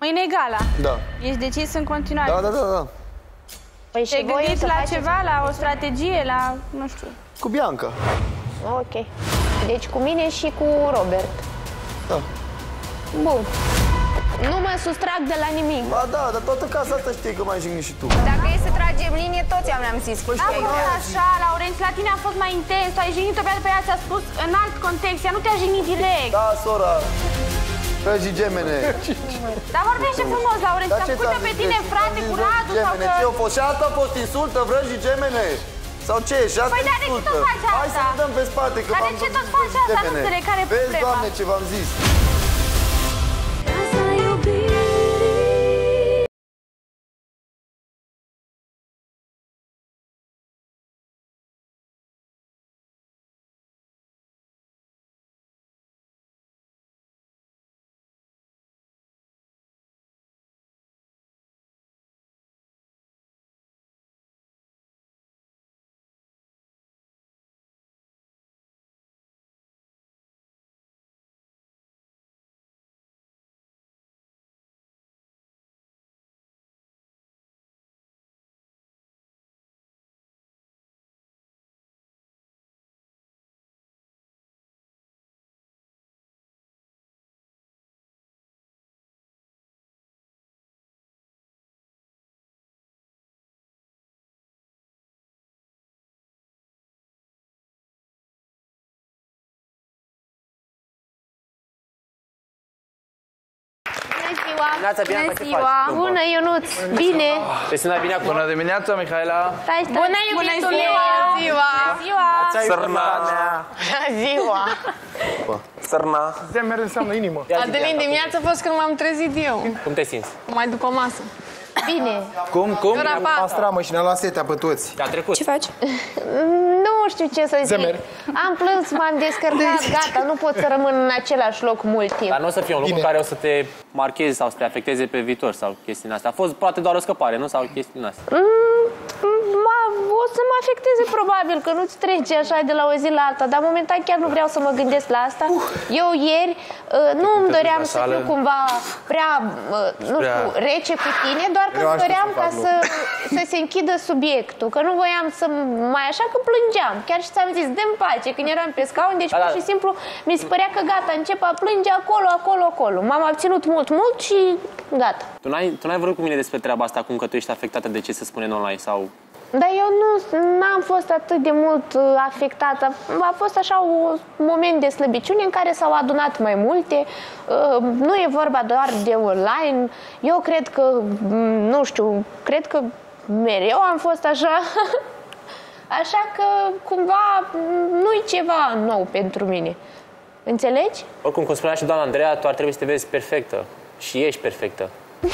Mâine e gala. Da. Ești decis în continuare. Da. Păi Te-ai gândit la ceva, la o strategie, la, nu știu... Cu Bianca. Ok. Deci cu mine și cu Robert. Da. Bun. Nu mă sustrag de la nimic. Ba da, dar toată casa asta știi că m-ai jignit și tu. Dacă e să tragem linie, toți am zis că știai. Nu așa, Laurențiu, la tine a fost mai intens. Tu ai jignit-o pe ea, ți-a spus în alt context. Ea nu te-a jignit direct. Da, sora. Vrăjii gemene. Dar vorbește frumos, Laurențiu. Ascultă pe tine, frate, cu Radu sau că... Ce-o fost? Și asta a fost insultă, vrăjii gemene? Sau ce? Și asta Păi, dar de ce tot faci asta? Hai să ne dăm pe spate, că Dar de ce tot faci asta? Nu înțeleg care e problema. Vezi, Doamne, ce v-am zis. Bună ziua! Bună, Ionuț! Bine! Bună dimineața, Mihaela! Bună, iubitul meu! Sărna! Ziua! Sărna! Zemer înseamnă inimă. Adelin, dimineața a fost când m-am trezit eu. Cum te simți? Mai după masă. Bine! Cum? A stramă și ne-a luat setea pe toți. Te-a trecut. Ce faci? Nu știu ce să zic. Zemer. Am plâns, m-am descărcat, gata, nu pot să rămân în același loc mult timp. Dar nu o să fie un lucru care o să te marcheze sau să te afecteze pe viitor sau chestiunea asta. A fost poate doar o scăpare, nu? Sau chestiunea asta. O să mă afecteze probabil, că nu-ți trece așa de la o zi la alta, dar momentan chiar nu vreau să mă gândesc la asta. Eu ieri nu îmi doream să fiu cumva prea, nu știu, rece cu tine, doar că îmi doream ca să se închidă subiectul, că nu voiam să mai așa, că plângeam. Chiar și ți-am zis, dă-mi pace, când eram pe scaun, deci pur și simplu mi se părea că gata, încep a plânge acolo. M-am abținut mult și gata. Tu n-ai vorbit cu mine despre treaba asta, acum că tu ești afectată de ce se spune în online sau... Dar eu n-am fost atât de mult afectată. A fost așa un moment de slăbiciune în care s-au adunat mai multe. Nu e vorba doar de online. Eu cred că, nu știu, cred că mereu am fost așa. Așa că, cumva, nu-i ceva nou pentru mine. Înțelegi? Oricum, cum spunea și doamna Andreea, tu ar trebui să te vezi perfectă. Și ești perfectă.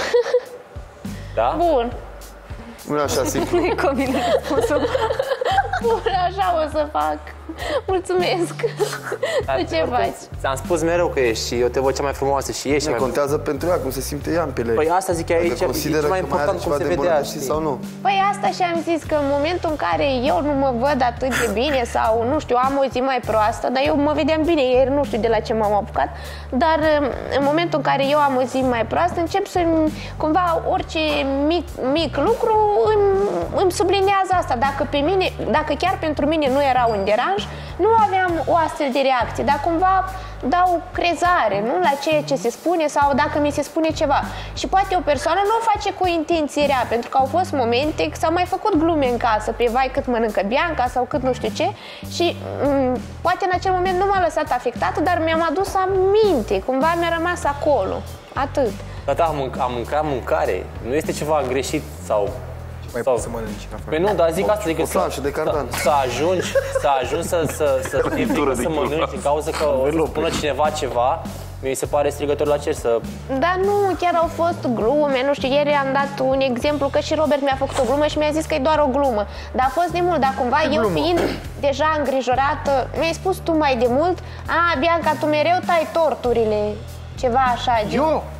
Da? Bun. Nu e așa simplu. Nu-i convine răspunsul. Bun, așa o să fac. Mulțumesc. Tu ce faci? Ți-am spus mereu că ești și eu te văd cea mai frumoasă și ești Ne mai contează pentru ea cum se simte ea în piele. Păi asta zic aici, e consideră mai că mai are important cum ceva se de vede îmbunătățit sau nu. Păi asta și am zis, că în momentul în care eu nu mă văd atât de bine sau, nu știu, am o zi mai proastă, dar eu mă vedeam bine ieri, nu știu de la ce m-am apucat, dar în momentul în care eu am o zi mai proastă, încep să cumva orice mic lucru îmi sublinează asta. Dacă chiar pentru mine nu era un deranj, nu aveam o astfel de reacție, dar cumva dau crezare, nu, la ceea ce se spune sau dacă mi se spune ceva. Și poate o persoană nu o face cu o intenție rea, pentru că au fost momente că s-au mai făcut glume în casă, pe vai cât mănâncă Bianca sau cât nu știu ce, și poate în acel moment nu m-a lăsat afectată, dar mi-am adus aminte, cumva mi-a rămas acolo, atât. Da, am mâncat mâncare, nu este ceva greșit sau... Mai poți să mănânci în afară. Păi nu, dar zic asta, adică să ajungi să fii frică să mănânci din cauza că o să spună cineva ceva, mi se pare strigător la cer să... Dar nu, chiar au fost glume, nu știu, ieri am dat un exemplu că și Robert mi-a făcut o glumă și mi-a zis că e doar o glumă. Dar a fost de mult, dar cumva eu fiind deja îngrijorată, mi-ai spus tu mai de mult, Bianca, tu mereu tai torturile, ceva așa. Eu?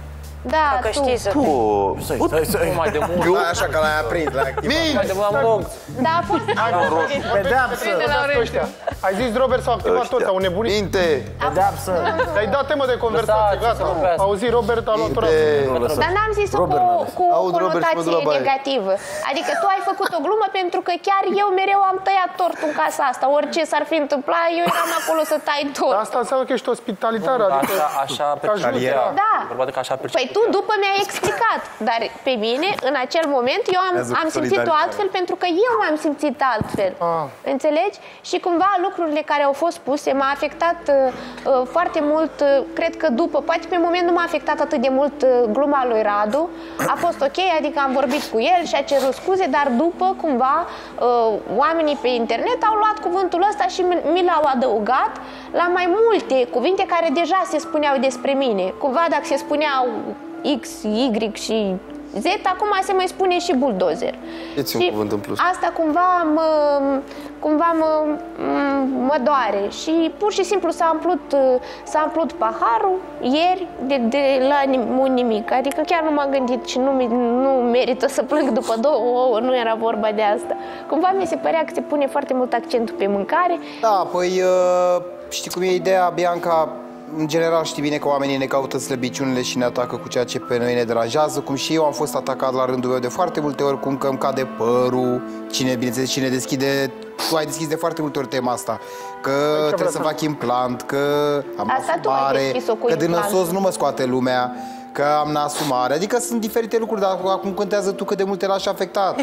Da, Că tu. știi să te... Nu mai de mult. Stai așa că l-ai aprins, l-ai activat. Mai de mult am rog. Da, a fost... Pedeapsă. Ai zis Robert s-au activat toți, au nebunit. Minte! Pedeapsă. Ai dat temă de conversație, gata. Auzi, Robert a luat rost. Dar n-am zis-o cu o Aud, Robert, și mă duc la conotație baie. negativă. Adică tu ai făcut o glumă pentru că chiar eu mereu am tăiat tortul în casa asta. Orice s-ar fi întâmplat, eu eram acolo să tai tort. Asta înseamnă că ești ospitalitară, adică... Așa percepea. Da. Vorba de că așa percepea. Păi tu după mi-ai explicat, dar pe mine, în acel moment, eu am simțit-o altfel pentru că eu m-am simțit altfel. Înțelegi? Și cumva lucrurile care au fost spuse m-a afectat foarte mult, cred că după, poate pe moment nu m-a afectat atât de mult gluma lui Radu. A fost ok, adică am vorbit cu el și a cerut scuze, dar după, cumva, oamenii pe internet au luat cuvântul ăsta și mi l-au adăugat la mai multe cuvinte care deja se spuneau despre mine. Cumva dacă se spuneau X, Y și Z, acum se mai spune și buldozer. Dă-ți un cuvânt în plus. Asta cumva mă doare și pur și simplu s-a umplut paharul ieri de la un nimic. Adică chiar nu m-am gândit și nu merită să plâng după 2 ouă, nu era vorba de asta. Cumva mi se părea că se pune foarte mult accentul pe mâncare. Da, păi știi cum e ideea, Bianca? În general știi bine că oamenii ne caută slăbiciunile și ne atacă cu ceea ce pe noi ne deranjează, cum și eu am fost atacat la rândul meu de foarte multe ori, cum că îmi cade părul, bineînțeles, cine deschide, tu ai deschis de foarte multe ori tema asta, că trebuie să fac implant, că am Asta tu ai asumare, deschis-o cu că din implant. năsos nu mă scoate lumea, că am asumare, adică sunt diferite lucruri, dar acum contează tu cât de mult te lași afectat.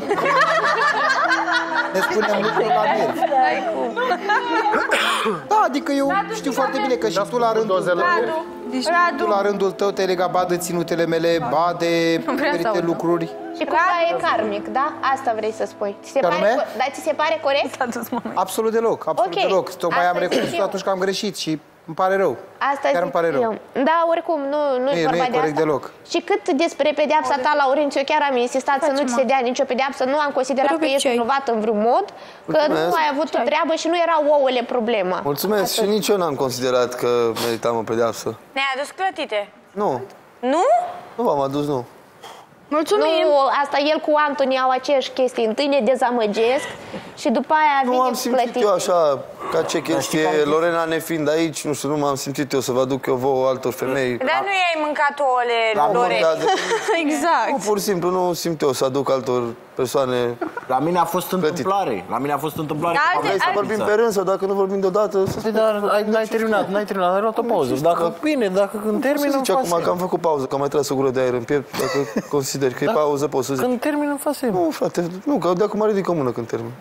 Ne spunem lucruri la nervi. Da, adică eu știu foarte bine că și tu la rândul tău, tu la rândul tău te lega ba de ținutele mele, ba de diferite lucruri. Și cumva e karmic, da? Asta vrei să spui. Dar ți se pare corect? Absolut deloc, absolut Ok. deloc. Tocmai am Asta zic recunoscut eu. atunci că am greșit și îmi pare rău. Asta Chiar îmi pare zic rău. eu. Da, oricum, nu e vorba nu e de corect asta. deloc. Și cât despre pedeapsa ta, Laurențiu, eu chiar am insistat să nu ți se dea nicio pedeapsă, nu am considerat că ești vinovat în vreun mod, că nu ai avut o treabă și nu erau ouăle problema. Mulțumesc și nici eu n-am considerat că meritam o pedeapsă. Ne-ai adus clătite? Nu, Nu? nu v-am adus, nu. Mulțumim! Nu, asta el cu Antoni au aceeași chestii. Întâi ne dezamăgesc și după aia Nu vine am simțit plătit. eu așa, ca ce chestie, Lorena nefiind aici, nu știu, nu m-am simțit eu să vă aduc eu vouă altor femei. Dar nu i-ai mâncat ouăle, Lorena. Exact. Nu, pur și simplu nu simt eu să aduc altor persoane. La mine a fost întâmplare. La mine a fost întâmplare. Vrei să vorbim pe rând sau dacă nu vorbim deodată? Dar n-ai terminat, ai luat o pauză. Dacă bine, dacă când termin, Zici acum că am făcut pauză, că am mai tras o gură de aer în piept, dacă consideri că e pauză, poți să zic. Când termin, îmi fac semn. Nu, frate, nu, că de acum ridic o mână când termin.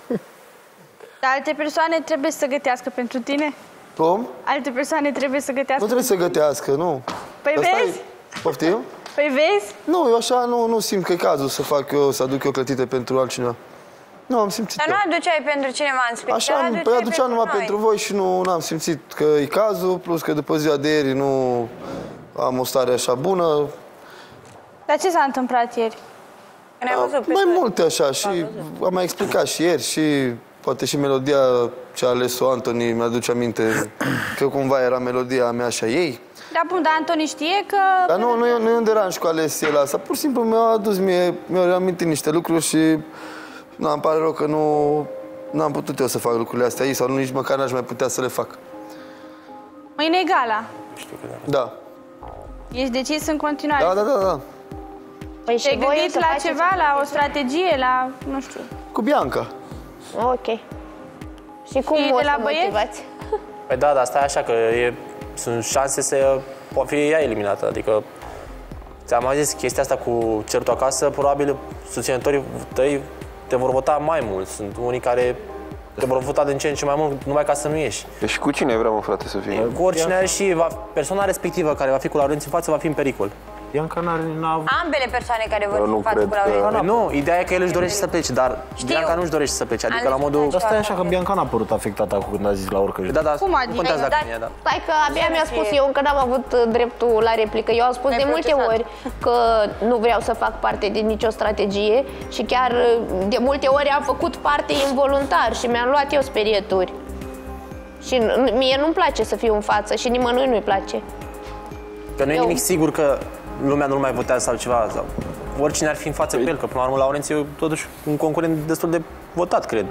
Dar alte persoane trebuie să gătească pentru tine? Cum? Alte persoane trebuie să gătească? Nu trebuie să gătească, nu. Păi Asta vezi? Poftim? Păi vezi? Nu, eu așa nu simt că e cazul să fac eu, să aduc eu clătite pentru altcineva. Nu am simțit Dar eu. nu aduceai pentru cineva în special, Așa, păi aduceam numai pentru voi și nu am simțit că e cazul, plus că după ziua de ieri nu am o stare așa bună. Dar ce s-a întâmplat ieri? Ne-ai văzut pe Mai multe așa și am mai explicat și ieri și poate și melodia ce a ales-o Antoni mi-aduce aminte că cumva era melodia mea și a ei. Da, bun, dar Antoni știe că... Dar nu e un deranj cu ales el asta, pur și simplu mi-a adus mi-a amintit niște lucruri și îmi pare rău că nu am putut eu să fac lucrurile astea aici sau nici măcar n-aș mai putea să le fac. Mâine e gala. Da. Ești decis în continuare. Da. Păi și Te-ai voi gândit să la faceți- ceva, la o strategie, la... nu știu. Cu Bianca. Ok. Și cum Și o de să la băieți? motivați? Păi da, dar stai așa, că sunt șanse să poate fi ea eliminată. Adică, ți-am mai zis, chestia asta cu certul acasă, probabil susținătorii tăi te vor vota mai mult. Sunt unii care te vor vota din ce în ce mai mult, numai ca să nu ieși. Și cu cine vreau, mă, frate, să fie? Cu oricine are și persoana respectivă care va fi cu Laurențiu în față va fi în pericol. Bianca n-a avut... Ambele persoane care vor Eu fi nu în față cred cu că- Laurențiu. Nu, ideea e că el își dorește să plece, dar Bianca nu își dorește să plece. Adică la modul... Dar stai așa că Bianca n-a părut afectată acum când a zis la oricăși. Da, Cum adică? contează dacă Dar- vine, da. Stai că abia mi-a spus, eu încă n-am avut dreptul la replică. Eu am spus de multe procesat. ori că nu vreau să fac parte din nicio strategie și chiar de multe ori am făcut parte involuntar și mi-am luat eu sperieturi. Și mie nu-mi place să fiu în față și nimănui nu-i place. Că nu e nimic sigur că lumea nu mai votează sau ceva, sau oricine ar fi în față pe el, că până la urmă Laurențiu e totuși un concurent destul de votat, cred.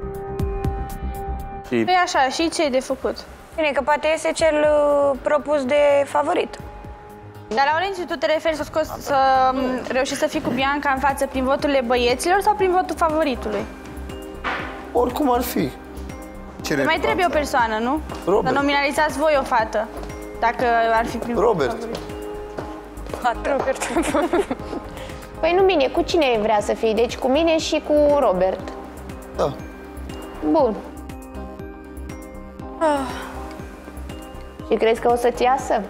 Păi așa, și ce e de făcut? Bine, că poate este cel propus de favorit. Dar, Laurențiu, tu te referi să reușești să fii cu Bianca în față prin voturile băieților sau prin votul favoritului? Oricum ar fi. Mai trebuie o persoană, nu? Robert. Să nominalizați voi o fată, dacă ar fi prin Robert. Robert. Păi nu bine, cu cine vrea să fii? Deci cu mine și cu Robert. Da. Bun. Și crezi că o să-ți iasă?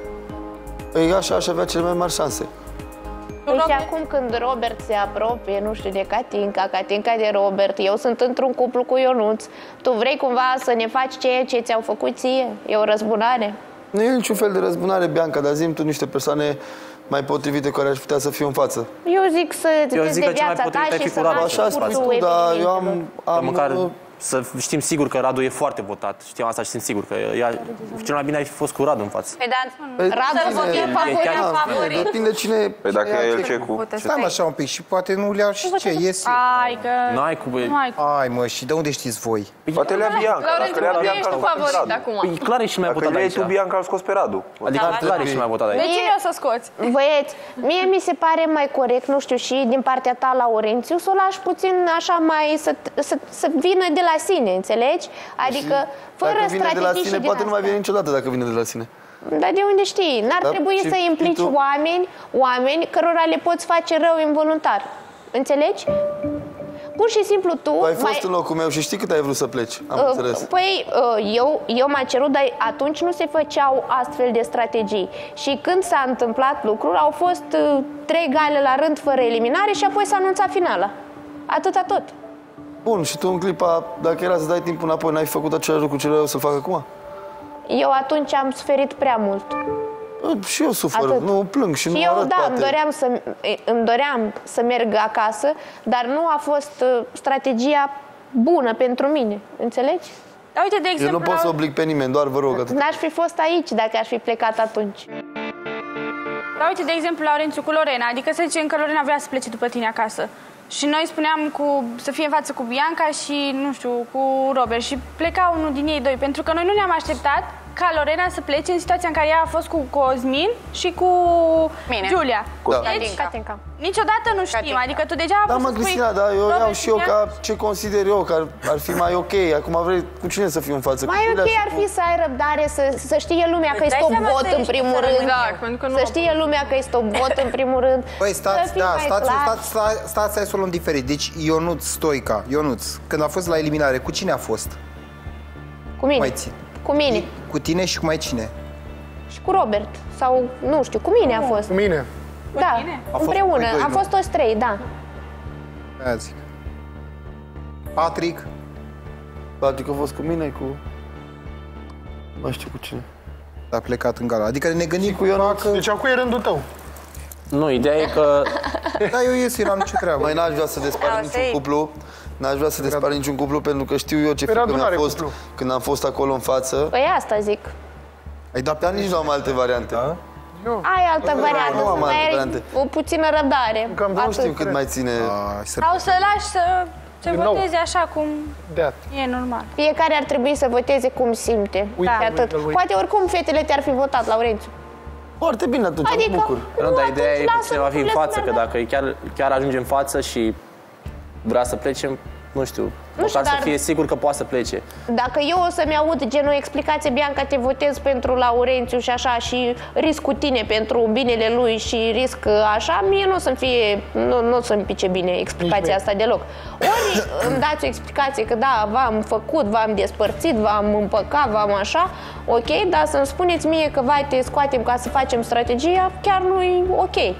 Păi așa aș avea cele mai mari șanse. Păi și acum când Robert se apropie, nu știu, de Catinca de Robert, eu sunt într-un cuplu cu Ionuț, tu vrei cumva să ne faci ceea ce ți-au făcut ție? E o răzbunare? Nu e niciun fel de răzbunare, Bianca, dar zi-mi tu niște persoane mai potrivite care aș putea să fiu în față. Eu zic să-ți vezi de viața ta și să faci așa spui tu, dar eu am măcar să știm sigur că Radu e foarte votat. Știm asta și sunt sigur că cel mai bine ar fi fost cu Radu în față. Radu să favorit. Depinde cine... Păi dacă e el ce cu... Stai așa un pic și poate nu le-au și ce, ies. Ai că... N-ai cu... Ai mă, și de unde știți voi? Poate le-a Bianca. Laurențiu, Dacă le-a ești Bianca, tu favorit acum. Păi clar e și mai votat dacă aici. tu Bianca, îl scoți pe Radu. Adică clar e și mai votat aici. De cine o să scoți? Băieți, mie mi se pare mai corect, nu știu, și din partea ta, Laurențiu, să o lași puțin așa mai, să vină de la sine, înțelegi? Adică, fără dacă vine de la strategii sine, și poate din nu mai astea. vine niciodată dacă vine de la sine. Dar de unde știi? N-ar Da, trebui și să implici tu- oameni cărora le poți face rău involuntar. Înțelegi? Pur și simplu tu... Tu ai fost în locul meu și știi cât ai vrut să pleci, am înțeles. Păi, eu m-am cerut, dar atunci nu se făceau astfel de strategii. Și când s-a întâmplat lucrul, au fost 3 gale la rând fără eliminare și apoi s-a anunțat finala. Atâta tot. Bun, și tu în clipa, dacă era să dai timpul înapoi, n-ai făcut același lucru ce vreau să fac acum? Eu atunci am suferit prea mult. Și eu sufăr, Atât. nu plâng și nu eu, arăt, da, poate. îmi doream să merg acasă, dar nu a fost strategia bună pentru mine. Înțelegi? Da, uite, de Eu exemplu... nu pot să oblig pe nimeni, doar vă rog atât. N-aș fi fost aici dacă aș fi plecat atunci. Da, uite, de exemplu, Laurențiu cu Lorena. Adică să zicem că Lorena vrea să plece după tine acasă. Și noi spuneam să fie în față cu Bianca și, nu știu, cu Robert. Și pleca unul din ei doi. Pentru că noi nu ne-am așteptat ca Lorena să plece în situația în care ea a fost cu Cosmin și cu Giulia. Da. Deci, niciodată nu știm. Adică tu degeaba Da, poți mă, să spui... Cristina, da, eu Robert iau și eu și ca ce consider eu, că ar fi mai ok. Acum vrei cu cine să fiu în față? Cu Mai Giulia ok și ar cu- fi să ai răbdare, să știe lumea că e Dai stop seama vot să în ești primul țară rând. exact, pentru că nu- Să știe lumea că e stop vot în primul rând. Păi Să stați, fie da, mai stați, clar. stați, hai să o luăm diferit. Deci Ionuț Stoica, Ionuț, când a fost la eliminare, cu cine a fost? Cu mine. Mai țin. Cu mine. Cu tine și cu mai cine? Și cu Robert. Sau, nu știu, cu mine a fost. Cu mine. Da, fost împreună. cu voi doi, Am nu? fost toți 3, da. Aia zic. Patrick? Adică a fost cu mine, cu... Nu știu cu cine. A plecat în gala. Adică ne gândim cu Ionuț. Deci acum e rândul tău. Nu, ideea e că... Da, eu ies, eram ce treabă. Mai n-aș vrea să despar niciun cuplu. N-aș vrea să despar niciun cuplu pentru că știu eu ce frică Radu mi-a n-are fost cuplu. când am fost acolo în față. Păi asta zic. Ai dat Dar nici nu am alte variante. Da? Ai altă variantă, nu am să alte mai ai variante. o puțină răbdare. Nu știu cât mai ține. Sau să lași să se Din nou. voteze așa cum De e normal. Fiecare ar trebui să voteze cum simte. Uite, Și atât. uite-l, uite. Poate oricum fetele te-ar fi votat, Laurențiu. Foarte bine atunci, Adică- mă bucur. Nu, dar ideea e lasă că cine va fi în lucrurile față, să că meargă. dacă chiar ajunge în față și vrea să plece, nu știu, măcar dar- să fie sigur că poate să plece. Dacă eu o să-mi aud genul explicație, Bianca, te votez pentru Laurențiu și așa și risc cu tine pentru binele lui și risc așa, mie nu o să-mi fie, nu o să-mi pice bine explicația asta deloc. Ori îmi dați o explicație că da, v-am făcut, v-am despărțit, v-am împăcat, v-am așa, ok, dar să-mi spuneți mie că vai, te scoatem ca să facem strategia, chiar nu-i ok.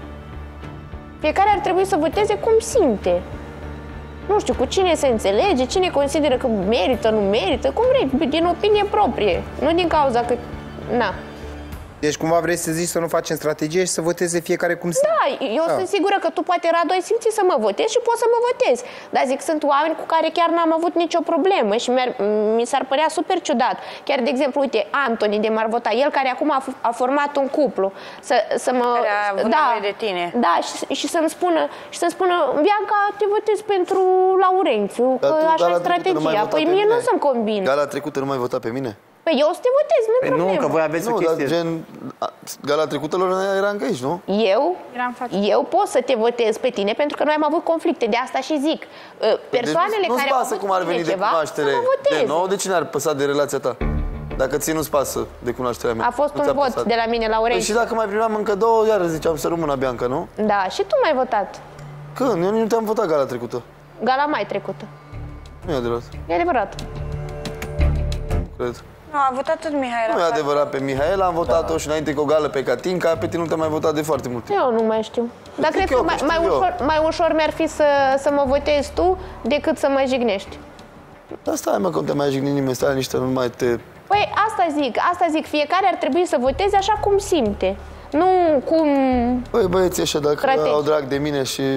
Fiecare ar trebui să voteze cum simte. Nu știu, cu cine se înțelege, cine consideră că merită, nu merită, cum vrei, din opinie proprie, nu din cauza că... Na. Deci cumva vrei să zici să nu facem strategie și să voteze fiecare cum simte. Da, eu sunt sigură că tu poate, Radu, ai simțit să mă votezi și poți să mă votezi. Dar zic, sunt oameni cu care chiar n-am avut nicio problemă și mi s-ar părea super ciudat. Chiar, de exemplu, uite, Antoni de m-ar vota, el care acum a format un cuplu, să mă... Care a avut nevoie de tine. Da, și să-mi spună, Bianca, te votez pentru Laurențiu, că așa e strategia. Păi mie nu să-mi combine. Gala trecută nu mai vota pe mine? Păi eu o să te votez, nu-i problemă. Nu, că voi aveți o chestie. Dar gen, gala trecută lor era încă aici, nu? Eu pot să te votez pe tine pentru că noi am avut conflicte, de asta și zic. Persoanele deci care au pasă avut cum ar veni de ceva, cunoaștere să mă voteze. de nou, de cine ar păsa de relația ta? Dacă ție nu-ți pasă de cunoașterea mea. A fost un vot de la mine, Laurențiu. Păi și dacă mai primeam încă două, iar ziceam să rămână Bianca, nu? Da, și tu m-ai votat. Când? Eu nu te-am votat gala trecută. Gala mai trecută. Nu e adevărat. E adevărat. Cred. Nu, a votat tot Mihaela. Nu e adevărat pe Mihaela, am votat-o și înainte cu o gală pe Catinca, pe tine nu te-am mai votat de foarte mult timp. Eu nu mai știu. Dar cred că mai ușor mi-ar fi să mă votezi tu decât să mă jignești. Dar stai, mă, că nu te mai jigni nimeni, stai niște, nu mai te... Păi asta zic, fiecare ar trebui să voteze așa cum simte. Nu cum... Păi băieții ăștia, dacă Crateci. au drag de mine și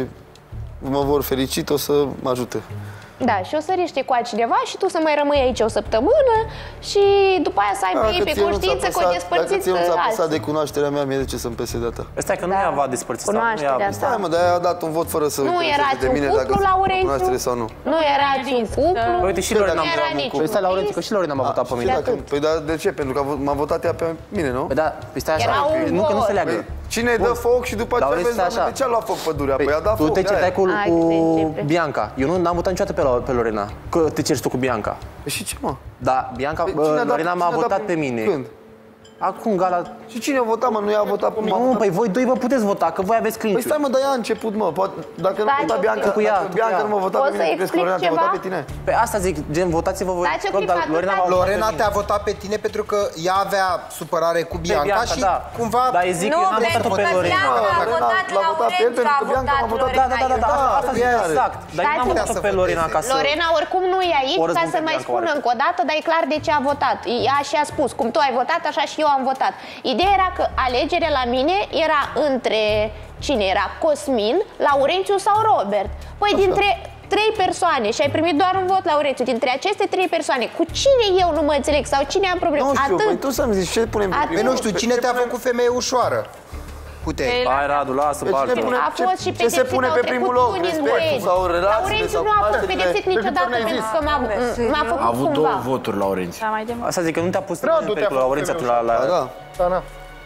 mă vor fericit, o să mă ajute. Da, și o să riște cu altcineva și tu să mai rămâi aici o săptămână și după aia să ai pe ei pe conștiință că o despărțiți Dacă ție nu ți-a păsat alții. de cunoașterea mea, mie de ce să-mi pese de-a ta? Stai că nu e ava despărțit. Cunoașterea ta. Stai, mă, dar a dat un vot fără să Nu intereseze erați de un mine cuplu, dacă Laurențiu? cunoaștere sau nu. Nu erați un cuplu, Uite, și Lorena nu am era votat. nici Păi stai, Laurențiu, că și Lorena m-a votat pe mine. Păi da, de ce? Pentru că m-a votat ea pe mine, nu? Păi da, păi stai Era așa, un nu că nu vot. se leagă. Cine dă foc și după aceea Laurențiu, vezi, așa. Doamne, de ce a luat foc pădurea? Păi a dat Tu foc, te de-aia. certai cu Ai, câte exemple. Bianca. Eu n-am votat niciodată pe Lorena. Că te ceri tu cu Bianca. Păi și ce, mă? Da, Bianca, Păi cine a dat- Lorena m-a cine a dat votat pe mine. Când? Acum gala... Și cine a votat, mă? Nu i-a votat pe mine. Nu, păi voi doi vă puteți vota, că voi aveți Păi clinciuri. stai, mă, dar ea a început, mă. Poate, dacă nu Stai, vota Bianca, cu ea, dacă cu Bianca ea. nu mă vota pe Poți să mine, crezi că explic Lorena te-a votat ceva? pe tine? Pe asta zic, gen, votați-vă voi. Stai ce Rog, dar clipa, Lorena tu m-a votat Lorena pe mine. te-a votat pe tine pentru că ea avea supărare cu Bianca și da. cumva... Dar îi zic, Nu, eu n-am votat pentru pe că Lorena. Bianca a Lorena votat l-a votat pe el Laurențiu, pentru a că Bianca m-a votat votat. Da, Lorena. asta zic ea are. exact. Dar eu n-am Stai, votat să pe voteze. Lorena ca să... Lorena oricum nu e aici Ori ca răspund să pe mai Bianca, spună oare? încă o dată, dar e clar de ce a votat. Ea și-a spus, cum tu ai votat, așa și eu am votat. Ideea era că alegerea la mine era între cine era? Cosmin, Laurențiu sau Robert. Păi dintre 3 persoane și ai primit doar un vot, Laurențiu, dintre aceste 3 persoane, cu cine eu nu mă înțeleg sau cine am probleme? Nu știu, Atât. păi tu să-mi zici ce punem pe Atât. Păi primul? nu știu, cine te-a făcut femeie ușoară? Puteai. Hai, Radu, lasă Pe cine baltă. pune- A fost și ce se pedepsit, pune au pe trecut primul loc? luni în Respectul duel. sau relațiile Laurențiu sau nu a fost cunoașterile? pedepsit niciodată ne-ai pentru zis? că m-a făcut A avut cumva. 2 voturi, Laurențiu. Da, mai de mult. Asta zic că nu te-a pus Radu în te-a pericol, făcut Laurențiu, femeie la... Da. Da, da.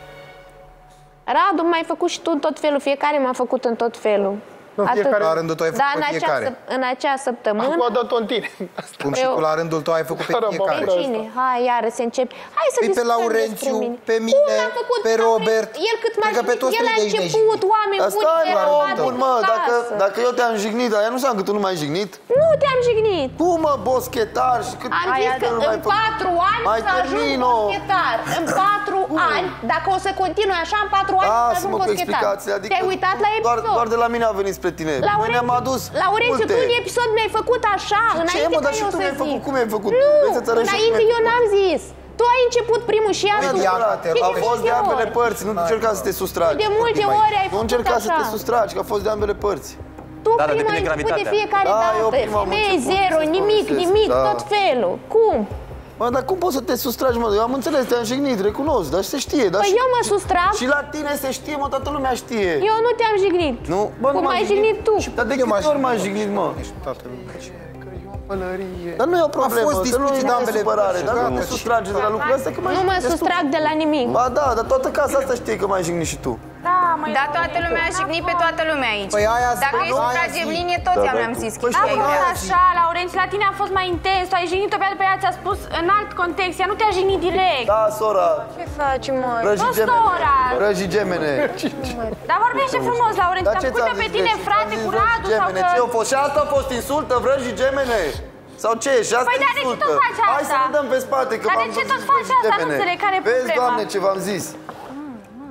Radu, m-ai făcut și tu în tot felul, fiecare m-a făcut în tot felul. Nu, fiecare- La rândul tău ai făcut Da, pe fiecare. în acea săptămână. Acum a dat-o în tine. Cum și Eu- tu la rândul tău ai făcut pe Fără fiecare. băutură. Cine? Hai, iară se începe. Hai să Păi pe discutăm Laurențiu, despre mine. pe mine, Cum l-am făcut pe Robert. El cât m-a Cred că pe toți el a trei de aici ne-ai început, jignit. oameni Dar buni, stai, erau mă, adulți bun, mă, în casă. dacă eu te-am jignit, dar ea nu înseamnă că tu nu m-ai jignit. Nu te-am jignit. Cum, mă, boschetar și cât... Am zis că nu mai în făcut? 4 ani Mai să ajung termin-o. boschetar. În 4 ani, dacă o să continui așa, în 4 ani să Lasă-mă ajung cu boschetar. explicațiile, adică Te-ai uitat la episod? doar de la mine a venit spre tine. Noi ne-am adus Laurențiu, multe. tu în episod mi-ai făcut așa, Ce, înainte mă, ca dar și eu tu să mi-ai zic. făcut? Cum ai făcut? Nu, Vrei să-ți arăt și înainte cum ai eu n-am zis. Tu ai început primul și ea Nu e tu. adevărat, Și a de fost de multe ambele ori. părți, nu încerca să te sustragi. De multe ori ai Nu făcut încerca să te așa. sustragi, că a fost de ambele părți. Tu Da, dar prima depinde ai început de gravitatea. fiecare Da, eu dată. prima am Femeie, început, zero, să-ți nimic, povestesc, nimic, da. tot felul. Cum? Mă, dar cum poți să te sustragi, mă? Eu am înțeles, te-am jignit, recunosc, dar se știe. Dar Păi și- eu mă sustrag. Și la tine se știe, mă, toată lumea știe. Eu nu te-am jignit. Nu? Bă, nu Cum m-am ai jignit tu? Dar de câte ori m-ai jignit, mă? Dar nu e o problemă, fost că nu discuții e de ambele supărare, părți, dar nu gata. te sustrage de la lucrurile astea, că mai Nu mă destul. sustrag de la nimic. Ba da, dar toată casa asta știe că m-ai jignit și tu. Da, mai Dar toată lumea a jignit pe toată lumea aici. Păi aia Dacă spune, ești aia tragem zi. linie, toți am zis Păi A și fost aia așa, Laurențiu, la tine a fost mai intens, tu ai jignit-o pe ea ți-a spus în alt context, ea nu te-a jignit direct. Da, sora, Ce faci, mă? răjii Nu, gemene. sora. Răjii gemene. Dar vorbește frumos, Laurențiu, Dar te-am ce făcut ți-am pe zis, tine, vezi? frate, Ți-am cu zis, Radu sau gemene. că... Ce a fost? Și asta a fost insultă, vrăjii gemene? Sau ce? Și asta Păi, e dar de ce insultă. tot faci Hai să asta? ne dăm pe spate, că Dar de v-am ce zis tot faci vrăjii asta? Nu gemene. înțeleg, care e Vezi, problema? Doamne, ce v-am zis.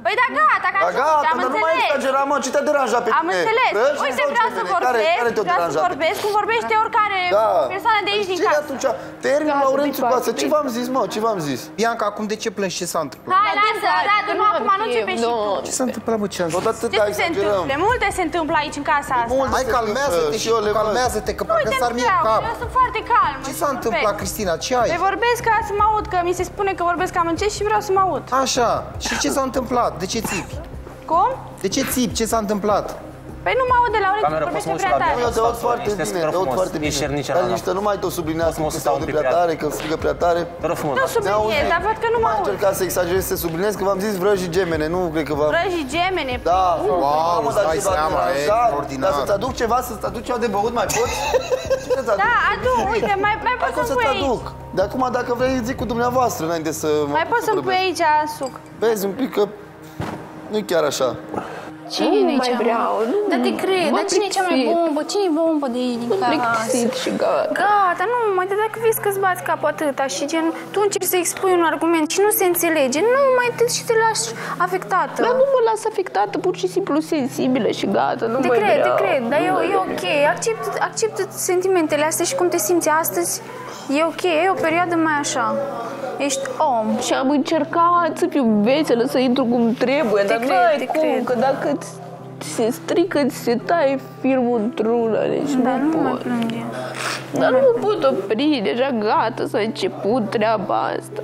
Păi da, gata, Da, gata, am dar nu mai înțeles. exagera, mă, ce te-a deranjat pe Am tine? înțeles. Vrăji Uite, sau vreau să gemene? vorbesc, Care te-a vreau să deranjat pe vorbesc cum vorbește oricare Da. persoană de aici din Ce casă. atunci? Termin Laurențiu cu asta. Ce v-am zis, mă? Ce v-am zis? Bianca, acum de ce plângi? Ce s-a întâmplat? Hai, lasă, da, nu, acum nu începe și tu. Ce s-a întâmplat, mă, ce am zis? Tot atât Ce se exagerăm. întâmplă? Multe se întâmplă aici în casa asta. Mult Hai, se calmează-te întâmplă și eu le văd. calmează-te, că parcă Uite, s-ar nu mie în vreau, cap. eu sunt foarte calmă. Ce și s-a vorbesc. întâmplat, Cristina? Ce ai? Păi vorbesc ca să mă aud, că mi se spune că vorbesc cam încet și vreau să mă aud. Așa. Și ce s-a întâmplat? De ce țipi? Cum? De ce țipi? Ce s-a întâmplat? Păi nu mă aud de la urechi, Cameră, poți vorbește să mă prea uiți la tare. Eu te aud foarte Ești bine, frumos. te aud foarte Ești bine. șernicer, Dar Ana. niște nu mai tot sublinează Poți să că mă se aude stau un pic prea pe tare, că strigă prea tare. Te rog frumos. Nu lasă. subliniez, dar văd că nu mă Am aud. încercat să exagerez, să subliniez că v-am zis vrăji gemene, nu cred că v-am... Vrăjii gemene. Da, Wow, mamă, îți dar dai ce v-a seama, e deranjat? extraordinar. Dar să-ți aduc ceva, să-ți aduc ceva de băut, mai poți? Ce să-ți aduc? Da, adu, uite, mai Hai poți cum să-mi să-ți pui aici. aduc. De acum, dacă vrei, zic cu dumneavoastră, înainte să... Mai poți să-mi pui aici suc. Vezi un pic că nu-i chiar așa. Cine nu mai vreau, nu Dar te cred, dar cine e cea mai bombă? Cine e bombă de aici din plictisit și gata. Gata, nu, mai de dacă vezi că-ți bați capul atâta și gen, tu încerci să expui un argument și nu se înțelege, nu mai te și te lași afectată. Dar nu mă las afectată, pur și simplu sensibilă și gata, nu mai vreau. Te cred, dar e ok, accept sentimentele astea și cum te simți astăzi, e ok, e o perioadă mai așa. Ești om. Și am încercat să fiu veselă, să intru cum trebuie, dar n-ai cum, că dacă se strică, ți se taie filmul într-una, deci nu pot. Plânge. Dar nu mă pot opri, deja gata, s-a început treaba asta.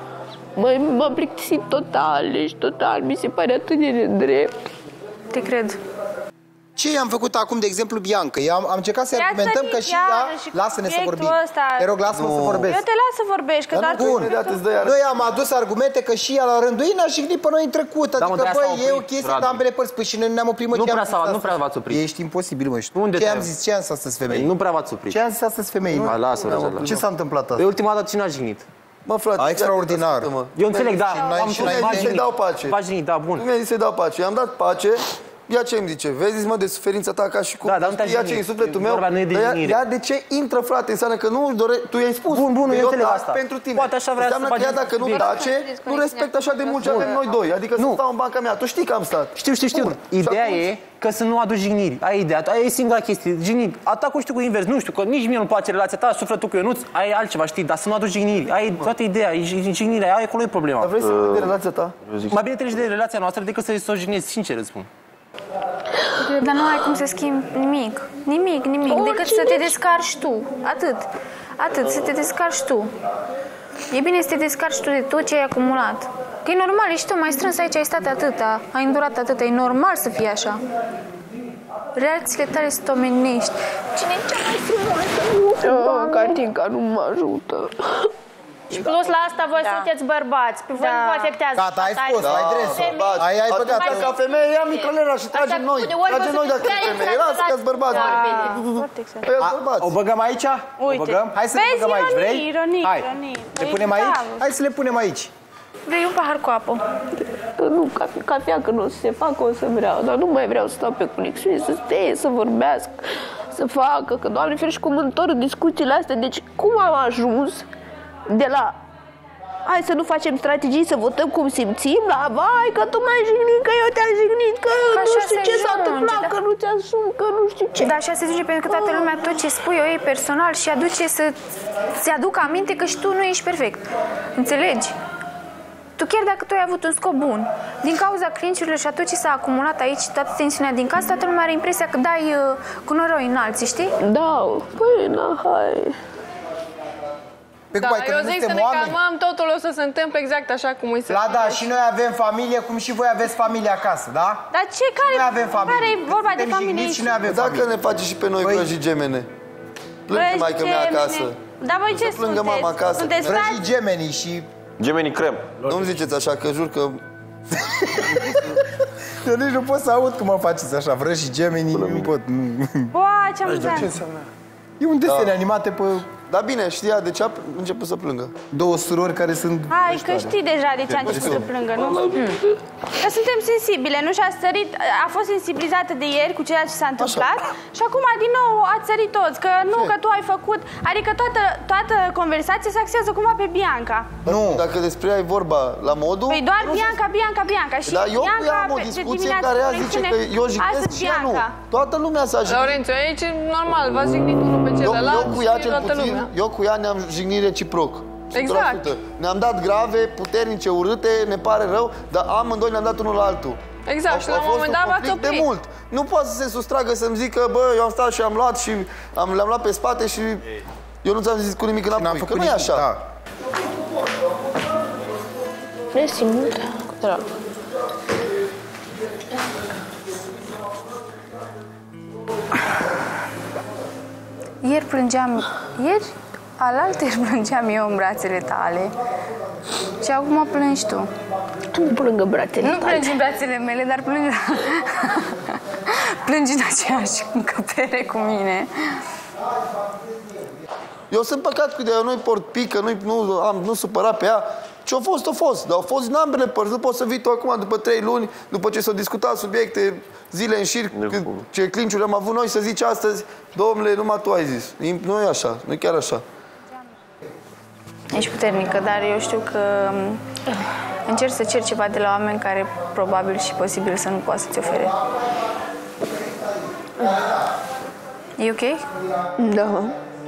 M-am plictisit total, deci total, mi se pare atât de nedrept. Te cred. Ce am făcut acum, de exemplu, Bianca? Eu am încercat să argumentăm că și ea... Lasă-ne să vorbim. Te rog, lasă-mă să vorbesc. Eu te las să vorbești, că doar Bun. Noi am adus argumente că și ea la rândul ei ne-a jignit pe noi în trecut. Adică, băi, e o chestie de ambele părți. Păi și noi ne-am oprit, mă, Nu prea v-ați oprit. Ești imposibil, mă, știu. Unde Ce te-am? am zis? Ce am zis astăzi, femei? Nu prea v-ați oprit. Ce am zis astăzi, femei? Hai, lasă, Ce s-a întâmplat Pe asta? ultima dată cine a jignit? Mă, frate, Extraordinar. Eu înțeleg, da. Și n-ai zis să-i dau pace. V-a jignit, da, bun. Nu mi-ai zis să-i dau pace. I-am dat pace. Ia ce îmi zice? Vezi, mă, de suferința ta ca și cum... Da, dar nu te-a ia ce jignit. în sufletul meu. Vorba nu e de Dar jignire. ea de ce intră, frate? Înseamnă că nu tu i-ai spus. Bun, că eu înțeleg tac asta. pentru tine. Poate așa vrea înseamnă să că ea faci dacă nu subiect. tace, nu respectă așa de mult ce avem noi doi. Adică să stau în banca mea. Tu știi că am stat. Știu. Bun. Ideea Și atunci- e că să nu aduci jigniri. Ai ideea. Aia e singura chestie. Jigniri. Atacul știu cu invers. Nu știu, că nici mie nu place relația ta, sufletul cu Ionuț. Ai altceva, știi, dar să nu aduci jigniri. Ai toată ideea. Jignirea aia, acolo e problema. Dar vrei să vorbim de relația ta? Mai bine treci de relația noastră decât să o jignezi, sincer îți spun. Dar nu ai cum să schimbi nimic. Nimic. Decât să te descarci tu. Atât, să te descarci tu. E bine să te descarci tu de tot ce ai acumulat. Că e normal, ești tu mai strâns aici, ai stat atâta, ai îndurat atâta, e normal să fie așa. Reacțiile tale sunt omenești. Cine e cea mai frumoasă? Catinca nu mă ajută. Și plus la asta voi sunteți bărbați. Pe voi nu vă afectează. Gata, ai spus, ai dresul. Ai băgat. Atunci, ca femeie, ia microlera și tragem noi. Tragem noi dacă e femeie. Lasă că-s bărbați. Păi ia bărbați. O băgăm aici? O băgăm? Hai să le Vezi, băgăm aici, vrei? ironii. Hai, le punem aici? Hai să le punem aici. Vrei un pahar cu apă? Nu, cafea că nu o să se facă, o să vreau, dar nu mai vreau să stau pe conexiune, să stea, să vorbească, să facă, că Doamne ferește cum întorc discuțiile astea. Deci cum am ajuns de la hai să nu facem strategii, să votăm cum simțim, la vai, că tu m-ai jignit, că eu te-am jignit, că Așa nu știu se ce s-a ajunge, întâmplat, da. că nu ți-asum, că nu știu ce. Da, așa se zice, pentru că toată lumea tot ce spui o iei personal și aduce să-ți aducă aminte că și tu nu ești perfect. Înțelegi? Tu chiar dacă tu ai avut un scop bun, din cauza clienților și a tot ce s-a acumulat aici, toată tensiunea din casă, toată lumea are impresia că dai cu noroi în alții, știi? Da, păi, na, hai. Pe Da, cum ai, că eu nu zic să suntem ne oameni? calmăm, totul o să se întâmple exact așa cum îi se Da, și noi avem familie, cum și voi aveți familie acasă, da? Dar ce, Noi avem familie. care e vorba de Suntem familie jigniți și aici? noi avem Dacă familie. ne face și pe noi vrăjii gemene. Plânge Vrăji maică mea gemene. acasă. Dar voi ce Să plângă sunteți? mama acasă. Sunteți frați? Vrăjii gemenii și... Gemenii crem. Nu-mi ziceți așa, că jur că... Eu nici nu pot să aud cum mă faceți așa, vrăjii gemenii, nu pot. Boa, ce amuzant. E un desen animate pe Dar bine, știa de ce a început să plângă? Două surori care sunt... Hai, că știi deja de ce a început să plângă, nu? Că suntem sensibile, nu? Și a sărit, a fost sensibilizată de ieri cu ceea ce s-a întâmplat și acum din nou ați sărit toți, că nu, că tu ai făcut... Adică toată conversația se axează cumva pe Bianca. Nu. Dacă despre ea e vorba la modul... Păi doar Bianca. Și dar eu Bianca, am o discuție în care ea zice că eu jignesc și ea nu. Toată lumea s-a jignit. Laurențiu, aici e normal, v-ați jignit unul pe celălalt și toată lumea. Eu cu ea ne-am jignit reciproc. Exact. Ne-am dat grave, puternice, urâte, ne pare rău, dar amândoi ne-am dat unul la altul. Exact, și la un moment dat v-ați oprit. De mult. Nu poate să se sustragă să-mi zică, bă, eu am stat și am luat și le-am luat pe spate și eu nu ți-am zis cu nimic înapoi, că nu e așa. Da. Mersi mult. Drag. Ieri plângeam, alaltăieri plângeam eu în brațele tale și acum plângi tu. Nu plâng în brațele tale. Nu plângi în brațele mele, dar plângi în aceeași încăpere cu mine. Eu sunt păcat cu ideea, eu nu-i port pică, nu supărat pe ea. Ce-a fost, dar au fost din ambele părți. Nu poți să vii tu acum, după 3 luni, după ce s-au discutat subiecte, zile în șir, ce clinciuri am avut noi, să zici astăzi, domnule, numai tu ai zis. Nu e așa, nu e chiar așa. Ești puternică, dar eu știu că încerci să ceri ceva de la oameni care probabil și posibil să nu poată să-ți ofere. E ok? Da.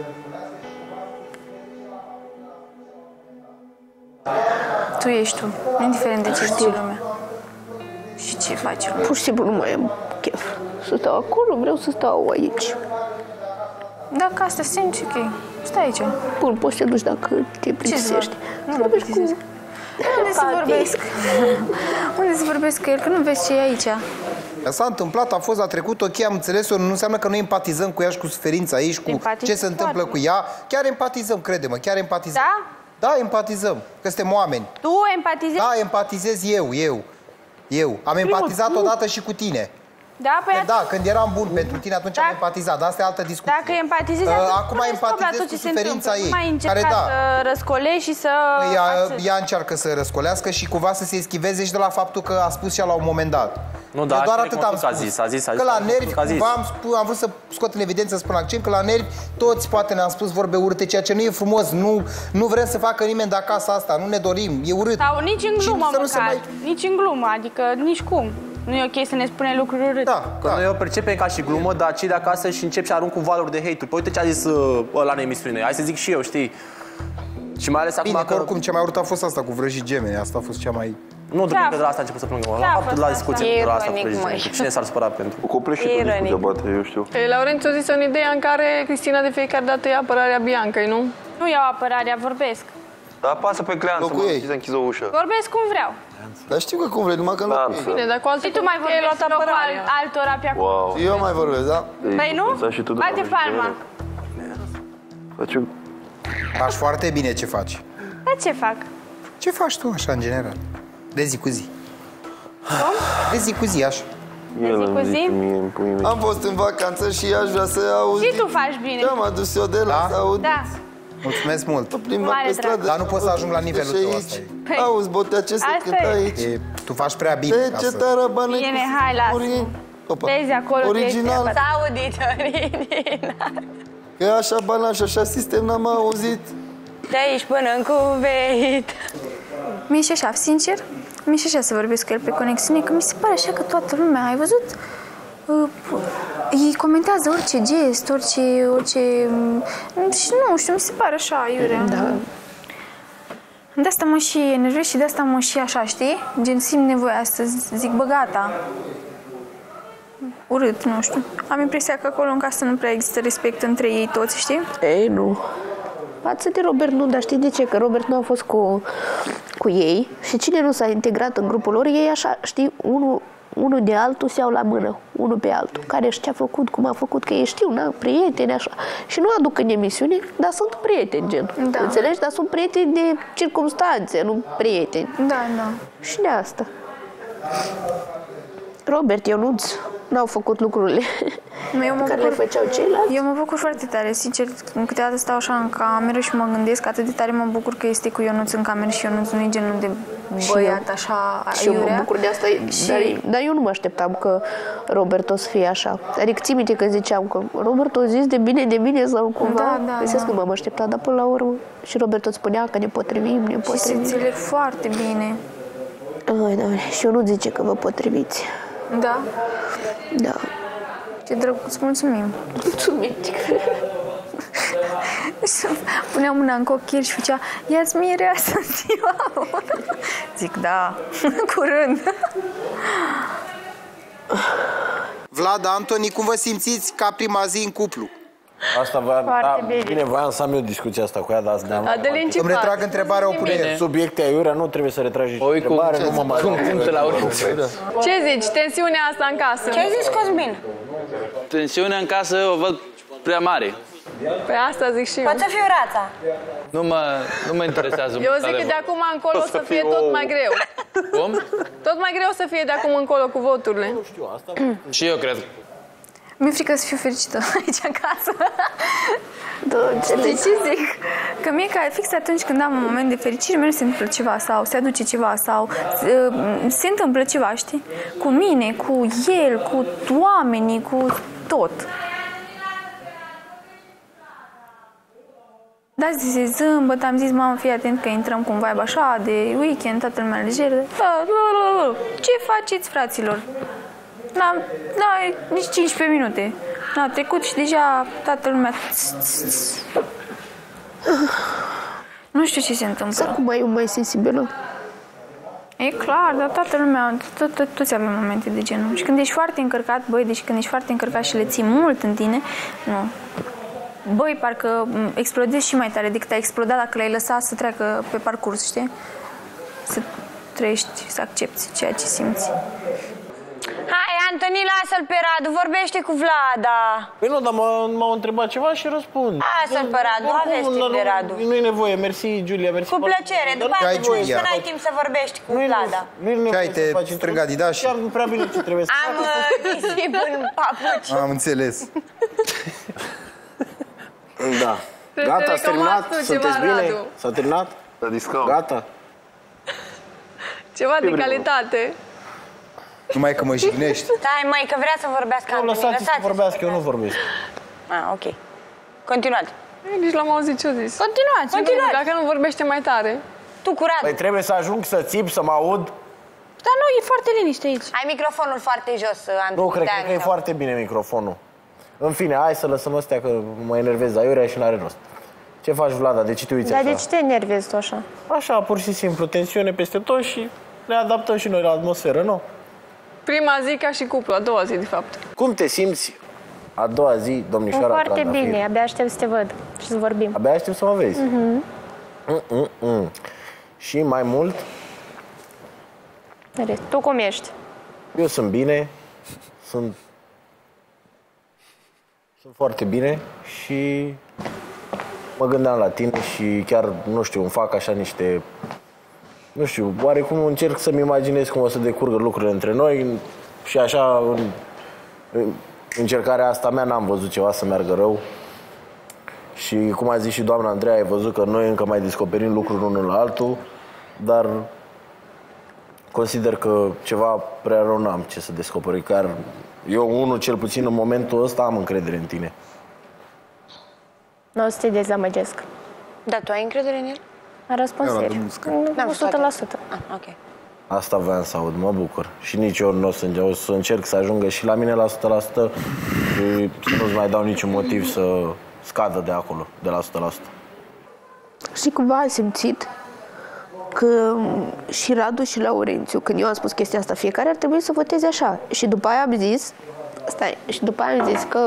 Tu ești tu, indiferent de ce zice lumea. Și ce faci lumea. Pur și simplu nu mai am chef să stau acolo, vreau să stau aici. Dacă asta simți, ok. Stai aici. Bun, poți să te duci dacă te plictisești. Nu mă plictisesc. Unde să vorbesc? Unde să vorbesc cu el? Că nu vezi ce e aici. S-a întâmplat, a fost la trecut, ok, am înțeles-o, nu înseamnă că noi empatizăm cu ea și cu suferința ei și cu ce se întâmplă cu ea. Chiar empatizăm, crede-mă, chiar empatizăm. Da? Da, empatizăm, că suntem oameni. Tu empatizezi? Da, empatizez eu. Am empatizat odată și cu tine. Da, păi Da, când eram bun pentru tine, atunci am empatizat, dar asta e altă discuție. Dacă empatizezi, acum empatizez cu suferința ei. Nu mai încerca să răscolești și să... Ea încearcă să răscolească și cumva să se eschiveze și de la faptul că a spus și la un moment dat. Nu, dar doar atât am spus. A zis, că la nervi, cumva am vrut să scot în evidență, să spun accent, că la nervi toți poate ne-am spus vorbe urâte, ceea ce nu e frumos, nu vrem să facă nimeni de acasă asta, nu ne dorim, e urât. Sau nici în glumă măcar, nici în glumă, adică nici cum. Nu e ok să ne spune lucruri urâte. Că noi o percepem ca și glumă, dar cei de acasă și încep și arunc cu valuri de hate-uri. Păi uite ce a zis ăla în emisiune, hai să zic și eu, știi? Și mai ales acum că oricum cea mai urât a fost asta cu vrăjii gemeni, asta a fost cea mai... Nu, după că de la asta a început să plângă. La discuție de la asta cu cine s-ar supăra pentru? Cu complet și cu discuția, bate, eu știu. Laurențiu a zis în ideea în care Cristina de fiecare dată ia apărarea Biancăi, nu? Nu iau apărarea, vorbesc. Dar apasă pe cleanță, mă, și să închizi o ușă. Vorbesc cum vreau. Dar știu că cum vrei, numai că nu... Bine, dar cu altă și tu mai vorbești în locul altora pe acolo. Wow. Eu mai vorbesc, da? Păi nu? Bate palma. Faci foarte bine ce faci. Dar ce fac? Ce faci tu așa, în general? De zi cu zi. Cum? De zi cu zi, așa. De zi cu zi? Am fost în vacanță și aș vrea să auzi. Și tu faci bine. Ce-am adus eu de la să aud. Da. Mulțumesc mult. Mare drag. Dar nu pot să ajung la nivelul tău ăsta. Auzi, botea, ce se cântă aici? Tu faci prea bine. Ce tarabană. Bine, hai, lasă. Vezi acolo. Original. Saudit, original. Că așa banal și așa sistem n-am auzit. De aici până în Cuveit. Mie și așa, sincer, mie și așa să vorbesc cu el pe conexiune, că mi se pare așa că toată lumea, ai văzut? Ei comentează orice gest, orice... Și nu știu, mi se pare așa, iurea. Da. De asta mă și enervez și de asta mă și așa, știi? Gen, simt nevoia să zic, bă, gata. Urât, nu știu. Am impresia că acolo în casă nu prea există respect între ei toți, știi? Ei, nu. Față de Robert nu, dar știi de ce? Că Robert nu a fost cu ei și cine nu s-a integrat în grupul lor, ei așa, știi, unul de altul se iau la mână, unul pe altul. Care știu ce a făcut, cum a făcut, că ei știu, na, prieteni, așa. Și nu aduc în emisiune, dar sunt prieteni, gen. Da. Înțelegi? Dar sunt prieteni de circumstanțe, nu prieteni. Da, da. Și de asta. Robert, Ionuț, n-au făcut lucrurile care le făceau ceilalți. Eu mă bucur foarte tare, sincer, câteodată stau așa în cameră și mă gândesc atât de tare mă bucur că este cu Ionuț în cameră și Ionuț nu e genul de băiat așa și eu mă bucur de asta, dar eu nu mă așteptam că Robert o să fie așa. Adică ții minte că ziceam că Robert o zis de bine sau cumva, nu m-am așteptat, dar până la urmă și Robert tot spunea că ne potrivim. Și se înțeleg foarte bine. Ai, Doamne, și eu nu zice că vă potriviți. Da? Da. Ce drăguț, mulțumim. Mulțumim. Puneam mâna în cochil și făcea, ia-ți mireasă în ziua. Zic, da, curând. Vlad, Antoni, cum vă simțiți ca prima zi în cuplu? Asta bine, voiam să am eu discuția asta cu ea, dar ne-am... Îmi retrag întrebarea, o pune el. Subiecte aiurea, nu trebuie să retragi întrebare, nu mă mai... Ce zici? Tensiunea asta în casă? Ce ai zis, Cosmin? Tensiunea în casă o văd prea mare. Păi asta zic și eu. Poate să fiu rața. Nu mă interesează. Eu zic că de acum încolo o să fie tot mai greu. Cum? Tot mai greu să fie de acum încolo cu voturile. Nu știu asta. Și eu cred. Mi-e frică să fiu fericită aici acasă. De ce zic? Că mie, fix atunci când am un moment de fericire, mereu se întâmplă ceva sau se aduce ceva sau se întâmplă ceva, știi? Cu mine, cu el, cu oamenii, cu tot. Da, zise zâmbăt, am zis, mamă, fii atent că intrăm cu un vibe așa de weekend, toată lumea lejeră. Ce faceți, fraților? N-am nici 15 minute. N-a trecut și deja toată lumea... Nu știu ce se întâmplă. Acum e mai sensibilă. E clar, dar toată lumea, toți avem momente de genul. Și când ești foarte încărcat, deci când ești foarte încărcat și le ții mult în tine, nu. Băi, parcă explodezi și mai tare decât ai explodat dacă l-ai lăsat să treacă pe parcurs, știi? Să trăiești, să accepti ceea ce simți. Hai, Antoni, lasă-l pe Radu, vorbește cu Vlada. Păi nu, dar m-au întrebat ceva și răspund. Lasă-l pe Radu, aveți timp de Radu. Nu-i nevoie, mersi, Giulia, mersi. Cu plăcere, după aceea să n-ai timp să vorbești cu Vlada. Nu-i nevoie. Hai, te strâng Adidas și... Prea bine ce trebuie să am nisip în papuci. Am înțeles. Da. Gata, ați terminat? Sunteți bine? S-a terminat? Gata? Ceva de calitate. Numai că mă jignești. Stai, măi, că vrea să vorbească Antoni. Lăsați să vorbească, eu nu vorbesc. Ok. Continuați. Nici l-am auzit ce-o zis. Continuați. Dacă nu vorbește mai tare. Tu cu Radu. Păi trebuie să ajung să țip, să mă aud. Dar nu, e foarte liniște aici. Ai microfonul foarte jos, Antoni. Nu, cred că e foarte bine microfonul. În fine, hai să lăsăm astea că mă enervez aiurea și n-are rost. Ce faci, Vlada? De ce te uiți așa? Dar de ce te enervezi tu așa? Așa, pur și simplu, tensiune peste tot și ne adaptăm și noi la atmosferă, nu? Prima zi ca și cuplu, a doua zi, de fapt. Cum te simți a doua zi, domnișoara Foarte Trandafir? bine, abia aștept să te văd și să vorbim. Abia aștept să mă vezi? Și mai mult? Tu cum ești? Eu sunt bine, sunt foarte bine și mă gândeam la tine și chiar, nu știu, îmi fac așa niște... Nu știu, oarecum încerc să-mi imaginez cum o să decurgă lucrurile între noi și așa, în încercarea asta mea, n-am văzut ceva să meargă rău. Și cum a zis și doamna Andreea, ai văzut că noi încă mai descoperim lucruri unul la altul, dar consider că ceva prea rău n-am ce să descoperi, chiar eu, unul, cel puțin în momentul ăsta, am încredere în tine. Nu o să te dezamăgesc. Da, tu ai încredere în el? A răspuns serios. 100%. Ok. Asta voiam să aud, mă bucur. Și nici eu nu o să încerc să ajungă și la mine la 100% și să nu-ți mai dau niciun motiv să scadă de acolo, de la 100%. Și cumva am simțit că și Radu și Laurențiu, când eu am spus chestia asta, fiecare ar trebui să voteze așa. Și după aia am zis, că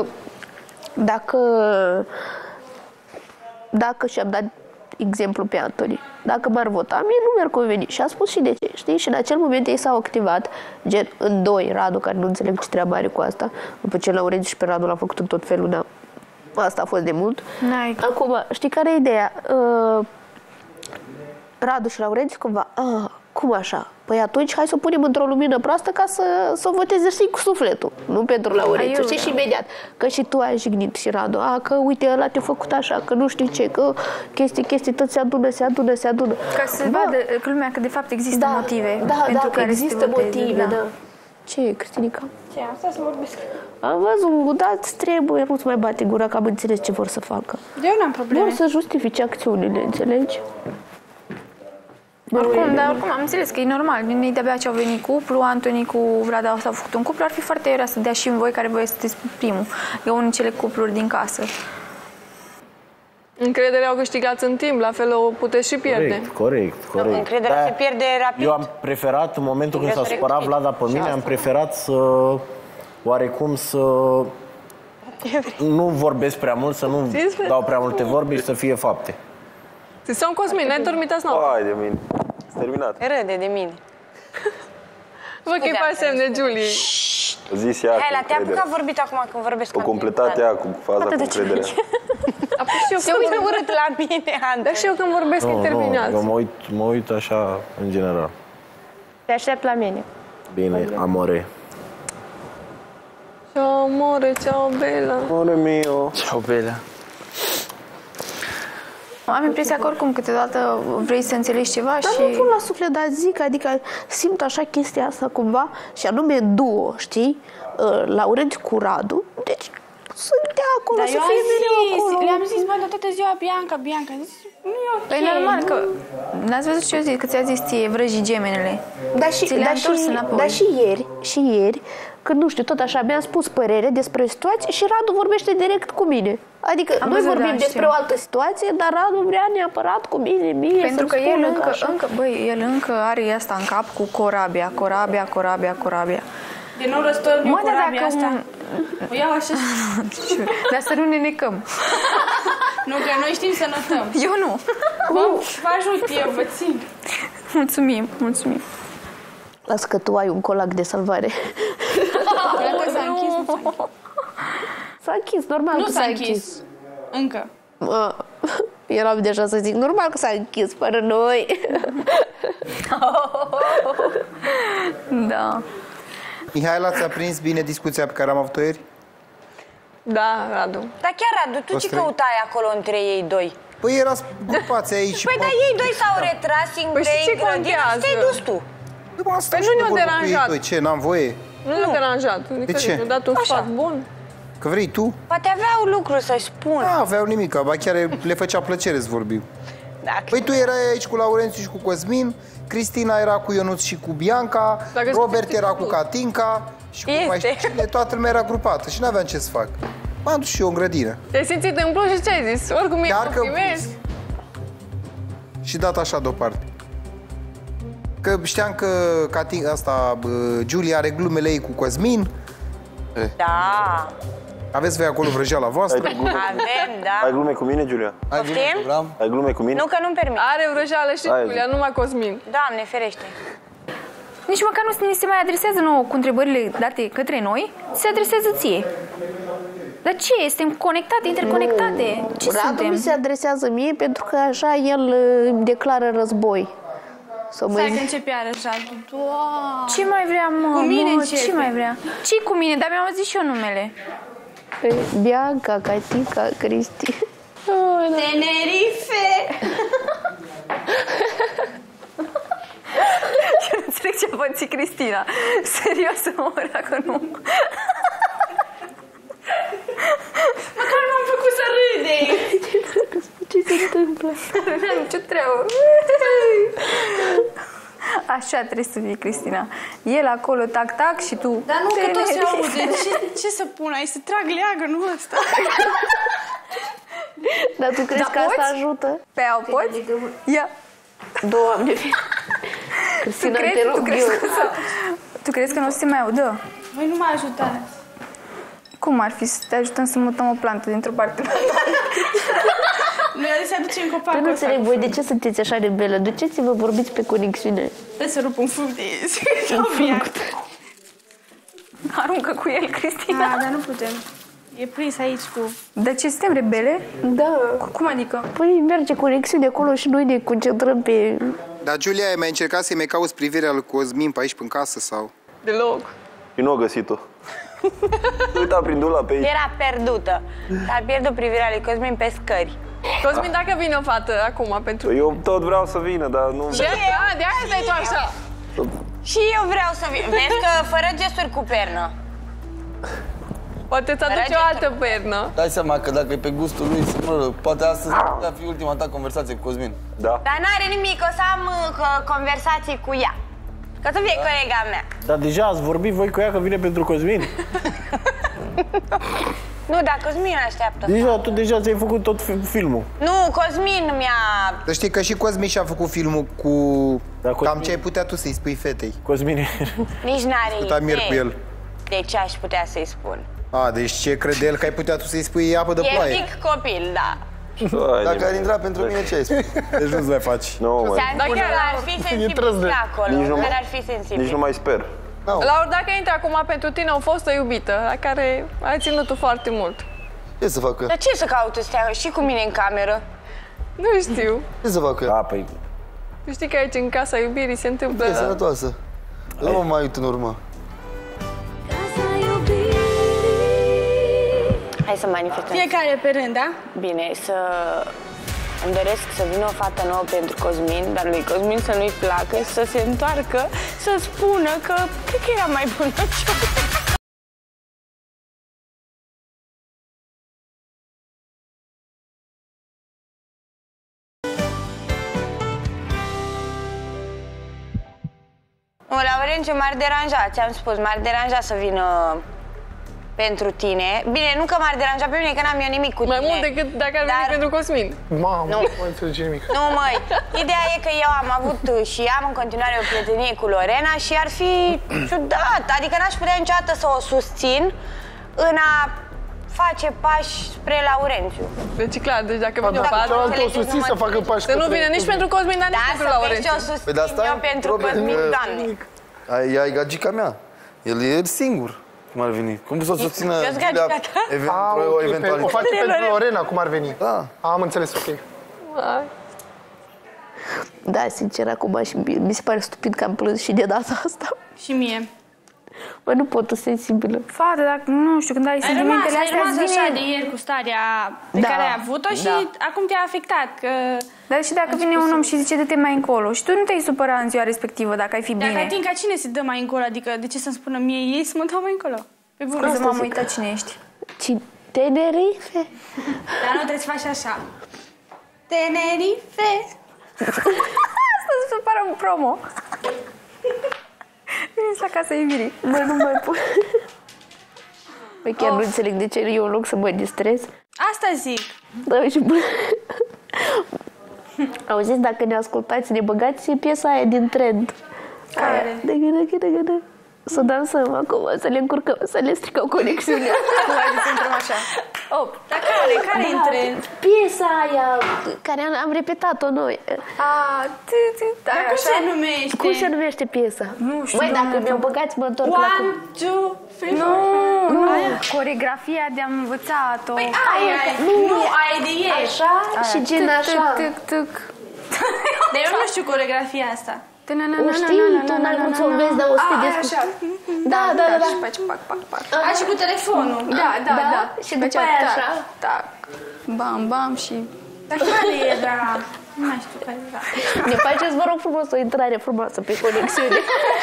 dacă și-am dat exemplu pe Antoni, dacă m-ar vota, mie nu mi-ar conveni. Și a spus și de ce, știi? Și în acel moment ei s-au activat, gen în doi, Radu, care nu înțeleg ce treabă are cu asta, după ce Laurențiu și pe Radu l-a făcut în tot felul, dar asta a fost de mult. Acum, știi care e ideea? Radu și Laurențiu cumva, cum așa? Păi atunci hai să o punem într-o lumină proastă ca să o voteze și cu sufletul, nu pentru Laurențiu. Știi, și imediat, că și tu ai jignit și Radu, că uite, ăla te-a făcut așa, că nu știu ce, că chestii, tot se adună. Ca să vadă lumea că de fapt există motive. Da, că există motive, da. Ce e, Cristinica? Ce, am stat să vorbesc. Am văzut, dar trebuie, nu-ți mai bate gura, că am înțeles ce vor să facă. Eu n-am probleme. Vor să justifice acțiunile, înțelegi? Oricum am înțeles că e normal. De-abia ce au venit cuplu, Antoni cu Vlad s-au făcut un cuplu, ar fi foarte iurea să dea și în voi care voi sunteți primul. E unul din cele cupluri din casă. Încrederea o câștigați în timp, la fel o puteți și pierde. Corect. Încrederea se pierde rapid. Eu am preferat, în momentul când s-a supărat Vlada pe mine, am preferat să, oarecum să nu vorbesc prea mult, să nu dau prea multe vorbe și să fie fapte. Ți s-au Cosmin, n-ai dormit azi noapte? Hai de mine, s-a terminat. Râde de mine. Vă că îi faci semne, Julie. Zis ea Hai, la te-a apucat vorbit acum când vorbesc. O completat ea cu faza cu încrederea. Se uită urât la mine, Andrei. Dar și eu când vorbesc interminați. Nu, mă uit așa, în general. Te aștept la mine. Bine, amore. Ciao, amore, ciao, Bella. Amore mio. Ciao, Bella. Am impresia că oricum câteodată vrei să înțelegi ceva dar și... Dar nu pun la suflet, dar zic, adică simt așa chestia asta cumva și anume duo, știi? Laurențiu cu Radu, deci sunt de acolo, dar să fie mereu acolo. Le-am zis, bă, de toată ziua Bianca, zis, nu e ok. E normal că... N-ați văzut ce eu zic, că ți-a zis ție vrăjii gemenele. Dar și ieri, când nu știu, tot așa, mi-am spus părere despre o situație și Radu vorbește direct cu mine. Adică noi vorbim despre o altă situație, dar Radu vrea neapărat cu mine, pentru că el el încă are asta în cap cu corabia. De nou răstor eu corabia asta. O iau așa. Dar să nu ne necăm. Nu, că noi știm să notăm. Eu nu. Vă ajut eu, vă țin. Mulțumim. Lasă că tu ai un colac de salvare. Dacă s-a închis, s-a închis, normal că s-a închis. Încă. Eram deja să zic, normal că s-a închis fără noi. Da. Mihaela, ți-a prins bine discuția pe care am avut-o ieri? Da, Radu. Dar chiar, Radu, tu ce căutai acolo între ei doi? Păi erați grupați aici. Păi, dar ei doi s-au retras singuri în grădină și te-ai dus tu. Păi nu ne-au deranjat. Ce, n-am voie? Nu ne-au deranjat. De ce? Ne-au dat un sfat bun. Că vrei tu? Poate aveau lucruri să-i spun. Nu aveau nimic, ba chiar le făcea plăcere să vorbim. Păi tu erai aici cu Laurențiu și cu Cosmin, Cristina era cu Ionuț și cu Bianca, Robert era cu Catinca și cu mai știu cine, toată lumea era grupată și n-aveam ce să fac. M-am dus și eu în grădină. Te-ai simțit în plus și ce ai zis? Oricum e primesc. Și dat așa deoparte. Că știam că Julia are glumele ei cu Cosmin. Da. Aveți voi acolo vrăjeala voastră? Avem, da. Ai glume cu mine, Julia? Ai glume cu mine? Nu, că nu-mi permit. Are vrăjeală și Julia, numai Cosmin. Doamne, ferește. Nici măcar nu se mai adresează nouă cu întrebările date către noi, se adresează ție. Dar ce? Suntem conectate, interconectate? Ce Radu suntem? mi se adresează mie pentru că așa el îmi declară război. Stai că începe iarăși Radu. Ce mai vrea, mă? Cu mine începe. Ce mai vrea? Ce cu mine? Dar mi-am zis și eu numele. Bianca, Catica, Cristi. Tenerife! Eu nu înțeleg ce a pățit Cristina. Serios, mă, dacă nu. Măcar m-am făcut să râde. Ce se întâmplă? Nu am nicio treabă. Așa trebuie să fie, Cristina. El acolo, tac-tac și tu... Dar nu, că tot se aude. Ce să pun aici? Să trag leagă, nu ăsta. Dar tu crezi că asta ajută? Pe au poți? Ia. Doamne, Cristina, te rog eu. Tu crezi că nu o să se mai audă? Voi nu mă ajutați. Cum ar fi să te ajutăm să mutăm o plantă dintr-o parte la alta? Noi se aduce în copacul. Tu nu înțeleg voi de ce sunteți așa rebelă. Duceți-vă, vorbiți pe conexiune. Trebuie să rup un fruct de Aruncă cu el, Cristina. Dar nu putem. E prins aici cu... De ce suntem rebele? Da. Cum adică? Păi merge conexiune acolo și noi ne concentrăm pe Dar, Giulia, ai mai încercat să-i mai cauți privirea lui Cosmin pe aici, în casă, sau? Deloc. Eu nu a găsit-o. Uita prin dulap pe aici. Era pierdută. A pierdut privirea lui Cosmin pe scări. Cosmin, dacă vine o fată acum pentru... Eu tot vreau să vină, dar nu... De-aia stai tu așa. Și eu vreau să vin. Vezi că fără gesturi cu pernă. Poate îți aduce o altă pernă. Dai seama că dacă e pe gustul lui, poate astăzi va fi ultima ta conversație cu Cosmin. Da. Dar n-are nimic, o să am conversații cu ea. Că să fie colega mea. Dar deja ați vorbit voi cu ea că vine pentru Cosmin? Nu, dar Cosmin așteaptă. Tu deja ți-ai făcut tot filmul. Nu, Cosmin mi-a... Să știi că și Cosmin și-a făcut filmul cu... Cam ce ai putea tu să-i spui fetei. Cosmin. Nici n-are idee cu el. De ce aș putea să-i spun. Deci ce crede el că ai putea tu să-i spui apă de ploaie? E mic copil, da. Dacă ar intra pentru mine, ce ai spus? Deci nu-ți mai faci. Dar chiar ar fi sensibil acolo. Chiar ar fi sensibil. Nici nu mai sper. Laura, dacă intră acum pentru tine o fostă iubită, la care ai ținut-o foarte mult. Ce să facă? Dar ce să caute stea și cu mine în cameră? Nu știu. Ce să facă? Tu știi că aici, în casa iubirii, se întâmplă... E sănătoasă. Nu mă mai uit în urmă. Hai să manifestăm. Fiecare pe rând, da? Bine, îmi doresc să vină o fată nouă pentru Cosmin, dar lui Cosmin să nu-i placă, să se întoarcă, să spună că cred că era mai bună și Laurențiu, m-ar deranja, ți-am spus, m-ar deranja să vină pentru tine. Bine, nu că m-ar deranja pe mine, că n-am eu nimic cu tine. Mai mult decât dacă ar veni pentru Cosmin. Mamă, nu mai înțelege nimic. Nu, măi. Ideea e că eu am avut și am în continuare o prietenie cu Lorena și ar fi ciudat. Adică n-aș putea niciodată să o susțin în a face pași spre Laurențiu. Deci clar, deci dacă vine o fată... o susțin să facă pași să nu vină nici pentru Cosmin, dar nici pentru Laurențiu. Da, să vezi ce o susțin eu pentru Cosmin, Doamne. Ea e gagica mea. El e singur. Cum ar veni? Cum să o susțină o eventualitate? O face pentru Lorena, cum ar veni. Da. Am înțeles, ok. Da, sincer, acum și mi se pare stupid că am plâns și de data asta. Și mie. Bă, nu pot, tu sensibilă. Fată, dacă, nu știu, când ai sentimentele astea, ai rămas așa de ieri cu starea pe care ai avut-o și acum te-a afectat. Că... Dar și dacă vine un om și zice dă-te mai încolo și tu nu te-ai supăra în ziua respectivă dacă ai fi bine. Dacă ai timp ca cine se dă mai încolo, adică de ce să-mi spună mie ei să mă dau mai încolo? Pe bune. Să m-am uitat cine ești. Tenerife? Dar nu trebuie să faci așa. Tenerife? Asta se pare un promo. Veniți la casa iubirii. Bă, nu mai pot. Păi chiar nu înțeleg de ce eu în loc să mă distrez. Asta zic. Da, și bă... Auziți, dacă ne ascultați, ne băgați piesa aia din trend. Care? Să dansăm acum, să le încurcăm, să le stricăm conexiunea. Hai să intrăm așa. Dar care e în trend? Piesa aia care am repetat-o noi. Dar cum se numește? Cum se numește piesa? Nu știu. Băi, dacă mi-o băgați, mă întorc la... 1, 2, 3, Nu, coregrafia de-am învățat-o. Păi aia, nu, aia de ieri. Așa și gen așa. Dar eu nu știu coregrafia asta. O știi, tu n-ai cum să o vezi, dar o să te descurci. Da. Și faci pac, pac, pac. Și cu telefonul. Da. Și după aia așa. Tac, bam, bam și... Dar care era? Nu mai știu care era. Ne faceți, vă rog frumos, o intrare frumoasă pe conexiune.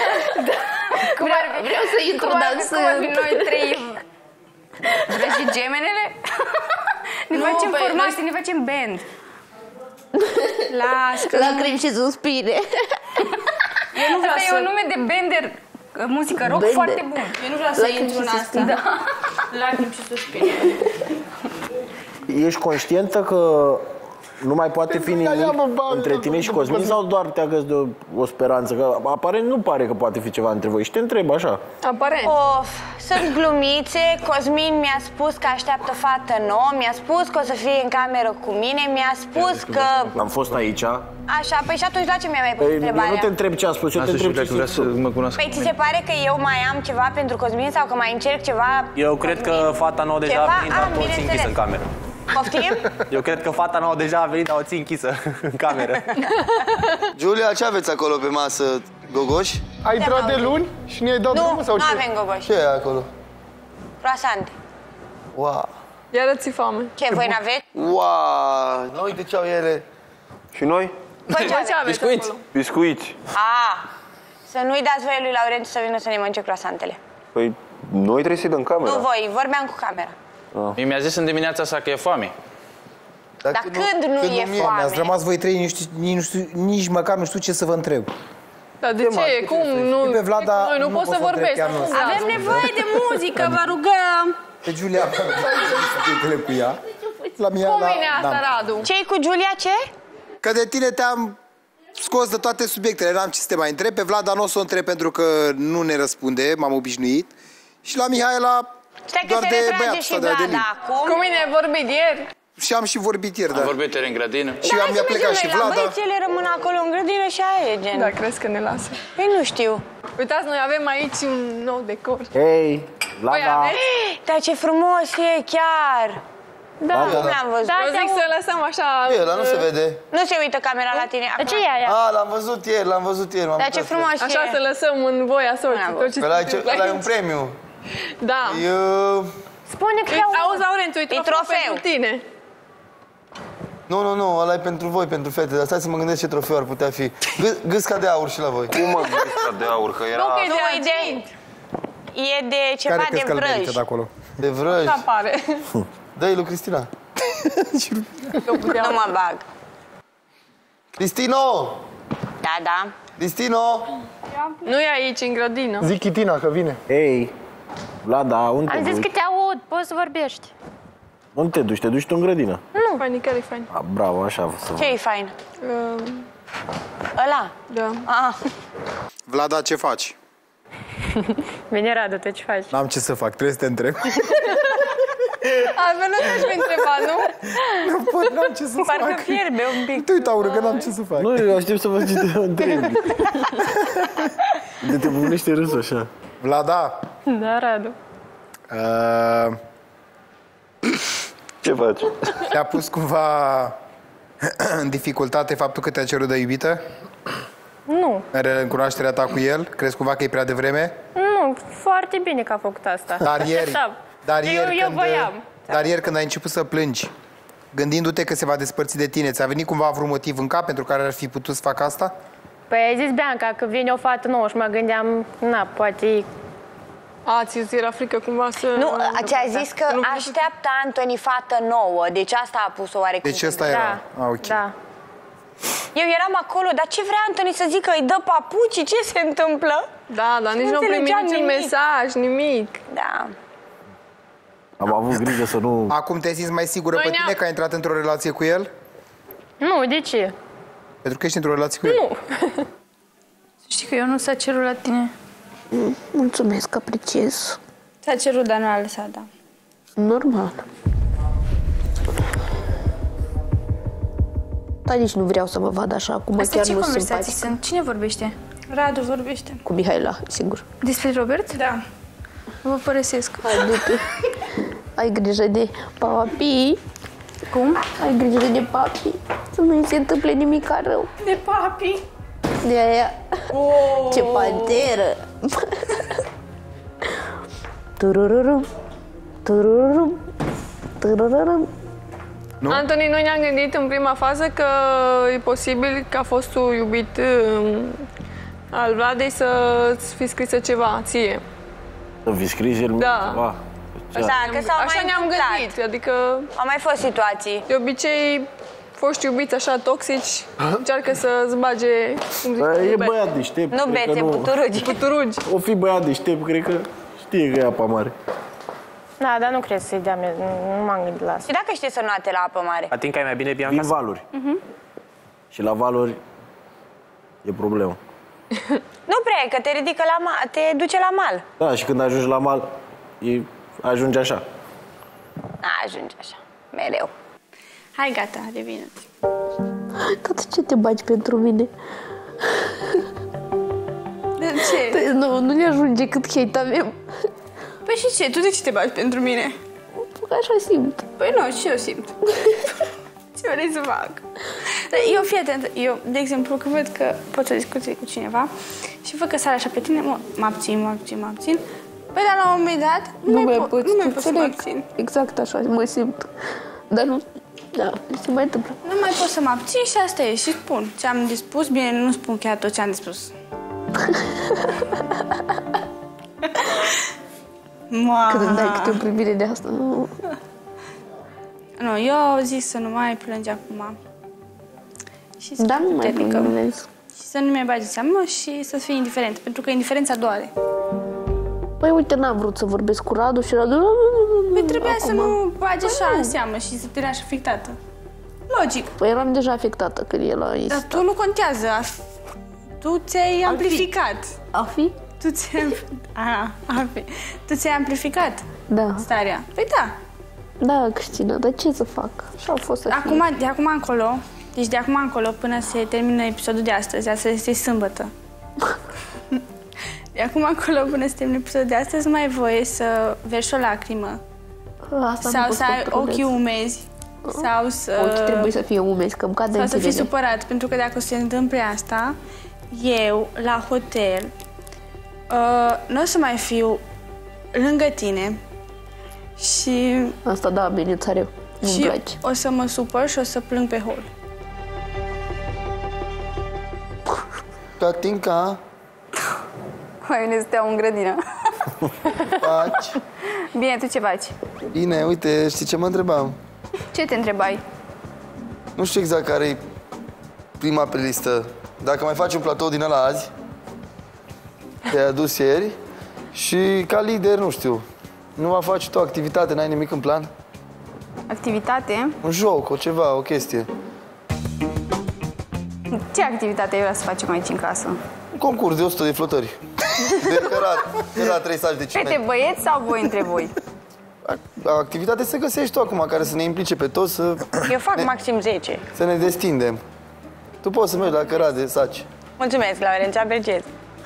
Vreau să intru dansând. Noi trei... Vreți și gemenele? Ne facem formații, ne facem band. Lacrimi și suspine. Asta e un nume de band, muzică rock foarte bun. Eu nu vreau să intru în asta. Lacrimi și suspine. Ești conștientă că nu mai poate fi nimic între tine și Cosmin sau doar te agăți de o speranță? Că aparent nu pare că poate fi ceva între voi și te întreb așa. Aparent. Sunt glumițe, Cosmin mi-a spus că așteaptă fată nouă, mi-a spus că o să fie în cameră cu mine, mi-a spus că... Am fost aici. Așa, păi și atunci la ce mi-a mai pus întrebarea? Eu nu te întreb ce a spus, eu te întreb ce vrea să mă cunoască. Păi ți se pare că eu mai am ceva pentru Cosmin sau că mai încerc ceva? Eu cred că fata nouă deja a venit, dar toți închis în cameră. Poftim? Eu cred că fata nouă deja a venit, dar o ții închisă în cameră. Giulia, ce aveți acolo pe masă, gogoși? Ai intrat de luni și ne-ai dat drumul sau Nu, ce? nu avem gogoși. Ce e acolo? Croissante. Wow! Iară ți foame. Ce, voi n-aveți? Wow! Nu uite ce au ele. Și noi? Voi ce aveți? Biscuiți. Biscuiți. Să nu-i dați voie lui Laurențiu să vină să ne mănânce croissantele. Păi, noi trebuie să-i dăm camera. Nu voi, vorbeam cu camera. Mie mi-a zis în dimineața asta că e foame. Dar când nu e foame? Ați rămas voi trei, nici măcar nu știu ce să vă întreb. Dar de ce? Cum? Pe Vlada, Nu poți să vorbești. Avem nevoie de muzică, vă rugăm! Pe Giulia, subiectele cu ea. La mine, Cum vine asta, Radu? Ce-i cu Giulia, ce? Că de tine te-am scos de toate subiectele, n-am ce să te mai întreb. Pe Vlada nu o să o întreb pentru că nu ne răspunde, m-am obișnuit. Și la Mihaela, stai că doar se de retrage băiatul și ăsta de Vlada Adelin. acum. Cu mine ai vorbit ieri? Și am și vorbit ieri, Am da. vorbit ieri în grădină. Și mi-a plecat și Vlada. Băiețele rămân acolo în grădină și aia e gen. Da, crezi că ne lasă? Păi nu știu. Uitați, noi avem aici un nou decor. Hei, Voi Vlada! aveți? Dar ce frumos e chiar. Da, Cum l-am văzut? Eu zic să lăsăm așa... E, ăla nu se vede. Nu se uită camera la tine. Ce e aia? L-am văzut ieri, l-am văzut ieri. Dar ce frumos e. Așa să lăsăm în voia sorții tot ce se Ăla întâmplă e un aici. premiu. Da. Spune că Auzi, Laurențiu, e trofeu pentru tine. Nu, ăla e pentru voi, pentru fete. Dar stai să mă gândesc ce trofeu ar putea fi. Gâsca de aur și la voi. Cum mă gâsca de aur, că era... Nu, că e de Nu, argint. E de ceva Care de crezi că îl merită vrăji. de acolo? De vrăji. Așa pare. Dă-i lui Cristina. Nu mă bag. Cristino! Da. Cristino! Nu e aici, în grădină. Zic Chitina că vine. Hei, Vlada, unde te am zis duci? că te aud, poți să vorbești. Unde te duci? Te duci tu în grădină? Nu. Fain, care e fain? Bravo, așa să Ce e fain? Ăla? Da. Vlada, ce faci? Bine, Radu, tu ce faci? N-am ce să fac, trebuie să te întreb. Altfel nu te-aș fi întrebat, nu? Nu pot, n-am ce să fac. Parcă fierbe un pic. Uite, Aură, că n-am ce să fac. Nu, eu aștept să văd ce te întrebi. De te bunește râsul așa. Vlada, Da, Radu. Ce faci? te-a pus cumva în dificultate faptul că te-a cerut de iubită? Nu. În cunoașterea ta cu el? Crezi cumva că e prea devreme? Nu, foarte bine că a făcut asta. Dar ieri, Eu voiam. Dar ieri când ai început să plângi, gândindu-te că se va despărți de tine, ți-a venit cumva vreun motiv în cap pentru care ar fi putut să facă asta? Păi ai zis, Bianca, că vine o fată nouă și mă gândeam, poate... Ți era frică cumva să... Nu, ți-a zis că așteaptă Antoni fată nouă, deci asta a pus-o oarecum. Deci ăsta era. Ok. Da. Eu eram acolo, dar ce vrea Antoni să zică? Îi dă papucii? Ce se întâmplă? Da, dar nici nu am primit niciun mesaj, nimic. Da. Am avut grijă să nu... Acum te simți mai sigură pe tine că ai intrat într-o relație cu el? Nu, de ce? Pentru că ești într-o relație cu el? Nu. Știi că eu nu s-a cerut la tine. Mulțumesc, apreciez. S-a cerut, dar nu a lăsat, da. Normal. Dar nici nu vreau să mă vad așa, acum Asta chiar ce nu conversații simpatic. sunt? Cine vorbește? Radu vorbește. Cu Mihaela, sigur. Despre Robert? Da. Vă părăsesc. Hai, du-te. Ai grijă de papi. Cum? Ai grijă de papi. Să nu-i se întâmple nimic rău. De papi. De aia. Ce panteră. Turururum. Turururum. Turururum. Nu? Antoni, noi ne-am gândit în prima fază că e posibil ca fostul iubit al Vladei să-ți fi scrisă ceva ție. Să fi scris el Da. ceva. Așa ne-am gândit, adică... Au mai fost situații. De obicei, foști iubiți așa toxici încearcă să-ți bage, cum zic, E băiat deștept. Nu cred că bețe, puturugi. Puturugi. O fi băiat deștept, cred că știe că e apa mare. Da, dar nu cred să-i dea, nu m-am gândit la asta. Și dacă știi să nuate la apă mare? Ating că ai mai bine, Bianca? Vin valuri. Și la valuri e problemă. Nu prea, că te ridică la te duce la mal. Da, și când ajungi la mal, ajungi așa. Ajunge așa, mereu. Hai, gata, revină. Tată, ce te bagi pentru mine? De ce? Păi, nu ne ajunge cât hate avem. Păi și ce? Tu de ce te bagi pentru mine? că așa simt. Păi nu, și eu simt. Ce vrei să fac? Eu, fii atent, eu, de exemplu, când văd că pot să discuți cu cineva și văd că sare așa pe tine, mă abțin. Păi, dar la un moment dat, nu mai pot să mă abțin. Exact așa, mă simt. Dar nu, da, se mai întâmplă. Nu mai pot să mă abțin și asta e. Și spun ce am de spus. Bine, nu spun chiar tot ce am de spus. Când îmi dai câte o privire de asta, nu... Nu, eu zic să nu mai plângi acum. Și să nu mai plâng. Și să nu mai bagi seamă și să fii indiferent, pentru că indiferența doare. Păi uite, n-am vrut să vorbesc cu Radu și Radu... Păi trebuia să nu bagi așa în seamă și să te lași afectată. Logic. Păi eram deja afectată când el a insistat. Dar tu nu contează. Tu ți-ai amplificat. A fi? Tu ți-ai amplificat starea. Păi da. Da, Cristina, dar ce să fac? Așa a fost să fie. De acum încolo, până se termină episodul de astăzi este sâmbătă. De acum încolo, până se termină episodul de astăzi, nu mai ai voie să verși o lacrimă. Sau să ai ochii umezi. Sau să... Ochii trebuie să fie umezi, că îmi cad de sau să fii supărat, pentru că dacă se întâmple asta, eu, la hotel, nu o să mai fiu lângă tine și... Asta da, bine, țareu. Nu-mi place. O să mă supăr și o să plâng pe hol. Tatinca? Mai ne steau în grădină. Faci? Bine, tu ce faci? Bine, uite, știi ce mă întrebam? Ce te întrebai? Nu știu exact care e prima pe listă. Dacă mai faci un platou din ăla azi, te-ai adus ieri și ca lider, nu știu, nu va face tu o activitate, n-ai nimic în plan? Activitate? Un joc, o ceva, o chestie. Ce activitate ai vrea să facem aici în casă? Un concurs de 100 de flotări. De cărat 3 saci de ciment. Fete, băieți sau voi între voi? Activitate se găsești tu acum, care să ne implice pe toți să... Eu fac maxim 10. Să ne destindem. Tu poți să mergi la cărat de saci. Mulțumesc, Laurențiu, apreciez.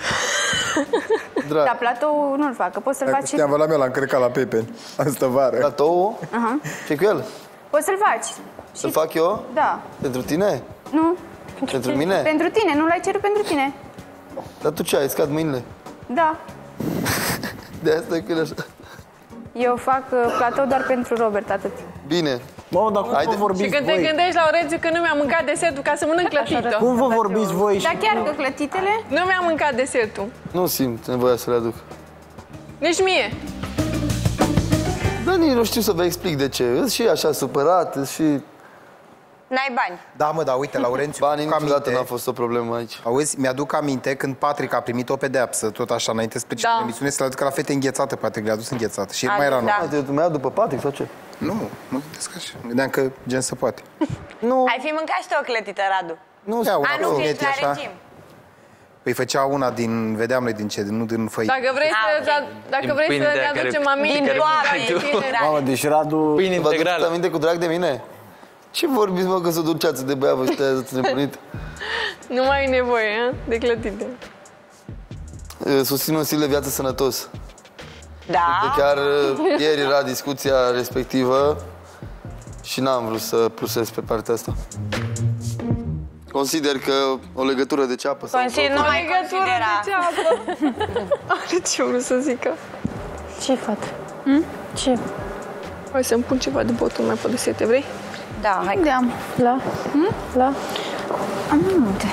Dar platou nu-l fac, că poți să-l faci... Știam, la mea l-am încărcat la Pepe, astă vară. Platou? Ce cu el? Poți să-l faci. Să-l fac eu? Da. Pentru tine? Nu. Pentru mine? Pentru tine, nu l-ai cerut pentru tine. Dar tu ce ai, scad mâinile? Da. De asta e că așa. Eu fac platou doar pentru Robert, atât. Bine. Mă, dar cum vă vorbiți voi? Și când te gândești, Laurențiu, că nu mi-am mâncat desertul ca să mănânc clătită. Cum vă vorbiți voi? Dar chiar că clătitele? Nu mi-am mâncat desertul. Nu simt nevoia să le aduc. Nici mie. Dar nici nu știu să vă explic de ce. Îs și așa supărat, și... N-ai bani. Da, mă, dar uite, Laurențiu, banii niciodată n-a fost o problemă aici. Auzi, mi-aduc aminte când Patrick a primit o pedeapsă, tot așa, înainte să plece în emisiune, să le aducă la fete înghețată, Patrick le-a adus înghețată. Și el mai era nou. Tu mi-ai după Patrick sau ce? Nu, mă gândesc așa. Gândeam că gen se poate. Nu. Ai fi mâncat și tu o clătită, Radu. Nu, una nu fiți la regim. Păi făcea una din, vedeam noi din ce, nu din făi. Dacă vrei să ne aducem aminte. Din toate. Mamă, deci Radu... Pâine integrală. Vă aduceți aminte cu drag de mine? Ce vorbiți, mă, că s-o duceață de băiat, vă știați nebunit? Nu mai ai nevoie, de clătite. Susțin un stil de viață sănătos. Da? De chiar ieri era discuția respectivă și n-am vrut să plusez pe partea asta. Consider că o legătură de ceapă sau... Consider nu mai considera. De ceapă. Are ce vreau să zică. Ce, fată? Ce? Hai să-mi pun ceva de băut, mai pot de sete, vrei? Da, hai. Unde am? La? La? Am multe.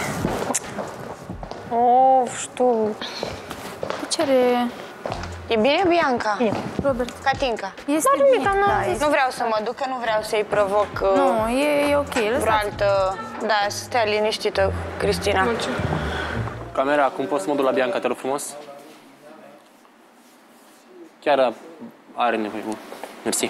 Of, știu. Ce are... E bine, Bianca? Bine. Robert. Catinca. Este bine. Nu vreau să mă duc, că nu vreau să-i provoc... Nu, e ok. Vreo altă... Da, să stea liniștită, Cristina. Camera, acum poți să mă duc la Bianca, te rog frumos? Chiar are nevoie. Bun. Mersi.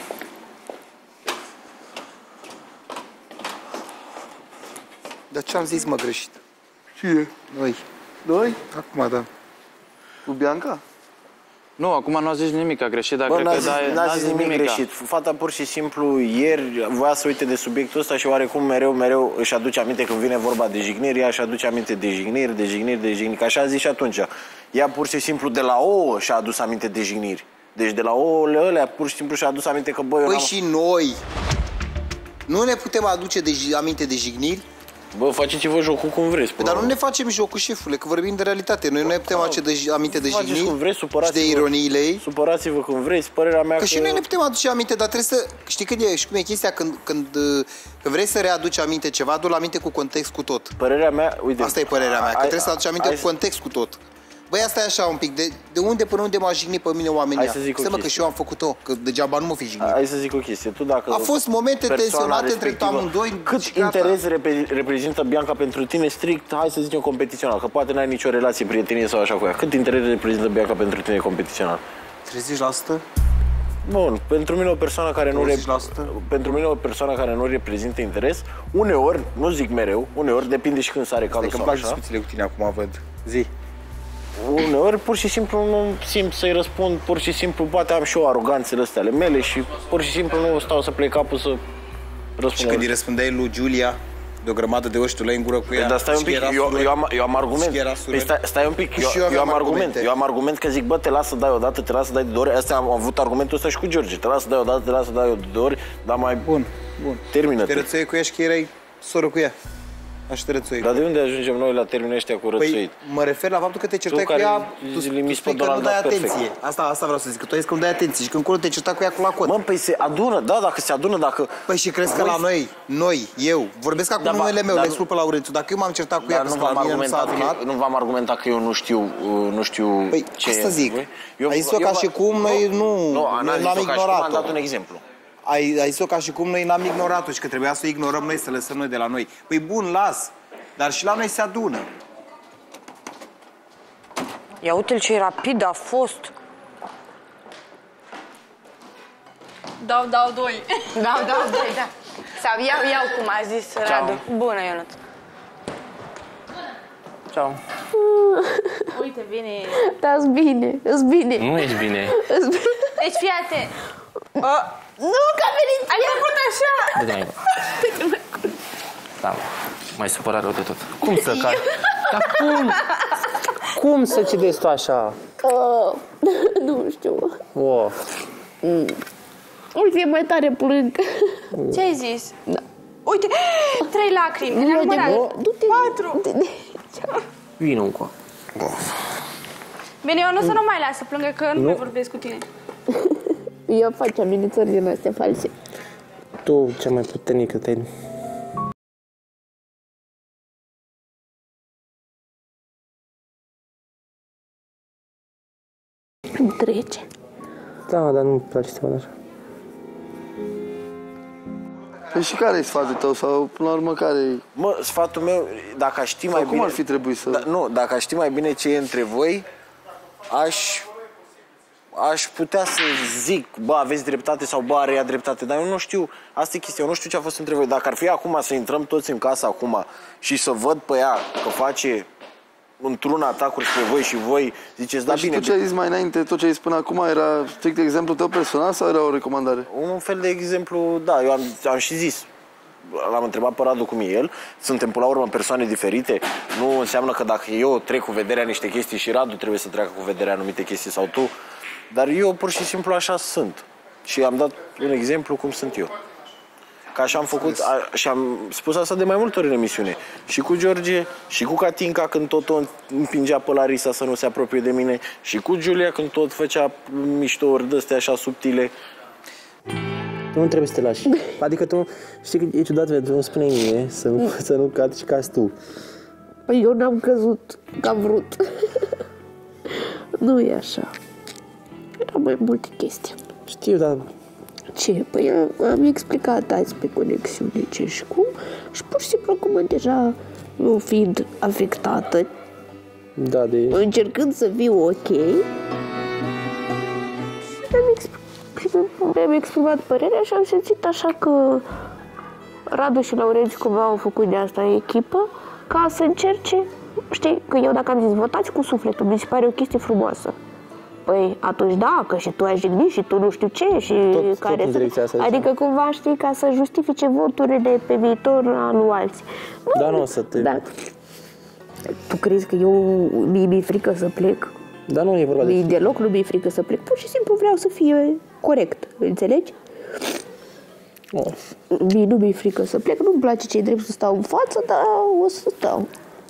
Dar ce am zis, mă, greșit? Ce? Noi? Acum, da. Cu Bianca? Nu, acum nu a zis nimic, a greșit, dar Bă, cred că n-a zis nimic greșit. Fata pur și simplu ieri voia să uite de subiectul ăsta și oarecum mereu își aduce aminte când vine vorba de jigniri, ea își aduce aminte de jigniri, că așa a zis și atunci. Ea pur și simplu de la ouă și-a adus aminte de jigniri. Deci de la ouăle ălea pur și simplu și-a adus aminte că băi, eu Păi și noi nu ne putem aduce aminte de jigniri? Bă, faceți-vă jocul cum vreți. Dar nu ne facem jocul, șefule, că vorbim de realitate. Noi nu ne putem aduce aminte de jigniri cum vreți, și de ironiile ei. Supărați-vă cum vreți, părerea mea că... și noi ne putem aduce aminte, dar trebuie să... Știi când e, și cum e chestia? Când vrei să readuci aminte ceva, adu-l aminte cu context cu tot. Părerea mea, uite... Asta e părerea mea, că trebuie să aduci aminte cu context cu tot. Băi, asta e așa un pic, de unde până unde m-a jignit pe mine oamenii ăia? Să mă, că și eu am făcut-o, că degeaba nu mă fi jignit. Hai să zic o chestie, tu dacă... A fost momente tensionate între amândoi. Cât interes reprezintă Bianca pentru tine strict, hai să zicem competițional, că poate n-ai nicio relație prietenie sau așa cu ea. Cât interes reprezintă Bianca pentru tine competițional? 30%? Bun, pentru mine o persoană care nu reprezintă interes, uneori, nu zic mereu, uneori depinde și când sare calul sau așa. Discuțiile cu tine acum, văd. Zi. Uneori pur și simplu nu simt să-i răspund, pur și simplu poate am și eu aroganțele astea ale mele și pur și simplu nu stau să plec capul să răspund. Și când îi răspundeai lui Giulia de o grămadă de ori, tu l-ai în gură cu ea. Dar stai un pic, eu am argument. Stai un pic, eu am argument că zic, bă, te las să dai odată, te las să dai de ori. Asta am avut argumentul ăsta și cu George. Te las să dai odată, te las să dai de ori, dar mai bun. Termină-te. Te rățuiai cu ea și că erai soră cu ea. Așa te rățuiai. Dar de unde ajungem noi la termenul ăștia cu rățuit? Păi, mă refer la faptul că te certai cu ea, tu spui că nu dai atenție. Asta vreau să zic, că tu ai zis că nu dai atenție și când încolo te certai cu ea cu la cot. Mă, păi se adună, da, dacă se adună, dacă... Păi și crezi că la eu, vorbesc acum numele meu, le spun pe Laurențiu, dacă eu m-am certat cu ea, că la mine nu s-a adunat... Nu v-am argumentat că eu nu știu păi, ce... Păi, asta zic, ai zis-o ca și cum noi n-am ignorat-o. Am dat un exemplu. Ai zis-o ca și cum noi n-am ignorat-o și că trebuia să o ignorăm noi, să lăsăm noi de la noi. Păi bun, las. Dar și la noi se adună. Ia uite-l ce rapid a fost. Dau 2. Dau 2, da. Sau iau cum a zis Radu. Bună, Ionut. Ceau. Uite, bine. Da-s bine, îți bine. Nu ești bine. Deci fii atent. Nu, că a venit. Ai făcut așa. Dă-te-mi. Da, mai supărat rău de tot. Cum să cai? Dar cum? Cum să cedezi tu așa? Nu știu. Uite, e mai tare plâng. Ce ai zis? Da. Uite, 3 lacrimi. Le-am numărat. 4. Vino încă. Bine, eu nu să nu mai las să plângă, că nu mai vorbesc cu tine. Eu fac amenințări din astea false. Tu, cea mai puternică te... Îmi trece. Da, dar nu-mi place să văd așa. Păi și care e sfatul tău? Sau, până la urmă, care e? Mă, sfatul meu, dacă aș ști mai bine... cum ar fi trebuit să... Dacă aș ști mai bine ce e între voi, aș putea să zic, bă, aveți dreptate sau bă, are ea dreptate, dar eu nu știu, asta e chestia, eu nu știu ce a fost între voi. Dacă ar fi acum să intrăm toți în casă acum și să văd pe ea că face într-un atacuri spre voi și voi ziceți, da, bine... Și tu ce ai zis mai înainte, tot ce ai zis până acum, era strict exemplu tău personal sau era o recomandare? Un fel de exemplu, da, eu am și zis. L-am întrebat pe Radu cum e el. Suntem, până la urmă, persoane diferite. Nu înseamnă că dacă eu trec cu vederea niște chestii și Radu trebuie să treacă cu vederea anumite chestii sau tu. Dar eu pur și simplu așa sunt. Și am dat un exemplu cum sunt eu. Că așa am făcut și am spus asta de mai multe ori în emisiune. Și cu George, și cu Catinca când tot o împingea pe Larisa să nu se apropie de mine, și cu Giulia când tot făcea miștouri de-astea așa subtile. Tu nu trebuie să te lași. Adică tu știi că e ciudat, tu îmi spune mie să nu cad și cazi tu. Păi eu n-am căzut, că am vrut. Nu e așa. Erau mai multe chestii. Știu, dar... Ce? Păi am explicat azi pe conexiune ce și cum și pur și simplu acum deja eu fiind afectată, da, încercând să fiu ok, mi-am exprimat părerea și am simțit așa că Radu și Laurențiu cumva au făcut de asta echipă ca să încerce, știi, că eu dacă am zis votați cu sufletul, mi se pare o chestie frumoasă. Păi atunci da, că și tu ai jignit și tu nu știu ce și tot care să... Adică cumva știi ca să justifice voturile pe viitor al alții. Da, nu o să te... Da. Tu crezi că eu mi-e frică să plec? Dar nu e vorba de deloc nu mi-e frică să plec. Pur și simplu vreau să fie corect. Înțelegi? Mie nu mi-e frică să plec. Nu-mi place ce-i drept să stau în față, dar o să stau.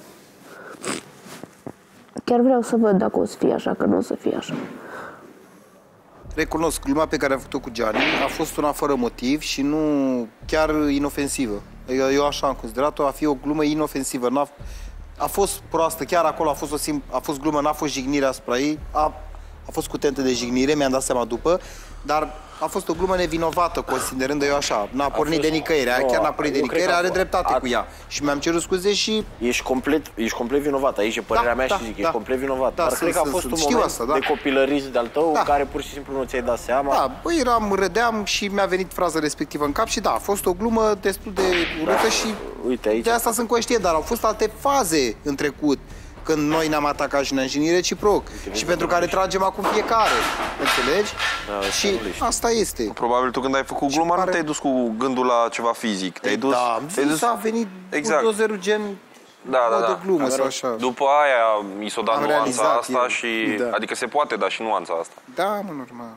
Chiar vreau să văd dacă o să fie așa, că nu o să fie așa. Recunosc, gluma pe care am făcut-o cu Gianni a fost una fără motiv și nu chiar inofensivă. Eu așa am considerat-o a fi o glumă inofensivă. A fost proastă, chiar acolo a fost glumă, n-a fost jignire asupra ei. A fost cu tentă de jignire, mi-am dat seama după, dar a fost o glumă nevinovată, considerând eu așa. N-a pornit de nicăieri, chiar n-a pornit de nicăieri, are dreptate cu ea. Și mi-am cerut scuze și... Ești complet vinovat, aici e părerea mea și zic, ești complet vinovat. Dar cred că a fost un moment de copilărism de-al tău, în care pur și simplu nu ți-ai dat seama. Da, băi, râdeam și mi-a venit fraza respectivă în cap și da, a fost o glumă destul de urâtă și uite, aici... de asta sunt conștient, dar au fost alte faze în trecut când noi ne-am atacat și ne-am jignit reciproc și pentru care tragem acum fiecare, înțelegi? Da, și asta este. Probabil tu când ai făcut gluma nu te-ai dus cu gândul la ceva fizic, te-ai dus... Da, a venit buldozerul gen de glumă sau așa. După aia mi s-o dat nuanța asta și... Adică se poate da și nuanța asta. Da, mă, normal.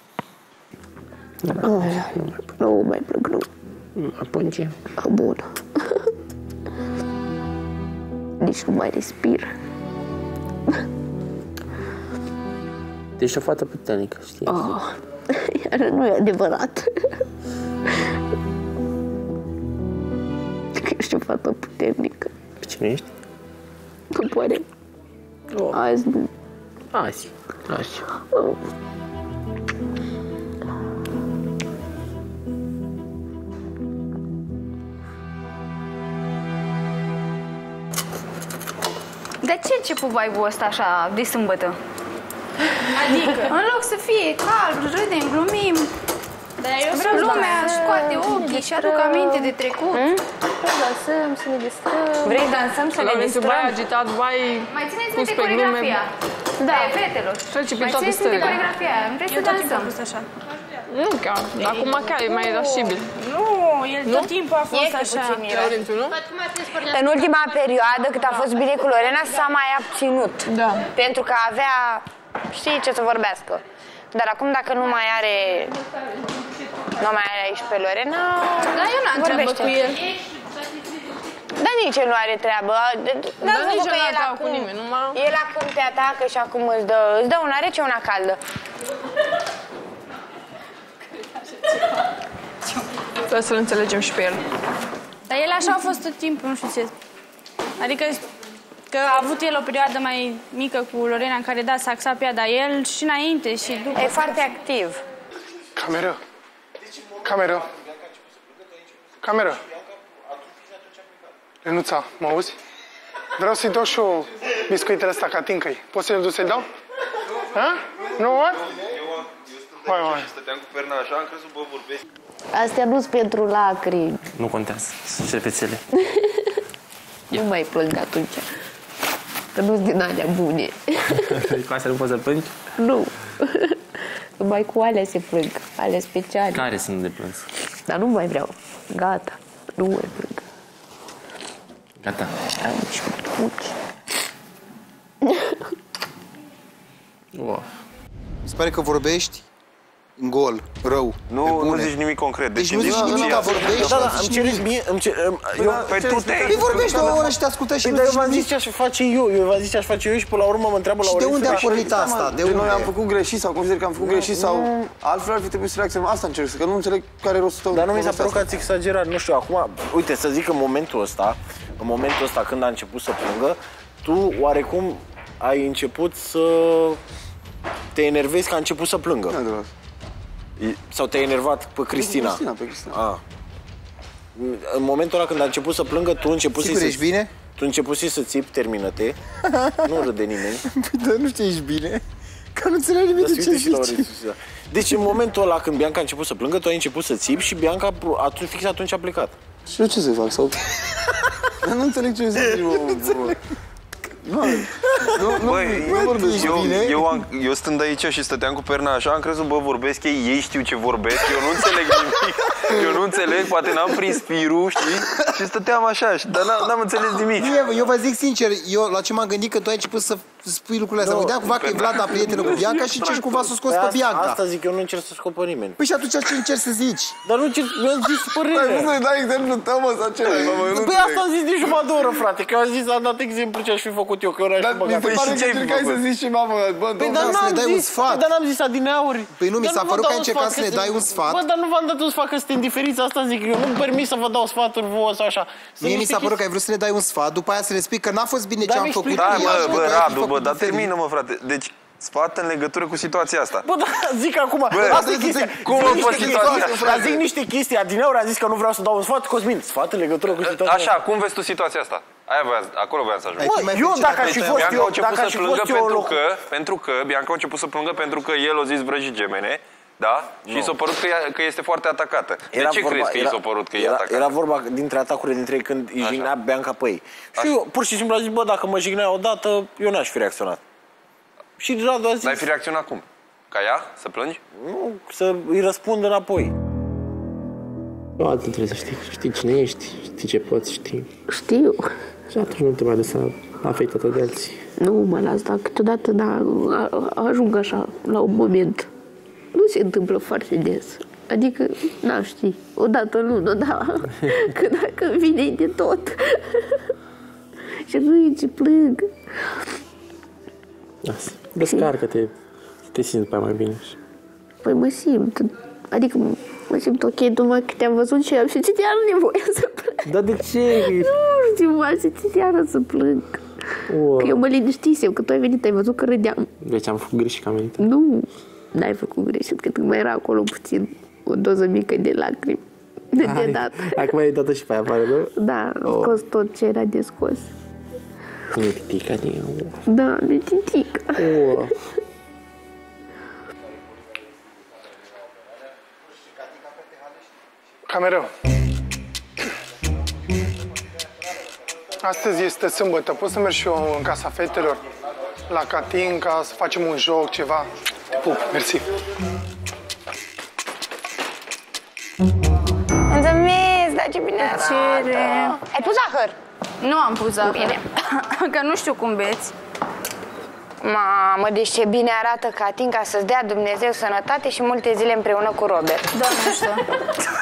Nu mai plâng, nu. Atunci ce? Bun. Nici nu mai respir. Deci o fată puternică, știi? Iar nu e adevărat. Că ești o fată puternică. Pe cine ești? Nu poate. Azi nu. Azi. De ce început vibe-ul ăsta așa de sâmbătă? Adică? În loc să fie calm, râdem, glumim. Lumea scoate ochii și aduc aminte de trecut. Dansăm, să ne distrăm. Vrei dansăm să ne distrăm? Bai agitat, bai mai țineți minte coreografia? Da, fetelor. Mai țineți minte coreografia aia? Vrei să dansăm? Nu chiar, acum chiar e mai irascibil. Nu, el tot timpul a fost așa. În ultima perioadă, cât a fost bine cu Lorena, s-a mai abținut. Da. Pentru că avea, știi ce să vorbească. Dar acum dacă nu mai are aici pe Lorena, dar eu n-am treabă cu el. Dar nici el nu are treabă. Dar nici eu n-am treabă cu nimeni, numai... El acum te atacă și acum îți dă una rece, una caldă. Trebuie să-l înțelegem și pe el. Dar el așa a fost tot timpul, nu știu ce. Adică că a avut el o perioadă mai mică cu Lorena în care s-a axat pe ea, dar el și înainte și după. E foarte activ. Cameră. Renuța, mă auzi? Vreau să-i dau și eu biscuitele astea ca tincăi. Poți să le duc să-i dau? Ha? Nu? Stăteam cu perna așa, am crezut, bă, vorbesc. Astea nu-s pentru lacrimi. Nu contează, sunt șervețele. Nu mai plâng atunci. Că nu-s din alea bune. Cu astea nu poți să plângi? Nu. Numai cu alea se plâng, alea speciale. Care sunt de plâns? Dar nu mai vreau. Gata. Nu mai plâng. Gata. Am și muci. Wow. Se pare că vorbești în gol, rău. Nu zici nimic concret. Deci nu zici nimic, dar vorbești. Da, îmi cereți mie, Păi vorbești o oră și te ascultă și nu zici eu v-am zis ce aș face eu, și până la urmă mă întreabă la ori. Și de unde a pornit asta? De unde? Noi am făcut greșit sau consider că am făcut greșit sau altfel ar fi trebuit să reacționăm. Asta încerc, că nu înțeleg care e rostul tău. Dar nu mi s-a părut că ați exagerat, nu știu, acum, uite, să zic că în momentul ăsta când a început să plângă, tu oarecum ai început să te enervezi că a început să plângă. Sau te-ai enervat pe Cristina? Pe Cristina. În momentul ăla când a început să plângă, tu începusi să țipi, termină-te. Nu râde nimeni. Dar nu știu, ești bine? Că nu înțeleg nimic de ce zici. Deci în momentul ăla când Bianca a început să plângă, tu ai început să țipi și Bianca fix atunci a plecat. Și eu ce să fac? Sau... Nu înțeleg ce zici, Eu stând aici și stăteam cu perna așa, am crezut, bă, vorbesc ei știu ce vorbesc, eu nu înțeleg nimic, eu nu înțeleg, poate n-am prins firul, știi? Și stăteam așa, dar n-am înțeles nimic. Eu vă zic sincer, eu la ce m-am gândit că tu ai început să spui lucrurile astea. Vedeam cumva că e Vlad la prietenă cu Bianca și încerci cumva să o scoți pe Bianca. Asta zic, eu nu încerc să scot pe nimeni. Păi și atunci ce încerci să zici? Dar nu încerc, mi-am zis părerea. Păi nu-i dai exemplu tău, mă, sau ce? Păi asta am zis nici jumătate de oră, frate, că am zis, am dat exemplu ce aș fi făcut eu, că eu n-aș fi băgat. Păi și ce încercai să zici ceva, mă? Păi dar n-am zis adineauri. Păi nu, mi s-a părut că ai încercat să ne dai un sfat. Bă, dar nu v-am dat un sfat, că suntem diferiți, asta zic, eu nu-mi permis să vă dau sfaturi vouă sau așa. Mie mi s-a părut că ai vrut să ne dai un sfat, după aia să ne spui că n-a fost bine ce am făcut. Da, bă, Radu, bă, dar termină-mă, frate. Deci, sfat în legătură cu situația asta. Bă, da, zic acum, asta e chestia. Cum a fost situația asta? Zic niște chestii, adineauri a zis că nu vreau să dau un sfat, Cosmin, sfat în legătură cu situația asta. Așa, cum vezi tu situația asta? Acolo voiam să ajung. Eu, dacă aș fi fost eu, dacă aș fi fost eu pentru că Bianca a început să plângă pentru că el o zis vrăjit gemene. Da? Și i s-a părut că este foarte atacată. De ce crezi că i s-a părut că e atacată? Era vorba dintre atacurile dintre ei când îi jignea Bianca pe ei. Și eu pur și simplu am zis, bă, dacă mă jignea odată, eu n-aș fi reacționat. Și Radu a zis... N-ai fi reacționat cum? Ca ea? Să plângi? Nu, să îi răspund înapoi. Nu, atât trebuie să știi cine ești, știi ce poți, știi. Știu. Și atunci nu te mai lăsa afectată de alții. Nu mă las, dar câteodată ajung așa, la un moment. Nu se întâmplă foarte des. Adică, n-am ști, odată în lună, da, că dacă vine de tot. Și râzi, plâng. Lasă, descarcă-te, te simți după mai bine. Păi mă simt, adică mă simt ok, numai că te-am văzut și am simțit iară nevoie să plâng. Dar de ce? Nu știu, m-am simțit iară să plâng. Că eu mă liniștisem, că tu ai venit, ai văzut că râdeam. Deci am făcut greșit că am venit. Nu, n-ai făcut greșit, că mai era acolo puțin, o doză mică de lacrimi. De dat. Acum ai dat și pe aia afară, nu? Da, am scos tot ce era de scos. Nu e titica, Da, nu e titica. Cameră. Astăzi este sâmbătă. Pot să merg și eu în casa fetelor? La Catinca, să facem un joc, ceva? Te pup, mersi. Mulțumesc, dar ce bine arată. Ai pus zahăr? Nu am pus zahăr. Bine. Că nu știu cum beți. Mamă, deci ce bine arată Catinca, să-ți dea Dumnezeu sănătate și multe zile împreună cu Robert. Doamne știu.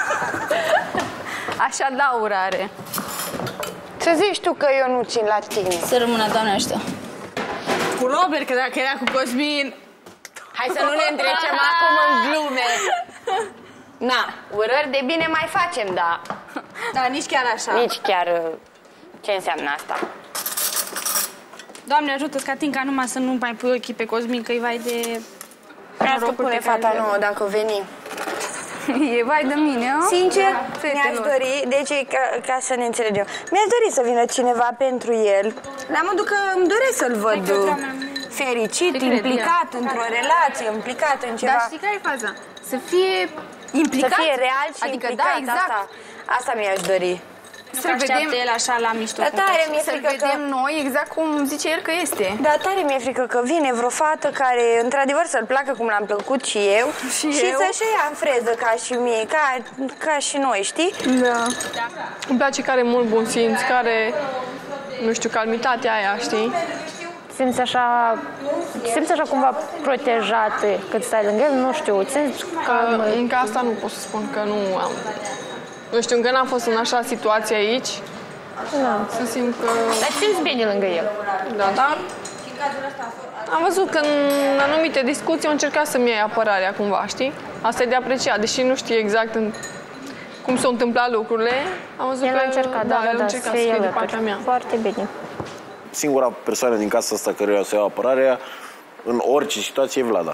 Așa Laura are. Să zici tu că eu nu țin la tine. Să rămână, Doamne știu. Cu Robert, că dacă era cu Cosmin... Hai să nu ne întrecem acum în glume. Na, urări de bine mai facem, da. Da, nici chiar așa. Nici chiar ce înseamnă asta. Doamne ajută, Catinca, numai să nu mai pui ochii pe Cosmin, că-i vai de... Vreau să pune fata nouă dacă veni. E vai de mine, o? Sincer, mi-aș dori, deci ca să ne înțelegem, mi-aș dori să vină cineva pentru el. La modul că îmi doresc să-l văd fericit, implicat într-o relație, implicat în ceva. Dar știi care e faza? Să fie implicat. Să fie real și adică, implicat, da, exact. Asta mi-aș dori. Să-l vedem el așa la mișto. Dar tare mi-e frică să vedem noi exact cum zice el că este. Dar tare mi-e frică că vine vreo fată care într-adevăr să-l placă cum l-am plăcut și eu și să-și ia în freză ca și mie, ca și noi, știi? Da. Îmi place că are mult bun simț, care, nu știu, calmitatea aia, știi? Simți așa cumva protejată cât stai lângă el, nu știu, simți calmă. Încă asta nu pot să spun că nu am. Nu știu, încă n-am fost în așa situație aici. Da. Să simt că... Dar simți bine lângă el. Da, da. Am văzut că în anumite discuții au încercat să-mi iei apărarea cumva, știi? Asta e de apreciat, deși nu știu exact cum s-au întâmplat lucrurile. Am văzut el că a încercat, el a încercat să fie de partea mea. Foarte bine. Singura persoană din casa asta căruia să iau apărarea în orice situație e Vlada.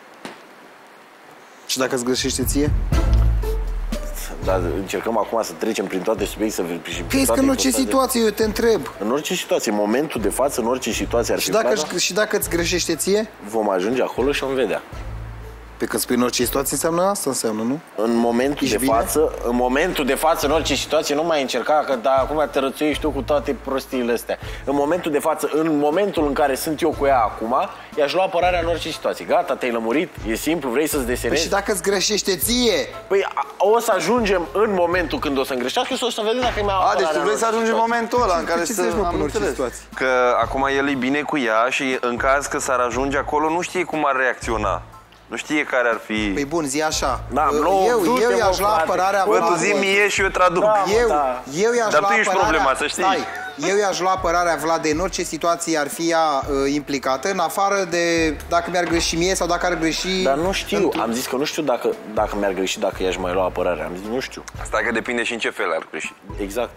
Și dacă îți greșește ție? Dar încercăm acum să trecem prin toate subiecte, să crezi că în orice situație, eu te întreb. În orice situație, în momentul de față, în orice situație ar fi și dacă îți greșește ție? Vom ajunge acolo și vom vedea. Pe când spui în orice situație înseamnă asta, înseamnă, nu? În momentul de față, în orice situație, nu mai încerca, că da, acum te rățuiești tu cu toate prostiile astea. În momentul de față, în momentul în care sunt eu cu ea acum, i-aș lua apărarea în orice situație. Gata, te-ai lămurit, e simplu, vrei să-ți desenezi? Păi și dacă îți greșește ție? Păi o să ajungem în momentul când o să-mi greșească și o să vedem dacă mi-a apărarea. Deci tu vrei să ajungi în momentul ăla în care să am înțeles. Că acum el e bine cu ea și în caz că s-ar ajunge acolo, nu știe cum ar reacționa. Nu știe care ar fi... Păi bun, zi așa. Da, eu i-aș lua apărarea Vladului. Tu zi mie și eu traduc. Eu i-aș Dar lua tu ești apărarea... problema, să știi. Stai. Eu i-aș lua apărarea Vladei în orice situație ar fi ea implicată, în afară de dacă mi-ar greși mie sau dacă ar greși... Dar nu știu, am zis că nu știu dacă mi-ar greși, dacă i-aș mai lua apărarea. Am zis, nu știu. Asta că depinde și în ce fel ar greși. Exact.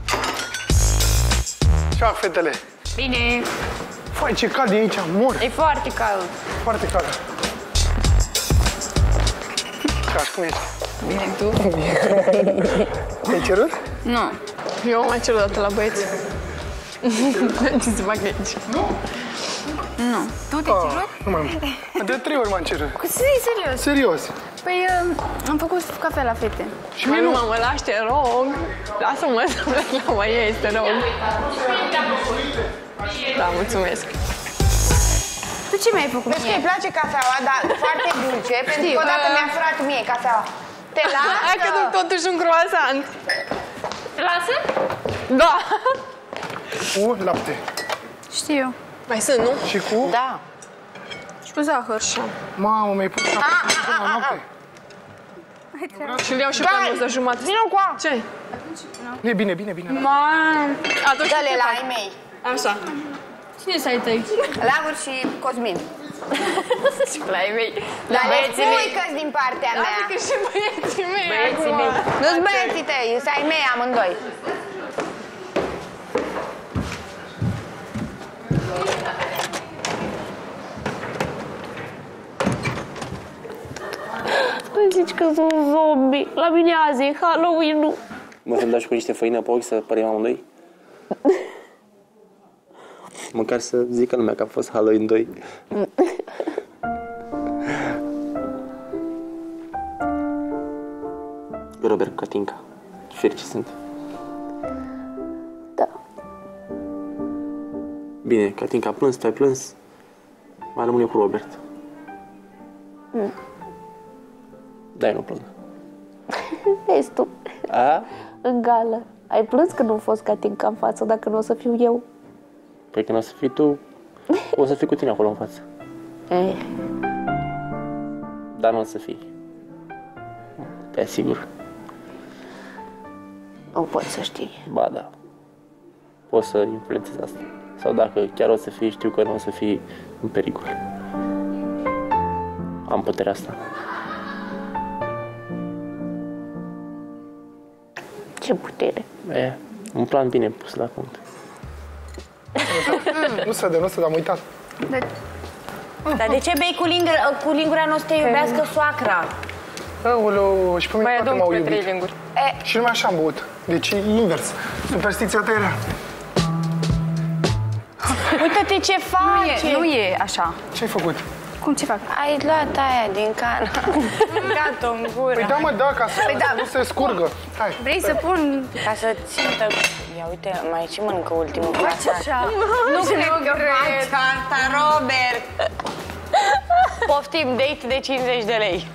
Ce-a, fetele? Bine. Fai, ce cald e aici, mor. E foarte cald. Foarte cald. Caș, cum ești? Bine, tu? Te-ai cerut? Nu. Eu am mai cerut dată la băieți. Ce să fac aici? Nu? Nu. Tu te-ai cerut? Nu mai mult. De 3 ori m-am cerut. Serios? Serios. Păi am făcut cafea la fete. Și mie nu. Mă lași, te rog. Lasă-mă să plec la băieți, te rog. Da, mulțumesc. Tu ce mi-ai făcut mie? Îi place cafeaua, dar foarte dulce, pentru că odată mi-a furat mie cafeaua. Te lasă? Hai că duc totuși un croissant. Te lasă? Da. Cu lapte. Știu. Mai sunt, nu? Și cu? Da. Și cu zahăr. Mamă, mi-ai pus lapte până la noapte. Și le iau și pe anul de jumătate. Vino cu a. Ce? E bine, bine, bine. Atunci dă-le la ai mei. Așa. Cine să ai tăi? Lagur și Cosmin. La ei mei. Dar le spui că-s din partea mea. Adică și băieții mei. Băieții mei. Nu-s băieții tăi, să ai mei amândoi. Nu zici că sunt zombie. La mine azi e Halloween-ul. Mă să-mi dai și cu niște făină pe ochi să părem amândoi? Măcar să zică lumea că a fost Halloween 2. Robert, Cătinca. Fericit sunt. Da. Bine, Cătinca a plâns, tu ai plâns. Mai rămâne cu Robert. Da, nu plâng. Vezi tu. A? În gală. Ai plâns că nu a fost Catinca în față, dacă nu o să fiu eu? Păi când o să fii tu, o să fii cu tine acolo în față. Dar nu o să fii. Te asigur. Nu pot să știi. Ba da. Poți să influențezi asta. Sau dacă chiar o să fii, știu că nu o să fii în pericol. Am puterea asta. Ce putere? E, un plan bine pus la punct. Nu se dă, am uitat. Dar de ce bei cu lingura nu o să te iubească soacra? Aoleu, și pe mine toate m-au iubit. 3 linguri. Și numai așa am băut. Deci e invers. Superstiția ta era. Uite-te ce faci! Nu e așa. Ce-ai făcut? Cum ce fac? Ai luat aia din cană. Gat-o în gură. Păi da, mă, da, ca să nu se scurgă. Hai. Vrei să pun... Ca să țintă... Ia uite, mai și mănâncă ultimul croissant. Așa. Nu cred că faci asta, Robert. Poftim, date de 50 de lei.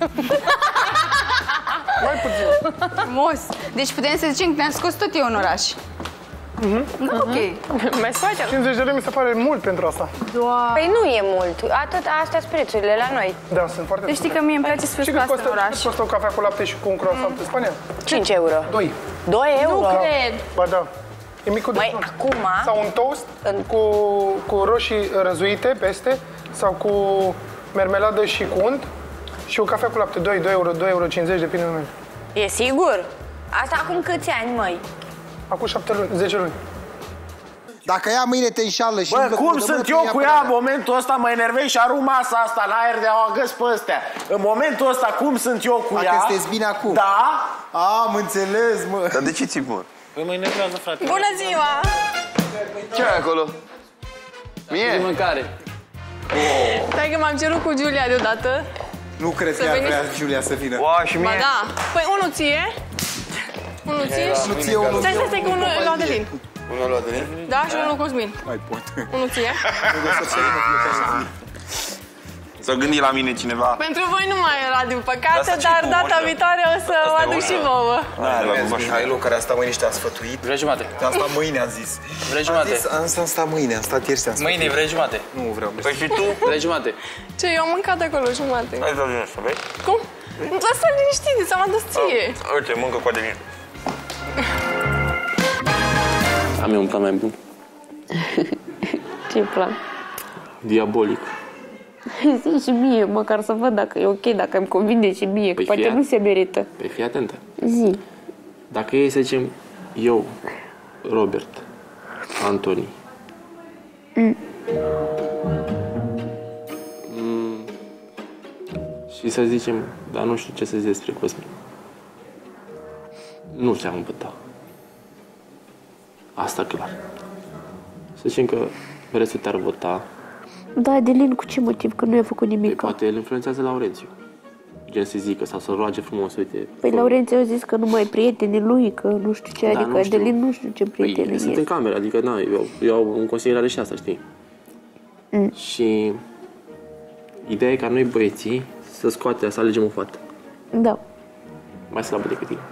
Mai puțin. Frumos. Deci putem să zicem că te-am scos tot eu în oraș. Da, ok. Mai scoate. 50 de lei mi se pare mult pentru asta. Păi nu e mult. Atât, astea-s prețurile la noi. Da, sunt foarte... Deci știi că mie îmi place să fiu scoasă în oraș. Cât costă o cafea cu lapte și cu un croissant în Spania? 5 euro. 2. 2 euro? Nu cred. Ba da. E micul de Băi, frunz. acum... Sau un toast cu roșii răzuite peste, sau cu mermeladă și cu unt, și o cafea cu lapte. 2 euro, 2,50 euro, depinde de mine. E sigur? Asta acum câți ani, măi? Acum 7 luni, 10 luni. Dacă ea mâine te înșală și... Bă, cum sunt eu cu ea în momentul ăsta, mă enervez și arunc masa asta în aer de a agăs pe ăstea. În momentul ăsta, cum sunt eu cu ea... Dacă sunteți bine acum. Da. Am înțeles, mă. Dar de ce ții, mă? Păi mă enervează, frate. Bună ziua! Ce ai acolo? Mie? De mâncare. Stai că m-am cerut cu Giulia deodată. Nu cred că ar vrea Giulia să vină. Ua, și mie? Ba da. Păi unul ție. Unul ție. Stai că unul la Adelin. Unul la Adelin? Da, și unul Cosmin. Mai pot. Unul ție. S-a gândit la mine cineva. Pentru voi nu mai era, din păcate, dar data viitoare o să o aduc și vouă. Mihailu, care a stat mâine și te-a sfătuit. Vrei jumate? Am stat mâine, am zis. Vrei jumate? Am stat mâine, am stat ieri și te-am Mâine vrei jumate? Nu vreau. Păi și tu? Vrei jumate? Ce, eu am mâncat acolo jumate. Hai să ajungi să vei? Cum? Lăsa liniștit, ți-am adus ție. Uite, mâncă cu Adelin. Am eu un plan mai bun. Ce plan? Diabolic. Zi și mie, măcar să văd dacă e ok, dacă îmi convine și mie, că Păi poate nu se merită. Păi fii atentă. Zi. Dacă ei să zicem eu, Robert, Antoni. Și să zicem, dar nu știu ce să zic despre Cosmin. Nu te-am împăta. Asta clar. Să zicem că restul te-ar vota. Da, Adelin, cu ce motiv? Că nu i-a făcut nimic. Poate îl influențează Laurențiu. Gen să zică sau să roage frumos, uite. Păi Laurențiu a zis că nu mai prietenii lui, că nu știu ce, Da, adică nu știu. Adelin nu știu ce prieteni Păi, sunt în cameră, adică na, eu iau în considerare și asta, știi? Și ideea e ca noi băieții să scoate, să alegem o fată. Da. Mai slabă decât tine.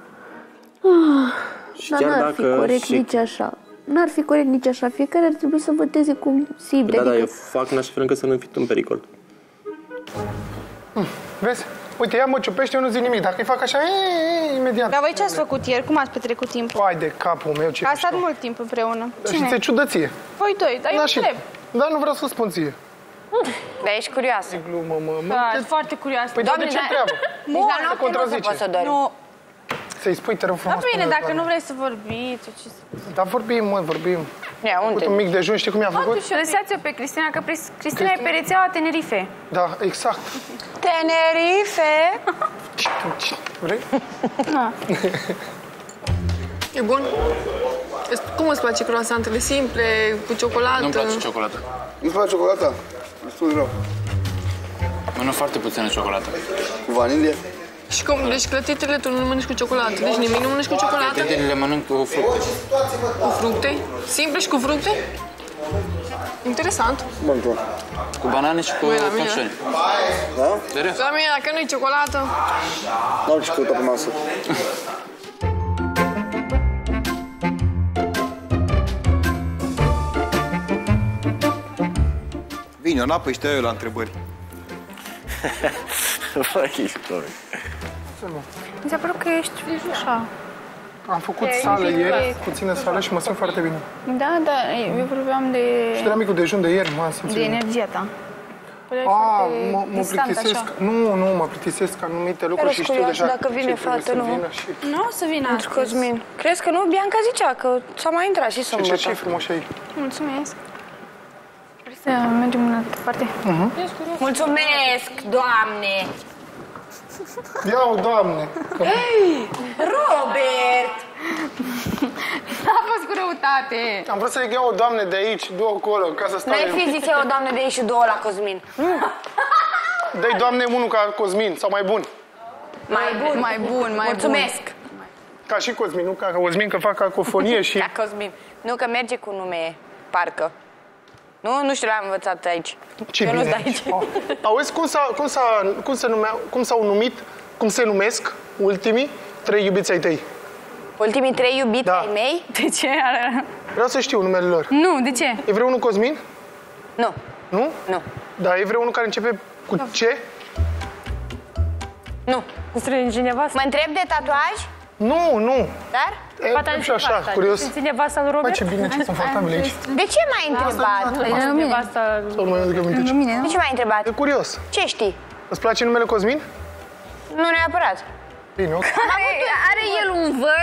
Și Dar n-ar fi corect nici așa. N-ar fi corect nici așa. Fiecare ar trebui să voteze cum simte. Da, adică... eu fac în așa fel încât să nu fiu în pericol. Vezi? Uite, ea mă ciupește, eu nu zic nimic. Dacă îi fac așa, imediat. Dar voi ce ați făcut ieri? Cum ați petrecut timpul? Hai de capul meu, ce Ați stat mult timp împreună. Și ți-e ciudăție. Voi doi, dar eu întreb. Dar nu vreau să spun ție. Dar ești curioasă. E glumă, mă. Da, e foarte curioasă. Păi, Doamne, de ce treabă? Nici la noapte nu poți să dormi. Nu. Să-i spui, te rog Da, frumos. bine, dacă nu vrei să vorbiți, ce să... Dar vorbim, mă, vorbim. Ia, unde? Un mic dejun, știi cum i-a făcut? Lăsați-o pe Cristina, că Cristina e pe rețeaua Tenerife. Da, exact. Tenerife! Vrei? Da. E bun? Cum îți place croissantele? Simple, cu ciocolată? Nu-mi place ciocolată. Nu-ți place ciocolata? Destul de rău. Mănânc foarte puțină ciocolată. Cu vanilie? Și cum? Deci clătitele tu nu mănânci cu ciocolată. Deci nimic nu mănânci cu ciocolată? Clătitele le mănânc cu fructe. Cu fructe? Simple și cu fructe? Interesant. Cu banane și cu Ui, la mine. căpșuni. Da? Serios? La mine, dacă nu-i ciocolată... N-au ce căuta pe masă. Vine o napă și te eu la întrebări. Mi s-a părut că ești așa. Am făcut sală ieri, puțină sală și mă simt foarte bine. Da, da, eu vorbeam Și de la micul dejun de ieri m-am simțit de bine. energia ta. Mă plictisesc. Nu, mă plictisesc anumite lucruri și știu deja dacă vine ce trebuie fată, să nu? vină și... Nu o să vină Pentru astăzi. Cosmin. Crezi că nu? Bianca zicea că s-a mai intrat și sâmbătă. Ce-i frumos aici? Mulțumesc. Vrei să mergem în altă parte? Mulțumesc, Doamne! Ia-o, Doamne! Robert! N-a fost cu răutate. Am vrut să-i iau o Doamne de aici, două acolo, ca să stau N-ai eu. fi zis eu, Doamne, de aici și două la Cosmin. Dă-i Doamne unul ca Cosmin, sau mai bun. Mai bun. Mai bun, mai Mulțumesc. Ca și Cosmin, nu ca Cosmin, că fac cacofonie și... Ca Cosmin. Nu, că merge cu nume, parcă. Nu știu, l-am învățat aici. Ce eu nu bine. sunt aici. Auzi, cum se numesc ultimii 3 iubiți ai tăi? Ultimii 3 iubiți Da. ai mei? De ce? Vreau să știu numele lor. Nu, de ce? E vreunul Cosmin? Nu. Nu? Nu. Da, e vreunul care începe cu ce? Nu. Strângi cineva? Mă întreb de tatuaj? Nu. Dar? E, și așa, curios. Sunt nevasta lui Bă, Robert? ce bine, ce confortabil aici. De ce m-ai întrebat? E nevasta Sau nu mai aduc aminte. De ce m-ai întrebat? E curios. Ce știi? Îți place numele Cosmin? Nu neapărat. Bine, ok. Are el un văr?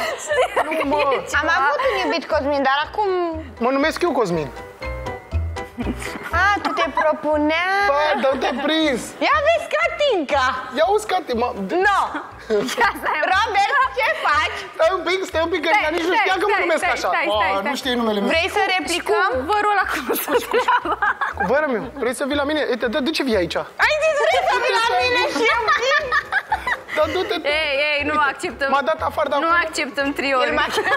Nu, mă. Am avut un iubit Cosmin, dar acum... Mă numesc eu Cosmin. A, tu te propunea... Bă, dar te prins! Ia vezi Catinca! Ia uzi, Cati, No! Robert, ce faci? Stai un pic, că ea nici nu știa că mă numesc așa. Nu știe numele meu. Vrei să replicăm? Vărul ăla cum să cheamă? Cu vărul meu, vrei să vii la mine? Uite, de ce vii aici? Ai zis, vrei să vii la mine și eu vin? Dar du-te tu. Ei, nu acceptăm. M-a dat afară, dar... Nu acceptăm triori.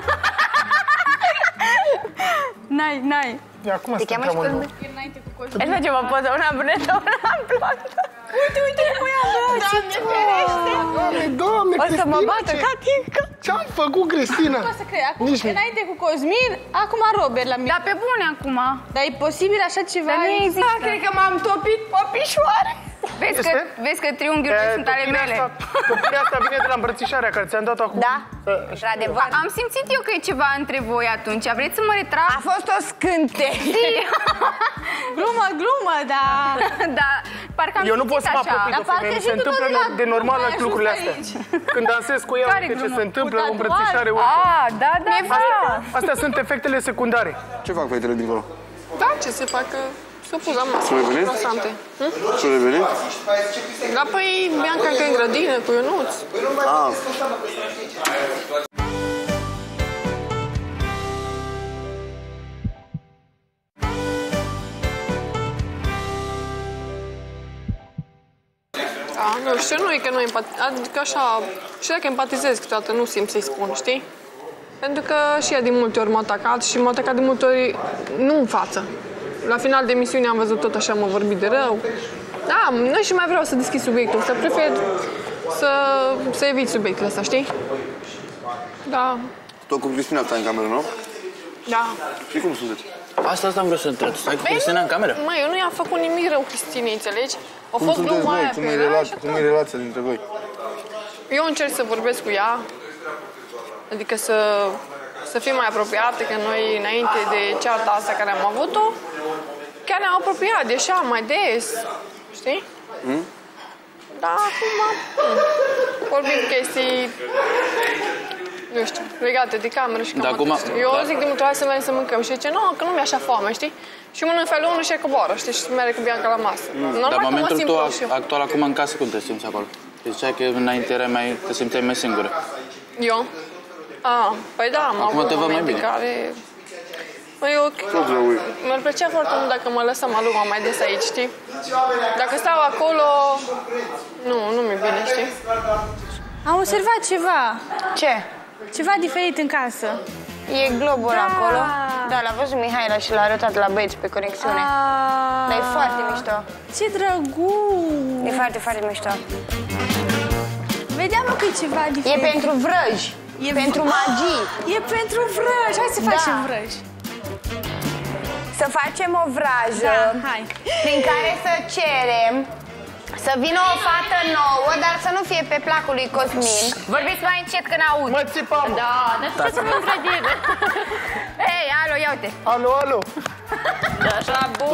N-ai. Ia, cum asta te cheamă nou? Îți facem o poză, una brunetă, una blondă. Uite cum e abia, Doamne ferește! Doamne, o să mă Cristina, bată Catinca! Ce-am făcut, Cristina? Nu să cred, acum, înainte cu Cosmin, acum Robert la mine. Dar pe bune acum. Dar e posibil așa ceva? Dar nu există. Cred că m-am topit pe pișoare. Vezi că triunghiurile sunt ale mele. Topirea asta vine de la îmbrățișarea care ți-am dat-o acum. Da, într-adevăr. Am simțit eu că e ceva între voi atunci. Vreți să mă retrag? A fost o scânteie. Glumă, dar... Da, parcă am Eu nu pot să mă apropii de o femeie, mi se întâmplă de normal lucrurile astea. Când dansez cu ea, uite ce se întâmplă, o îmbrățișare, uite. Da. Astea sunt efectele secundare. Ce fac fetele dincolo? Da, ce se facă? S-o pus la masă. S-o revenit? S-o revenit? Da, păi Bianca încă în grădină cu Ionuț. Nu știu, nu e că nu empatizez, adică așa, și dacă empatizez câteodată, nu simt să-i spun, știi? Pentru că și ea de multe ori m-a atacat și m-a atacat de multe ori nu în față. La final de emisiune am văzut tot așa, m-a vorbit de rău. Da, nu și mai vreau să deschid subiectul ăsta, prefer să evit subiectul ăsta, știi? Da. Tot cu Cristina stai în cameră, nu? Da. Și cum sunteți? Asta am vrut să întreb. Stai cu Cristina în cameră? Măi, eu nu i-am făcut nimic rău Cristinei, înțelegi? A Cum fost sunteți gluma voi? aia pe ea și Cum e relația dintre voi? eu încerc să vorbesc cu ea, adică să fim mai apropiate, că noi, înainte de cearta asta care am avut-o, chiar ne-am apropiat de așa, mai des, știi? Dar acum vorbim chestii, nu știu, legate de cameră și cam atât. Eu zic de multe ori să mergem să mâncăm și zice, nu, că nu mi-e așa foame, știi? Și mână în felul unul și coboară, știi, și merge cu Bianca la masă. Dar în momentul actual acum în casă, cum te simți acolo? Ziceai că înainte te simțeai mai singură. Eu? Păi da, am avut momente în care... Păi eu... Mi-ar plăcea foarte mult dacă mă lăsăm aluma mai des aici, știi? Dacă stau acolo... Nu mi-e bine, știi? Am observat ceva. Ce? Ceva diferit în casă. E globul acolo. Da, l-a văzut Mihaela și l-a arătat la băieți pe conexiune. Dar e foarte mișto. Ce drăguț! E foarte, foarte mișto. Vedeam că e ceva diferit. E pentru vrăji. E pentru magii. E pentru vrăji. Hai să facem vrăji. Să facem o vrajă prin care să cerem să vină o fată nouă, dar să nu fie pe placul lui Cosmin. Vorbiți mai încet că n-aud. Mă țipam! Da, dar ce să vă grădină? Hei, alo, ia uite. Alo! Așa, bun!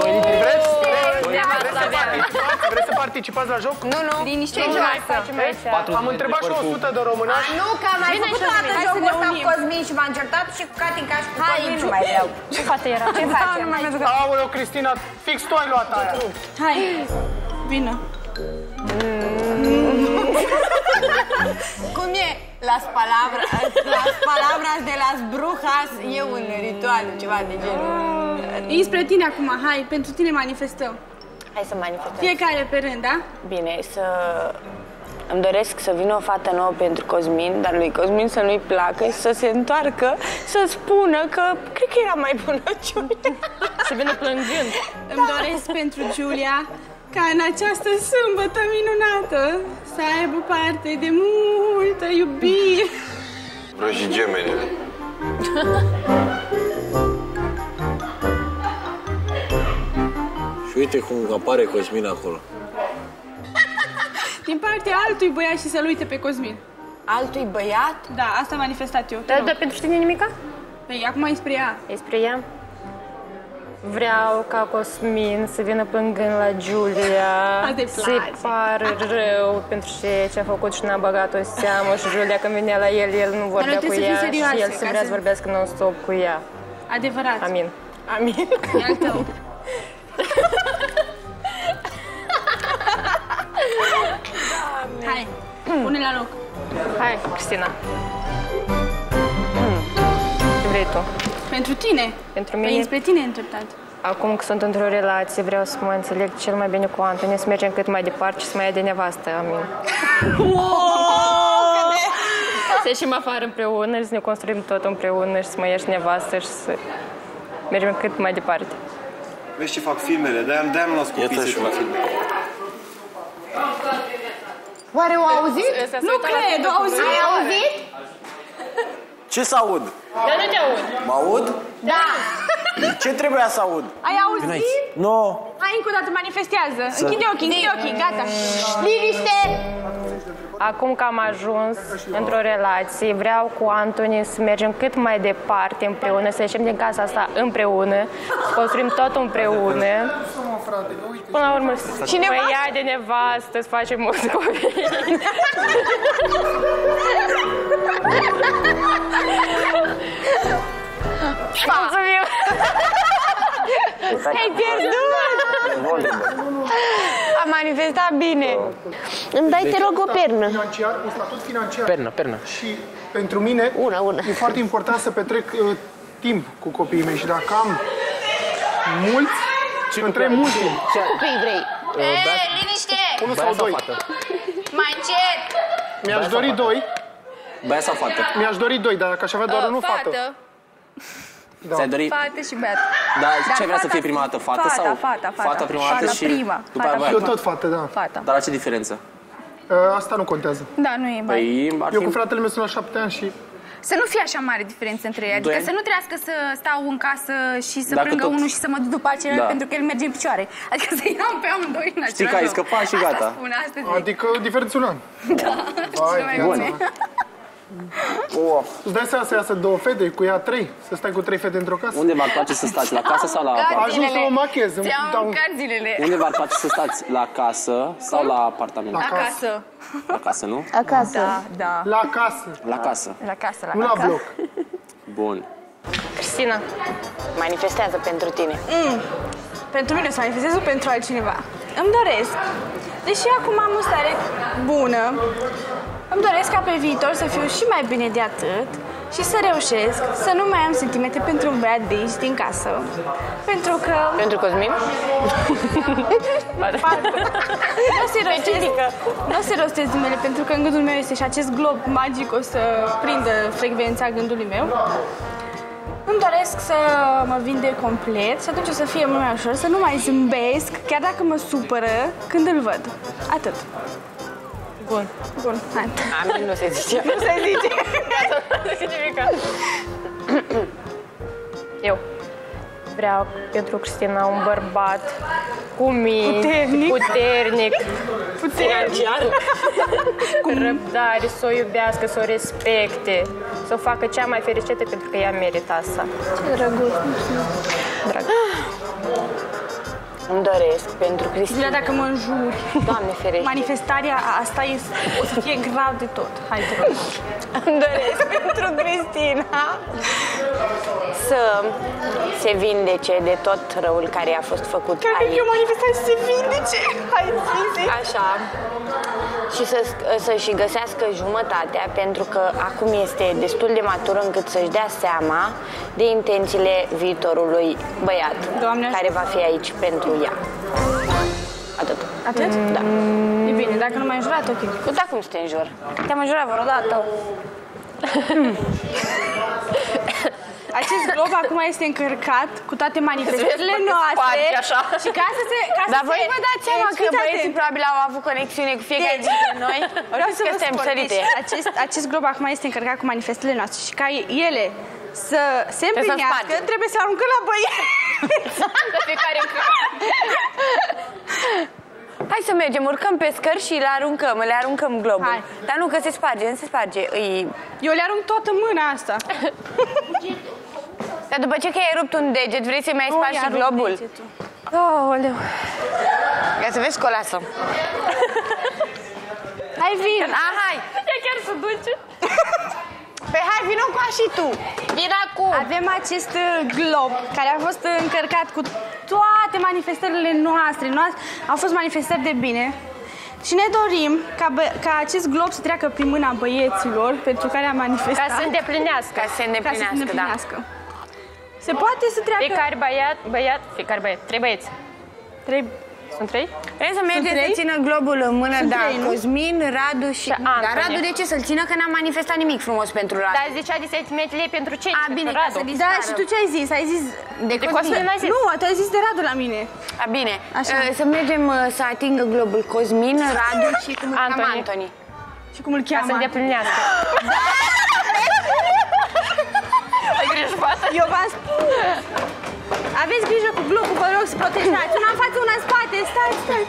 Vreți să participați la joc? Nu. Liniștiți masă. Am întrebat și 100 de românești. Nu, că am mai făcut toată jocul ăsta cu Cosmin și m-a încertat și cu Catinca și cu Cosmin nu mai vreau. Ce fată era? Ce facem? Aoleu, Cristina, fix tu ai luat aia. Hai, vină. Cum e? Las palabras de las brujas e un ritual, ceva de genul. E spre tine acum, hai, pentru tine manifestăm. Hai să manifestăm. Fiecare pe rând, da? Bine, îmi doresc să vină o fată nouă pentru Cosmin, dar lui Cosmin să nu-i placă, să se întoarcă, să spună că cred că era mai bună Giulia. Să vină plângând. Îmi doresc pentru Giulia ca în această sâmbătă minunată să aibă parte de multă iubire. Vreau și gemenile. Și uite cum apare Cosmin acolo. Din partea altui băiat și să-l uite pe Cosmin. Altui băiat? Da, asta am manifestat eu. Dar pentru tine nimica? Păi, acum e spre ea. E spre ea? Vreau ca Cosmin să vină plângând la Giulia. Se pare rău pentru ce a făcut și n-a băgat-o seamă și Giulia când venea la el nu vorbea cu ea și el se vrea să vorbească non-stop cu ea. Adevărat. Amin. E al tău. Pune la loc. Hai, Cristina. Ce vrei tu? Pentru tine. Pentru mine? Păi spre tine important. Acum că sunt într-o relație, vreau să mă înțeleg cel mai bine cu Antoni, să mergem cât mai departe și să mă ia de nevastă, amin. Să ieșim afară împreună și să ne construim tot împreună și să mă ieși nevastă și să mergem cât mai departe. Vezi ce fac filmele, de-aia nu las copii să fac filme. Oare au auzit? Nu cred, au auzit. Ai auzit? Ce să aud? Eu nu te aud. Mă aud? Da. Ce trebuia să aud? Ai auzit? Nu. Hai, încă o dată, manifestează. Închide ochii, gata. Liniște! Acum că am ajuns într-o relație, vreau cu Antoni să mergem cât mai departe împreună, să ieșim din casa asta împreună, să construim tot împreună. Până la urmă, să mă ia de nevastă, să facem mulți copii. Mulțumim! Ai pierdut! A manifestat bine. Îmi dai, te rog, o pernă. Financiar, un statut financiar. Pernă. Și pentru mine e foarte important să petrec timp cu copiii mei și dacă am mulți, întreb mult timp. Ce copii vrei? Liniște! Unul sau doi. Mai încet! Mi-aș dori doi. Băiat sau fată? Mi-aș dori doi, dar dacă aș avea doar unul, fată. Da. Ți-ai dorit? Fată și băiat. Da, ce ai vrea să fie prima dată? Fată sau? Fata prima dată și prima. după aia băiat? Eu tot fată, da. Fata. Dar la ce diferență? Asta nu contează. Da, nu e mai. Păi, Eu cu fratele meu sunt la 7 ani și... Să nu fie așa mare diferență între ei. Adică să nu trească să stau în casă și să plângă unul și să mă duc după celălalt pentru că el merge în picioare. Adică să iau pe amândoi în același Știi că ai scăpat și gata. Asta zic. Adică diferență un an. Da, Vai, mai bine. Îți dai seama să iasă două fete, cu ea trei? Să stai cu 3 fete într-o casă? Unde v-ar place să stați? La casă sau la apartament? Ajung să mă machez. Ți-am mâncat zilele. Unde v-ar place să stați? La casă sau la apartament? Acasă. La casă, nu? Acasă. Da. La casă. La casă. La casă, Nu la bloc. Bun. Cristina. Manifestează pentru tine. Pentru mine să manifestez pentru altcineva. Îmi doresc, deși acum am o stare bună, îmi doresc ca pe viitor să fiu și mai bine de atât și să reușesc să nu mai am sentimente pentru un băiat de aici din casă. Pentru că... Pentru Cosmin? Nu o să rostez numele, pentru că în gândul meu este și acest glob magic o să prindă frecvența gândului meu. Îmi doresc să mă vindec complet și atunci o să fie mult mai ușor, să nu mai zâmbesc, chiar dacă mă supără, când îl văd. Atât. Bun. Bun, hai. Amin, nu se zice. Nu se zice. Nu se zice nimic. Eu vreau pentru Cristina un bărbat cu minți, puternic, financiar, cu răbdare, să o iubească, să o respecte, să o facă cea mai fericită pentru că ea merită asta. Ce drăguț. Drag. Îmi doresc pentru Cristina. Dacă mă înjuri. Doamne ferește. Manifestarea asta o să fie grav de tot. Hai, te rog. Îmi doresc pentru Cristina să se vindece de tot răul care i-a fost făcut aici. Cred că eu manifestare să se vindece. Hai, zi. Așa. Și să-și găsească jumătatea, pentru că acum este destul de matură încât să-și dea seama de intențiile viitorului băiat, Doamne, care va fi aici pentru ea. Atât. Atât? Da. E bine, dacă nu m-ai înjurat, ok. Nu, da, cum să te înjur? Te-am înjurat vreodată. Acest glob acum este încărcat cu toate manifestările noastre. Și ca să se... Dar voi vă dați seama că băieții probabil au avut conexiune cu fiecare dintre noi? Vreau să vă suntem spun, sărite. acest glob acum este încărcat cu manifestările noastre și ca ele să se împlinească, trebuie să aruncăm la băieți. Pe fiecare în Hai să mergem, urcăm pe scări și le aruncăm globul. Hai. Dar nu, că se sparge, nu se sparge. Eu le arunc tot în mâna asta. Dar după ce că ai rupt un deget, vrei să-i mai spargi și globul? Aoleu. Ia să vezi că o lasă. Hai, vin. Hai. Ea chiar se duce. Păi hai, vină cu și tu. Vino acum. Avem acest glob care a fost încărcat cu toate manifestările noastre. Au fost manifestări de bine. Și ne dorim ca acest glob să treacă prin mâna băieților pentru care am manifestat. Ca să îndeplinească. Ca să se îndeplinească, Se poate să treacă... Fiecare băiat, 3 băieți. 3. Sunt 3? Vrei să mergeți să țină globul în mână, Cosmin, Radu și... Dar Radu de ce să-l țină? Că n-am manifestat nimic frumos pentru Radu. Dar zicea de să-ți meti lei pentru ce? Bine, ca să Da, și tu ce ai zis? Ai zis... De Cosmin n-ai zis. Nu, tu ai zis de Radu la mine. Bine. Să mergem să atingă globul Cosmin, Radu și cum îl cheamă Antoni. Și cum îl cheamă? Ca să îndeplinească. Ai grijă, fata? Eu v-am spus. Aveți grijă cu globul, vă rog să protejați. Una în față, una în spate. Stai.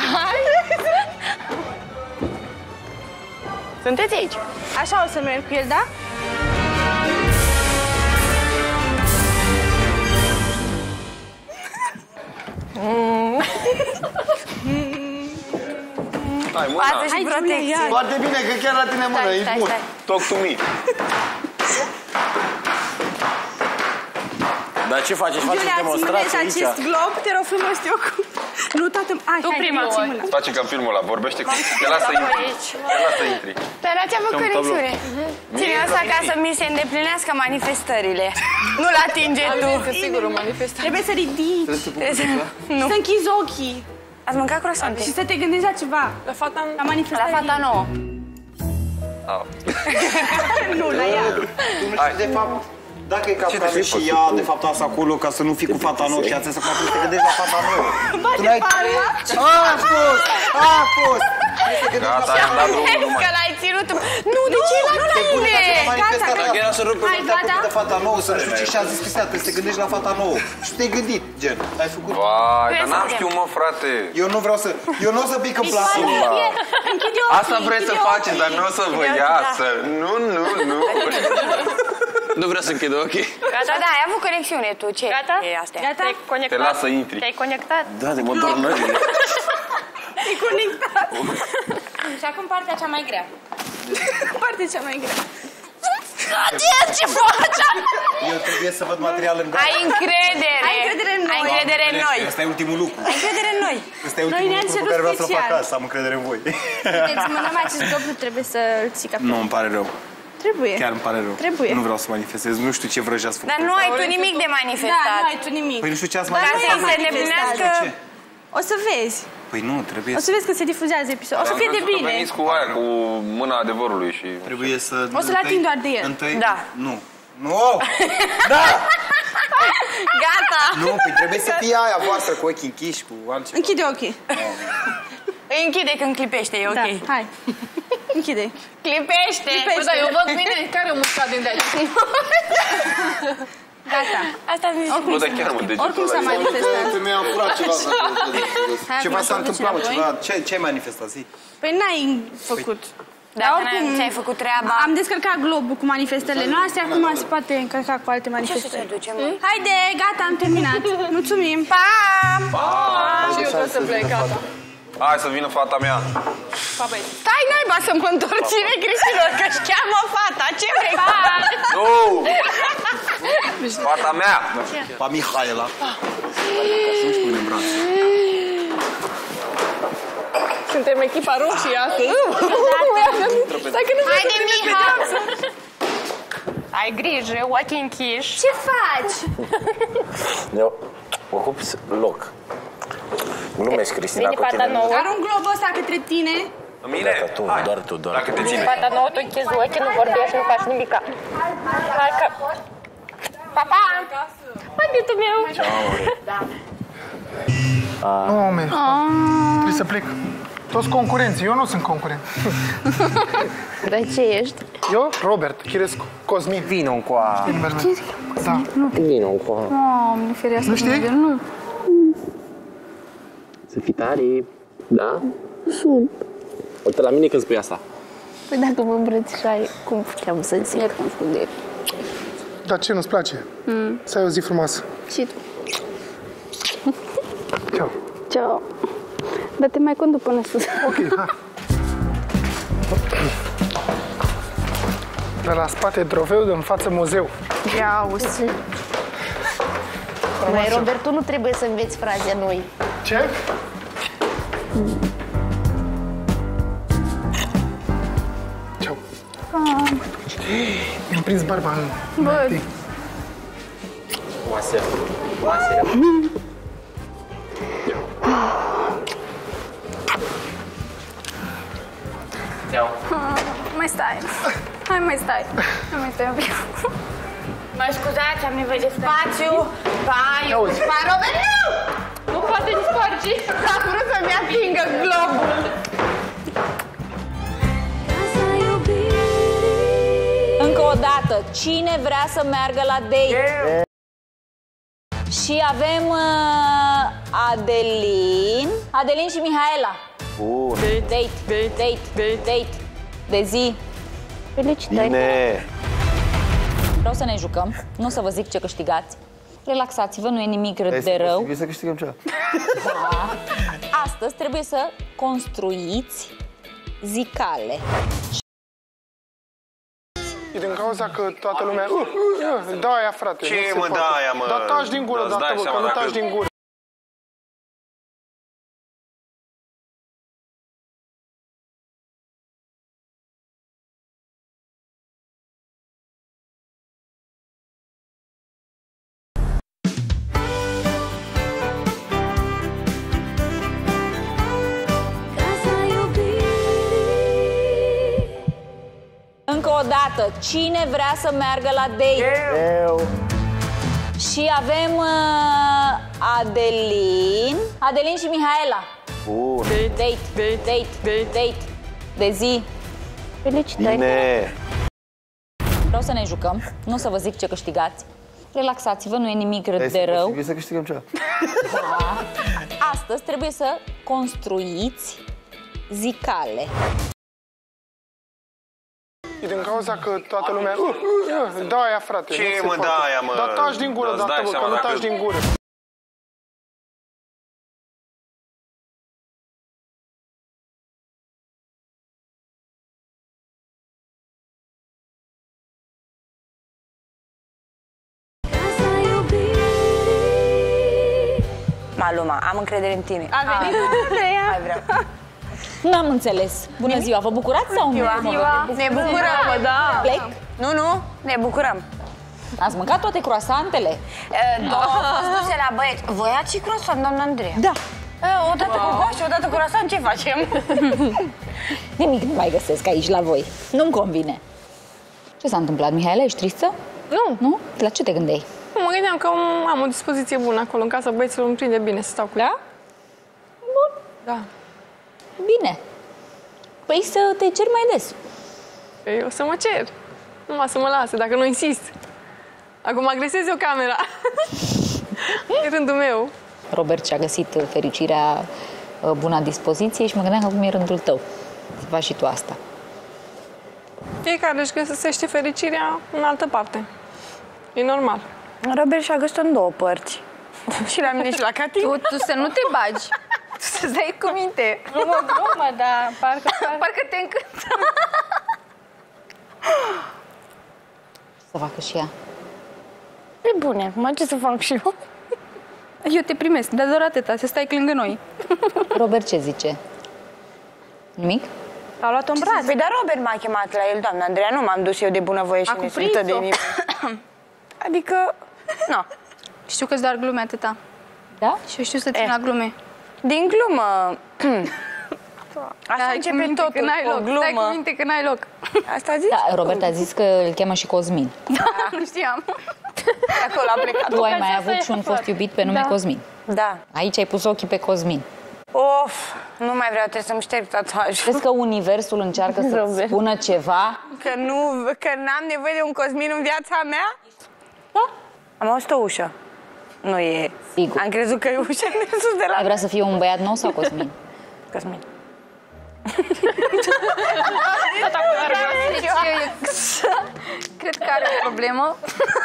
Sunteți aici. Așa o să merg cu el, da? Hai, mâna. Pasă și protecție. Foarte bine, că chiar la tine mână, ești bun. Talk to me. Dar ce faceți? Faceți demonstrație aici? acest glob, te rog frumos, eu cu... Nu toată... Tu prima oară. Face ca în filmul ăla, vorbește cu... Te lasă intri. Te lasă intri. Dar ați avut corecțiune. Ține asta ca să mi se îndeplinească manifestările. Nu-l atinge tu. Sigur, o manifestare. Trebuie să ridici. Să închizi ochii. Ați mâncat croissante? Și să te gândești la ceva. La fata manifestare. La fata nouă. Nu, la ea. De fapt, dacă e capcană și ea, de fapt, asta acolo, ca să nu fii cu fata nouă și ați să facă, te gândești la fata nouă. Bate palma. A fost! Gata, am dat drumul numai. Că l-ai ținut. Nu, de ce la tine? Gata, Era să rupă de fata nouă, să nu știu ce și-a zis Cristina, trebuie să te gândești la fata nouă. Și te-ai gândit, gen, ai făcut... Vai, dar n-am știut, mă, frate. Eu nu vreau să... Eu nu o să pic în plasul. Asta vreți să faceți, dar nu o să vă iasă. Nu. Nu vreau să închid ochii. Gata, da, ai avut conexiune tu. Ce Gata? e astea? Gata? Te las să intri. Te-ai conectat? Da, de mă dor nările. Te-ai conectat. Și acum partea cea mai grea. Partea cea mai grea. Ce faci? Eu trebuie să văd material în gata. Ai încredere. Ai încredere în noi. Ai încredere în noi. Ăsta e ultimul lucru. Ai încredere în noi. Ăsta e ultimul lucru pe care vreau să-l fac acasă. Am încredere în voi. Deci mânăm acest glob, nu trebuie să-l ții ca... Nu, îmi pare rău. Trebuie. Chiar îmi pare rău. Trebuie. Nu vreau să manifestez, nu știu ce vrăji ați făcut. Dar nu ai tu nimic de manifestat. Da, nu ai tu nimic. Păi nu știu ce ați Dar Ca manifestat. să-i se îndeplinească... O să vezi. Păi nu, trebuie O să vezi că se difuzează episodul. O să fie de bine. Veniți cu aia, cu mâna adevărului și... Trebuie să... O să-l ating doar de el. Întâi... Da. Nu. Nu! Da! Gata. Nu, păi trebuie să fie aia voastră cu ochii închiși, cu altceva. Închide ochii. Îi închide când clipește, e ok. Da, hai. Închide. Clipește. Bă, da, eu văd bine care o mușcat din de-aici. Gata. Asta mi se Bă, dar chiar mă, degetul Oricum s-a ăla e- manifestat. Mi-a furat ceva. Ceva s-a întâmplat, mă, ceva. Ce ai manifestat, zi? Păi n-ai făcut. Dar oricum ți-ai făcut treaba. Am descărcat globul cu manifestările noastre, acum se poate încărca cu alte manifestări. Ce să ducem? Haide, gata, am terminat. Mulțumim. Pa! Și eu trebuie să plec, gata. Hai să vină fata mea. Stai naiba să mă întorc cine, Cristina, că-și cheamă fata. Ce vrei? Pa! Nu! Fata mea! Pa Mihaela. Nu-și pune în brațe. Suntem echipa roșie astăzi. Stai că nu Haide, Miha! Ai grijă, ochii închiși. Ce faci? Eu ocup loc. Glumesc, Cristina, Vine cu fata tine. nouă. Arunc globul ăsta către tine. Mine? Dacă tu, doar tu, doar Dacă tu. te ține. Fata nouă, tu închizi ochii, nu vorbești, nu faci nimica. Hai că... Pa, pa! Iubitul meu! Nu, mă. Trebuie să plec. Toți concurenții, eu nu sunt concurent. Dar ce ești? Eu, Robert Chirescu, Cosmin. Vino încoa. Da. Vino încoa. Doamne, ferească. Nu știi? Nu. Să fii tare, da? Sunt. Uite la mine când spui asta. Păi dacă mă îmbrățișai, cum puteam să-ți zic? Dar ce nu-ți place? Să ai o zi frumoasă. Și tu. Ceau. Ceau. Dar te mai conduc până sus. Ok, hai. De la spate trofeu, de în față muzeu. Ia uzi. Mai, Robert, tu nu trebuie să înveți fraze noi. Ce? Mi-am prins barba în... Bă, mai stai. Hai, mai stai. Hai, mai stai un pic. Mă scuzați, am nevoie de spațiu. Pa, Robert, nu! Nu poate dispărge. A vrut să-mi atingă globul. Încă o dată, cine vrea să meargă la date? Și avem Adelin și Mihaela. Bun. Date. De zi. Felicitări. Bine. Vreau să ne jucăm, nu o să vă zic ce câștigați. Relaxați-vă, nu e nimic de rău. Trebuie să câștigăm ceva. Da. Astăzi trebuie să construiți zicale. E din cauza că toată lumea... Da, aia, frate. Ce nu se mă, poate. da, aia, mă? Dar taci din gură, Îți dai dată, bă, că seama nu dacă- taci din gură. Încă o dată, cine vrea să meargă la date? Eu. Și avem Adelin și Mihaela. Bun. Date. De zi. Felicitări. Bine. Vreau să ne jucăm, nu o să vă zic ce câștigați. Relaxați-vă, nu e nimic de rău. Trebuie să câștigăm ceva. Da. Astăzi trebuie să construiți zicale. E din cauza că toată lumea... Da, aia, frate. Ce nu se mă, poate. da, aia, mă? Dar taci din gură, Îți dată, dai bă, că seama nu dacă- taci din gură. Maluma, am încredere în tine. A venit Mai vreau. N-am înțeles. Bună ziua, vă bucurați sau nu? Ne bucurăm. Da. Plec? Nu, ne bucurăm. Ați mâncat toate croasantele? Două au fost duse la băieți. Voi ați și croissant, doamna Andreea? Da. Odată cu goș și odată cu croissant, ce facem? Nimic nu mai găsesc aici la voi. Nu-mi convine. Ce s-a întâmplat, Mihaela? Ești tristă? Nu. Nu? La ce te gândeai? Mă gândeam că am o dispoziție bună acolo în casa băieților, îmi prinde bine să stau cu Da? Bun. Da. Bine. Păi să te ceri mai des. Eu o să mă cer. Numai să mă lase, dacă nu insist. Acum agresez eu camera. E rândul meu. Robert și-a găsit fericirea bună dispoziție și mă gândeam că acum e rândul tău. Să faci și tu asta. Fiecare își găsește fericirea în altă parte. E normal. Robert și-a găsit în două părți. Și la mine și la Cati. tu să nu te bagi. Tu să dai cu minte. Nu mă glumă, dar Parcă te încântă. Să facă și ea. E bune, acum ce să fac și eu? Eu te primesc, dar doar atâta, să stai lângă noi. Robert ce zice? Nimic? a luat-o în braț. Păi dar Robert m-a chemat la el, doamna Andreea, nu m-am dus eu de bunăvoie și A nesimțită de cuprins-o. nimic. Adică, nu. Știu că-ți doar glume atâta. Da? Și eu știu să țin la glume. Din glumă. Așa Dai începe cu minte totul, că n-ai cu o loc. glumă. Stai cu minte că n-ai loc. Asta a zis? Da, Robert a zis că îl cheamă și Cosmin. Da, nu știam. Acolo a plecat. Tu ai mai avut și un fost iubit pe nume Cosmin. Da. Aici ai pus ochii pe Cosmin. Of, nu mai vreau, trebuie să-mi șterg tatuajul. Crezi că universul încearcă să spună ceva? Că n-am nevoie de un Cosmin în viața mea? Da. Am auzit o ușă. Nu e. Sigur. Am crezut că e ușa de sus de la... Ai vrea să fie un băiat nou sau Cosmin? Cosmin. Deci, cred că are o problemă.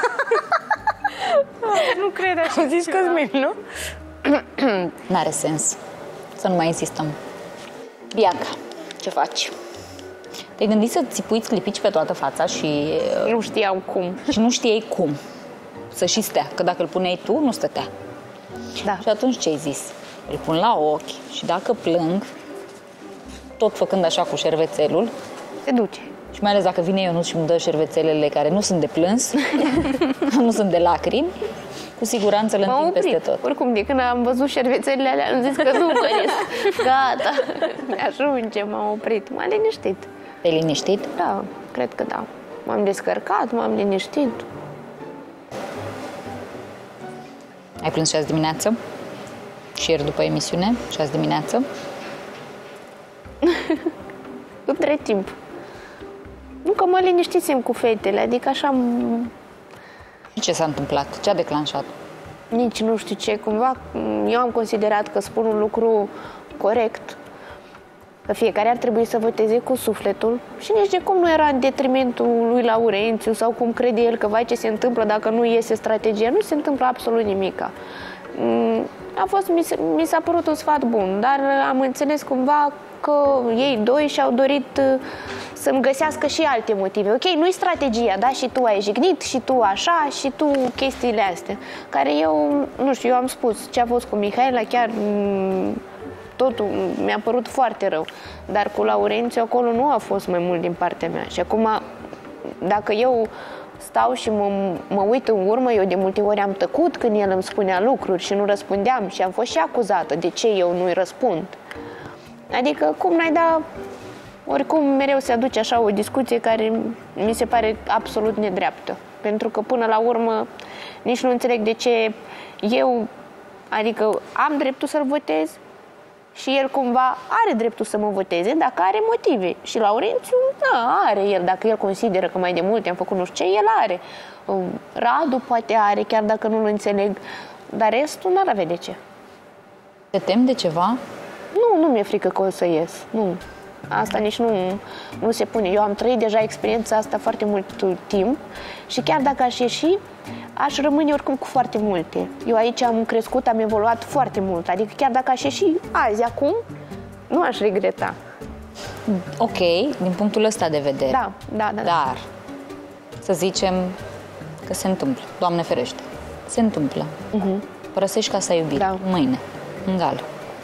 Nu cred așa. Am zis Cosmin, nu? N-are sens. Să nu mai insistăm. Bianca, ce faci? Te-ai gândit să ți pui clipici pe toată fața și... Nu știam cum. Și nu știai cum să și stea, că dacă îl puneai tu, nu stătea. Da. Și atunci ce ai zis? Îl pun la ochi și dacă plâng, tot făcând așa cu șervețelul, Se duce. Și mai ales dacă vine Ionuț și îmi dă șervețelele care nu sunt de plâns, nu sunt de lacrimi, cu siguranță le întind peste tot. Oricum, de când am văzut șervețelele alea, am zis că nu măresc. Gata, mi-ajunge, m-am oprit. M-am liniștit. Te-ai liniștit? Da, cred că da. M-am descărcat, m-am liniștit. Ai plâns și azi dimineață? Și ieri după emisiune? Și azi dimineață? Între timp. Nu că mă liniștisem cu fetele, adică așa... Și ce s-a întâmplat? Ce a declanșat? Nici nu știu ce, cumva eu am considerat că spun un lucru corect, că fiecare ar trebui să voteze cu sufletul și nici de cum nu era în detrimentul lui Laurențiu sau cum crede el că vai ce se întâmplă dacă nu iese strategia. Nu se întâmplă absolut nimica. Mi s-a părut un sfat bun, dar am înțeles cumva că ei doi și-au dorit să-mi găsească și alte motive. Ok, nu-i strategia, da? Și tu ai jignit, și tu așa, și tu chestiile astea. Care eu, nu știu, eu am spus ce a fost cu Mihaela, chiar totul mi-a părut foarte rău. Dar cu Laurențiu acolo nu a fost mai mult din partea mea. Și acum, dacă eu stau și mă uit în urmă, eu de multe ori am tăcut când el îmi spunea lucruri și nu răspundeam și am fost și acuzată de ce eu nu-i răspund. Adică, cum n-ai da... Oricum, mereu se aduce așa o discuție care mi se pare absolut nedreaptă. Pentru că, până la urmă, nici nu înțeleg de ce eu, adică am dreptul să-l votez și el cumva are dreptul să mă voteze dacă are motive. Și Laurențiu, da, are el. Dacă el consideră că mai de mult am făcut nu știu ce, el are. Radu poate are, chiar dacă nu-l înțeleg. Dar restul n-ar avea de ce. Te temi de ceva? Nu mi-e frică că o să ies. Nu. Asta nici nu se pune. Eu am trăit deja experiența asta foarte mult timp și chiar dacă aș ieși, aș rămâne oricum cu foarte multe. Eu aici am crescut, am evoluat foarte mult. Adică chiar dacă aș ieși azi, acum, nu aș regreta. Ok, din punctul ăsta de vedere. Da. Dar să zicem că se întâmplă. Doamne ferește. Se întâmplă. Părăsești casa iubirii. Da. Mâine. În gală.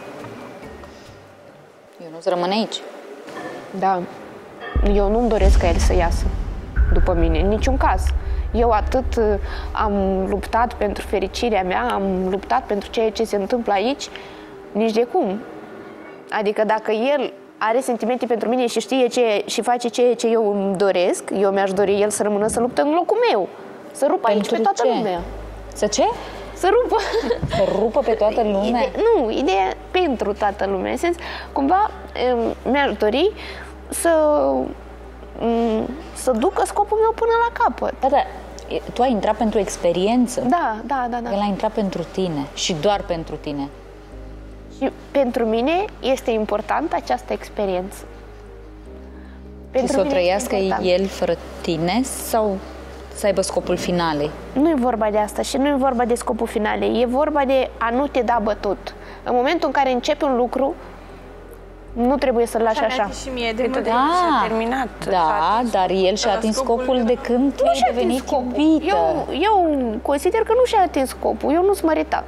Ionuț rămâne aici. Da. Eu nu-mi doresc ca el să iasă după mine, în niciun caz. Eu atât am luptat pentru fericirea mea, am luptat pentru ceea ce se întâmplă aici, nici de cum. Adică dacă el are sentimente pentru mine și știe și face ceea ce eu îmi doresc, eu mi-aș dori el să rămână să luptă în locul meu. Să rupă aici pe toată lumea. Să ce? Să rupă. Să rupă pe toată lumea? Ideea pentru toată lumea. În sens, cumva mi-aș dori să ducă scopul meu până la capăt. Da, tu ai intrat pentru experiență. Da. El a intrat pentru tine și doar pentru tine. Și pentru mine este importantă această experiență. Și să o trăiască el fără tine sau să aibă scopul finalei? Nu e vorba de asta și nu e vorba de scopul finalei. E vorba de a nu te da bătut. În momentul în care începi un lucru, nu trebuie să-l lași așa. Și mie de mult s-a terminat. Da, dar el și-a atins scopul de când tu ai devenit iubită. Eu consider că nu și-a atins scopul. Eu nu sunt măritat.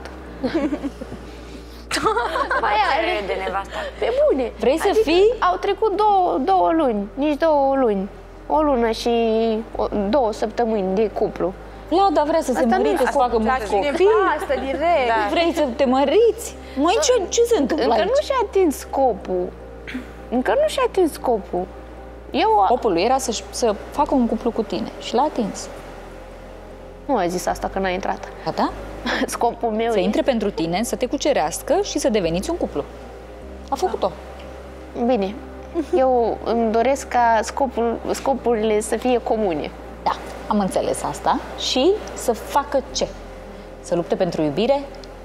Mai are de nevasta. Pe bune. Vrei să fii? Au trecut două luni, nici 2 luni. O lună și 2 săptămâni de cuplu. Lauda vrea să se mărite, să facă mulți copii. Asta direct. Da. Vrei să te măriți? Măi, ce se întâmplă aici? Încă nu și-a atins scopul. Scopul lui era să facă un cuplu cu tine și l-a atins. Nu a zis asta că n-a intrat. Da? Scopul meu să intre pentru tine, să te cucerească și să deveniți un cuplu. A făcut-o. Bine. Eu îmi doresc ca scopurile să fie comune. Da, am înțeles asta. Și să facă ce? Să lupte pentru iubire?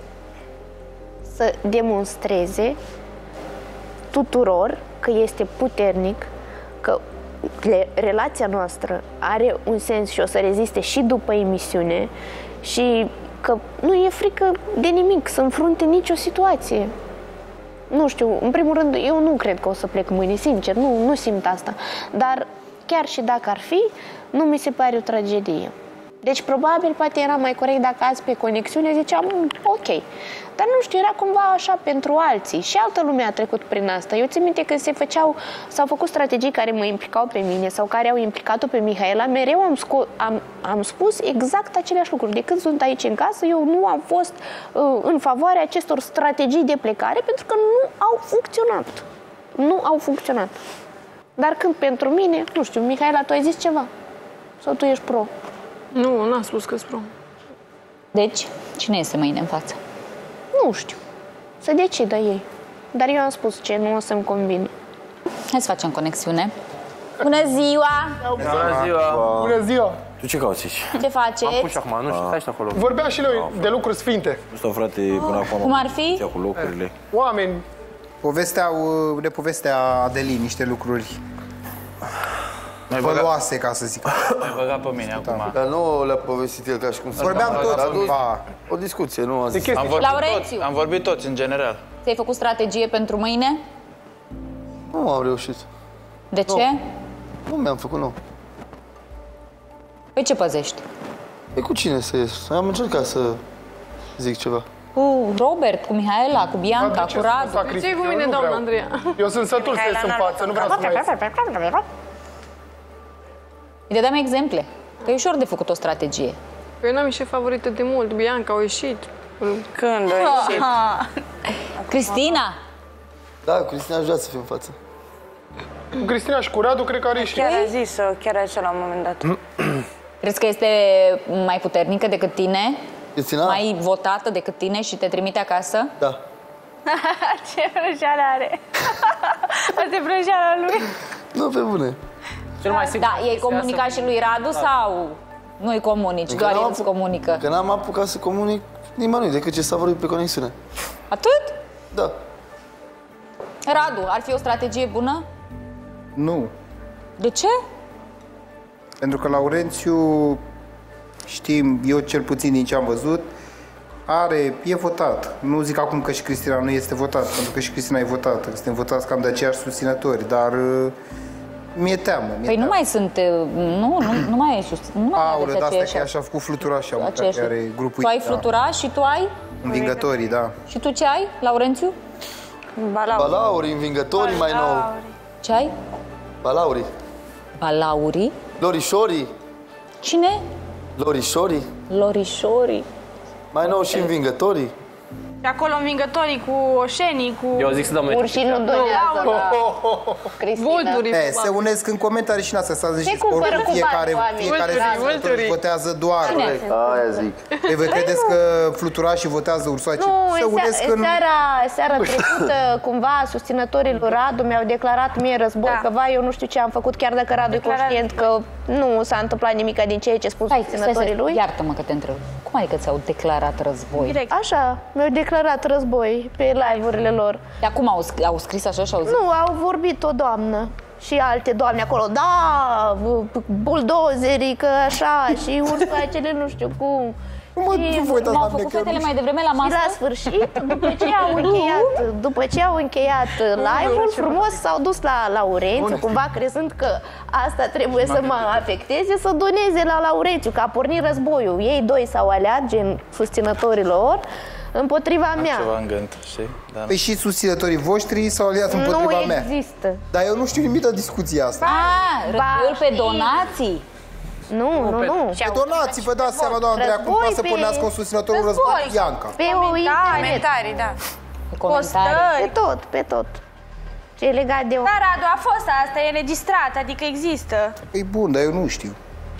Să demonstreze tuturor că este puternic, că relația noastră are un sens și o să reziste și după emisiune și că nu e frică de nimic, să înfrunte nicio situație. Nu știu, în primul rând, eu nu cred că o să plec mâine, sincer, nu simt asta. Dar chiar și dacă ar fi, nu mi se pare o tragedie. Deci probabil poate era mai corect dacă azi pe conexiune ziceam ok. Dar nu știu, era cumva așa pentru alții. Și altă lume a trecut prin asta. Eu țin minte că s-au făcut strategii care mă implicau pe mine sau care au implicat-o pe Mihaela. Mereu am spus exact aceleași lucruri. De când sunt aici în casă, eu nu am fost în favoarea acestor strategii de plecare pentru că nu au funcționat. Nu au funcționat. Dar când pentru mine, nu știu, Mihaela, tu ai zis ceva? Sau tu ești pro? Nu, n-am spus că-s pro. Deci, cine este mâine în față? Nu știu. Să decidă ei. Dar eu am spus ce nu o să-mi convin. Hai să facem conexiune. Bună ziua! Bună ziua! Bună ziua! Tu ce cauți aici? Ce faceți? Am pus și acum, nu știu, stai și acolo. Vorbeam și noi de lucruri sfinte. Nu stau, frate, până acum. Cum ar fi? Cu locurile. Oameni. Ne povestea Adelin niște lucruri văloase, ca să zic. M-ai băgat pe mine acum. Dar nu le-a povestit el ca și cum să... Vorbeam toți. O discuție, nu a zis. Am vorbit toți, în general. Ți-ai făcut strategie pentru mâine? Nu am reușit. De ce? Nu mi-am făcut, nu. Păi ce păzești? E cu cine să ies? Am încercat să zic ceva. Cu Robert, cu Mihaela, cu Bianca, cu Radu. Ce cu mine, doamna Andreea? Eu sunt sătul să ies în față, nu vreau să mai ies. Îi dădeam exemple. Că e ușor de făcut o strategie. Eu n-am ieșit favorită de mult. Bianca au ieșit. Când a ieșit? Cristina? Da, Cristina aș vrea să fiu în față. Cu Cristina și cu Radu, cred că are ieșit. Chiar a zis-o, chiar a zis-o la un moment dat. Crezi că este mai puternică decât tine? Cristina? Mai votată decât tine și te trimite acasă? Da. Ce vrăjeală are! Asta e vrăjeala lui. Nu, pe bune. Cel mai sigur. Da, ei comunica și lui Radu sau nu-i comunici, doar el îți comunică? Că n-am apucat să comunic nimănui decât ce s-a vorbit pe conexiune. Atât? Da. Radu, ar fi o strategie bună? Nu. De ce? Pentru că Laurențiu, știm, eu cel puțin din ce am văzut, e votat. Nu zic acum că și Cristina nu este votat, pentru că și Cristina e votată. Suntem votați cam de aceiași susținători, dar mi-e teamă. Păi nu mai sunt, nu mai e susținut. Aoleu, de asta că așa a făcut fluturaș, care are grupul. Tu ai fluturaș și tu ai? Învingătorii, da. Și tu ce ai, Laurențiu? Balauri, învingătorii mai nou. Ce ai? Balauri. Balauri? Lorișorii. Cine? Lorișorii. Lorișorii. Mai nou și învingătorii. Și acolo învingătorii cu oșenii, cu... Eu zic să dăm Urșii nu donează la Cristina. Se unesc în comentarii și în astea. S-a zis și fiecare susținător votează doar. Aia zic. Păi voi credeți că fluturașii votează ursoaci? Nu, seara trecută, cumva, susținătorii lui Radu mi-au declarat mie război, că eu nu știu ce am făcut, chiar dacă Radu e conștient că nu s-a întâmplat nimic din ceea ce spun susținătorii lui. Iartă-mă că te întreb. Cum adică ți-au declarat război? Direct. Așa, mi-au declarat război pe live-urile lor. Dar cum au scris așa și au zis? Nu, au vorbit o doamnă și alte doamne acolo. Da, buldozerii, că așa, și ursoacele nu știu cum. M-au făcut fetele mai devreme la masă? Și la sfârșit, după ce au încheiat live-ul, frumos s-au dus la Laurențiu, cumva crezând că asta trebuie să mă afecteze, să doneze la Laurențiu, că a pornit războiul. Ei doi s-au aliat, gen susținătorilor, împotriva mea. Ceva în gând, știi? Păi și susținătorii voștri s-au aliat împotriva mea. Nu există. Dar eu nu știu nimic de discuția asta. Războiul pe donații? Nu. Pe donații, vă dați seama, doamna Andreea, cum poate să pornească un susținător un război cu Bianca? Pe comentarii, da. Postări. Pe tot. Ce e legat de... Da, Radu, a fost asta, e înregistrat, adică există. Păi bun, dar eu nu știu.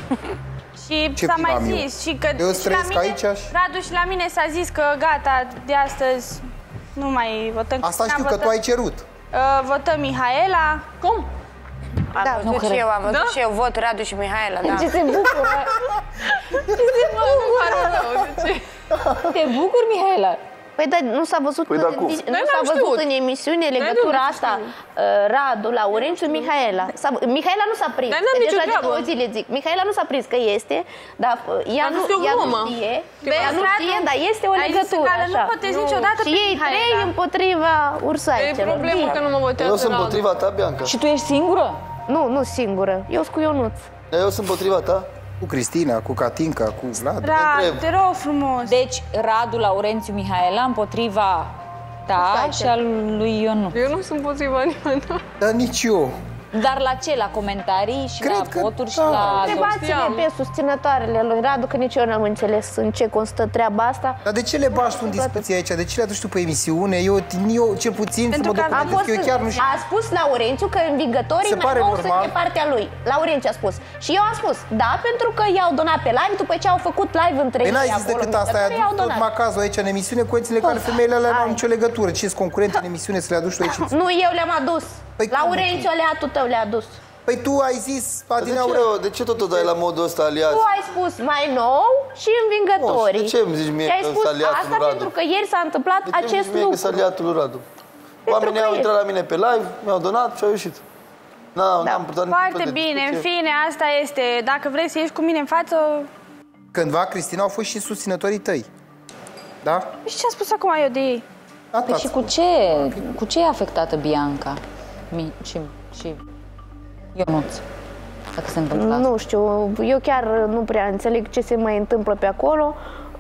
Și ce s-a mai am zis și că eu și la mine, aici Radu, și la mine s-a zis că gata, de astăzi nu mai votăm. Asta știu că tu ai cerut. Votăm Mihaela. Cum? Am văzut și eu, și eu vot Radu și Mihaela, da. Ce se bucură? Te bucuri, Mihaela? Păi da, nu s-a văzut, nu s-a văzut în emisiune legătura asta Radu, Laurențiu, Mihaela. Mihaela nu s-a prins. Deja de 2 zile zic. Mihaela nu s-a prins că este, dar ea nu știe, dar este o legătură așa. Și ei trei împotriva ursoaicelor. E problemă că nu mă votează Eu sunt împotriva ta, Bianca. Și tu ești singură? Nu singură. Eu sunt cu Ionuț. Eu sunt împotriva ta? Cu Cristina, cu Catinca, cu Vlad. Radu, te rog frumos. Deci, Radu Laurențiu Mihaela împotriva ta și al lui Ionuț. Eu nu sunt împotriva nimeni. Dar nici eu. Dar la ce? La comentarii și la voturi și la... Întrebați-le pe susținătoarele lui Radu, că nici eu n-am înțeles în ce constă treaba asta. Dar de ce le bași tu în discuție aici? De ce le aduci tu pe emisiune? Eu ce puțin să mă documentez, că eu chiar nu știu. A spus Laurențiu că învingătorii nu sunt de partea lui. Laurențiu a spus. Și eu am spus, da, pentru că i-au donat pe live după ce au făcut live între ei. Păi n-ai zis decât asta, ai adus tot macazul aici în emisiune, condițiile care femeile alea n-au nicio legătură. Ce sunt concurente în emisiune să le aduci tu aici? Nu, eu le-am adus. Laurențiu aleatul tău le-a adus. Păi tu ai zis, de ce tot o dai la modul ăsta aliați? Tu ai spus mai nou și învingătorii. De ce îmi zici mie că sunt aliatul asta lui Radu? pentru că ieri s-a întâmplat acest lucru. Că sunt aliatul lui Radu. Oamenii au intrat la mine pe live, mi-au donat și au ieșit. N-am purtat Foarte bine, în fine, asta este. Dacă vrei să ieși cu mine în față... Cândva, Cristina, au fost și susținătorii tăi. Da? Și ce am spus acum eu de ei? Păi și cu ce e afectată Bianca și Ionuț? Dacă se întâmplă asta? Nu știu, eu chiar nu prea înțeleg ce se mai întâmplă pe acolo.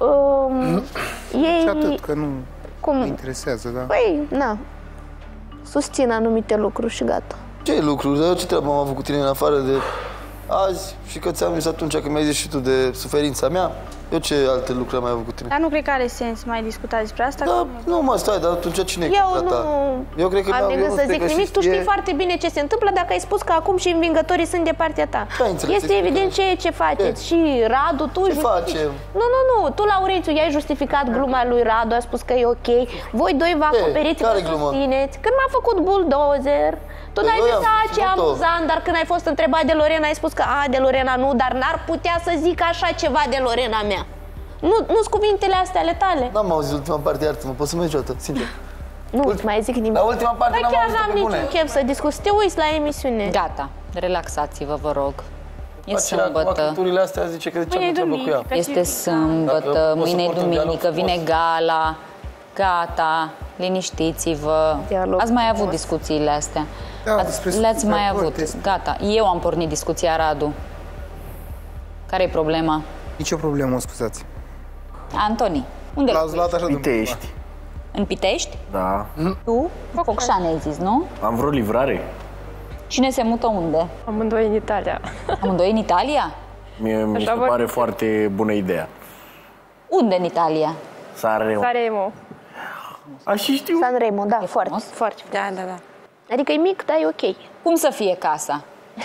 Ei... Și atât, că nu mă interesează, da? Păi, na, susțin anumite lucruri și gata. Ce lucruri? Eu ce treabă am avut cu tine în afară de azi și că ți-am zis atunci când mi-ai zis și tu de suferința mea? Eu ce alte lucruri am mai avut cu tine? Dar nu cred că are sens mai discuta despre asta? Da, nu mă stai, dar atunci cine e eu ta? Eu cred că am de gând să zic nimic, tu știi foarte bine ce se întâmplă dacă ai spus că acum și învingătorii sunt de partea ta. Este evident ce faceți. Și Radu, tu ce facem? Nu, tu, Laurențiu, i-ai justificat gluma lui Radu, a spus că e ok. Voi doi vă acoperiți, vă susțineți. Când m-a făcut bulldozer, tu n-ai zis, ce amuzant, dar când ai fost întrebat de Lorena, ai spus că, de Lorena nu, dar n-ar putea să zic așa ceva de Lorena mea. Nu-s cuvintele astea ale tale. N-am auzit ultima parte, iartă-mă, poți să mă niciodată, sincer. Nu îți mai zic nimic. La ultima parte n-am auzit chiar n-am niciun chef să discuți, te uiți la emisiune. Gata, relaxați-vă, vă rog. E sâmbătă. Actul astea zice că de ce am treabă cu ea. Este sâmbătă, mâine e duminică, vine gala. Gata, liniștiți-vă. Ați mai avut discuțiile astea. Le-ați mai avut. Gata, eu am pornit discuția, Radu. Care e problema? Nicio problemă, scuzați. Antoni, unde l-ați luat așa de Pitești. În Pitești? Da. Tu? Focșani ai zis, nu? Am vreo livrare. Cine se mută unde? Amândoi în Italia. Amândoi în Italia? Mi se pare foarte bună ideea. Unde în Italia? Sanremo. Și știu. Sanremo, da, e foarte, foarte. Da. Adică e mic, dar e ok. Cum să fie casa?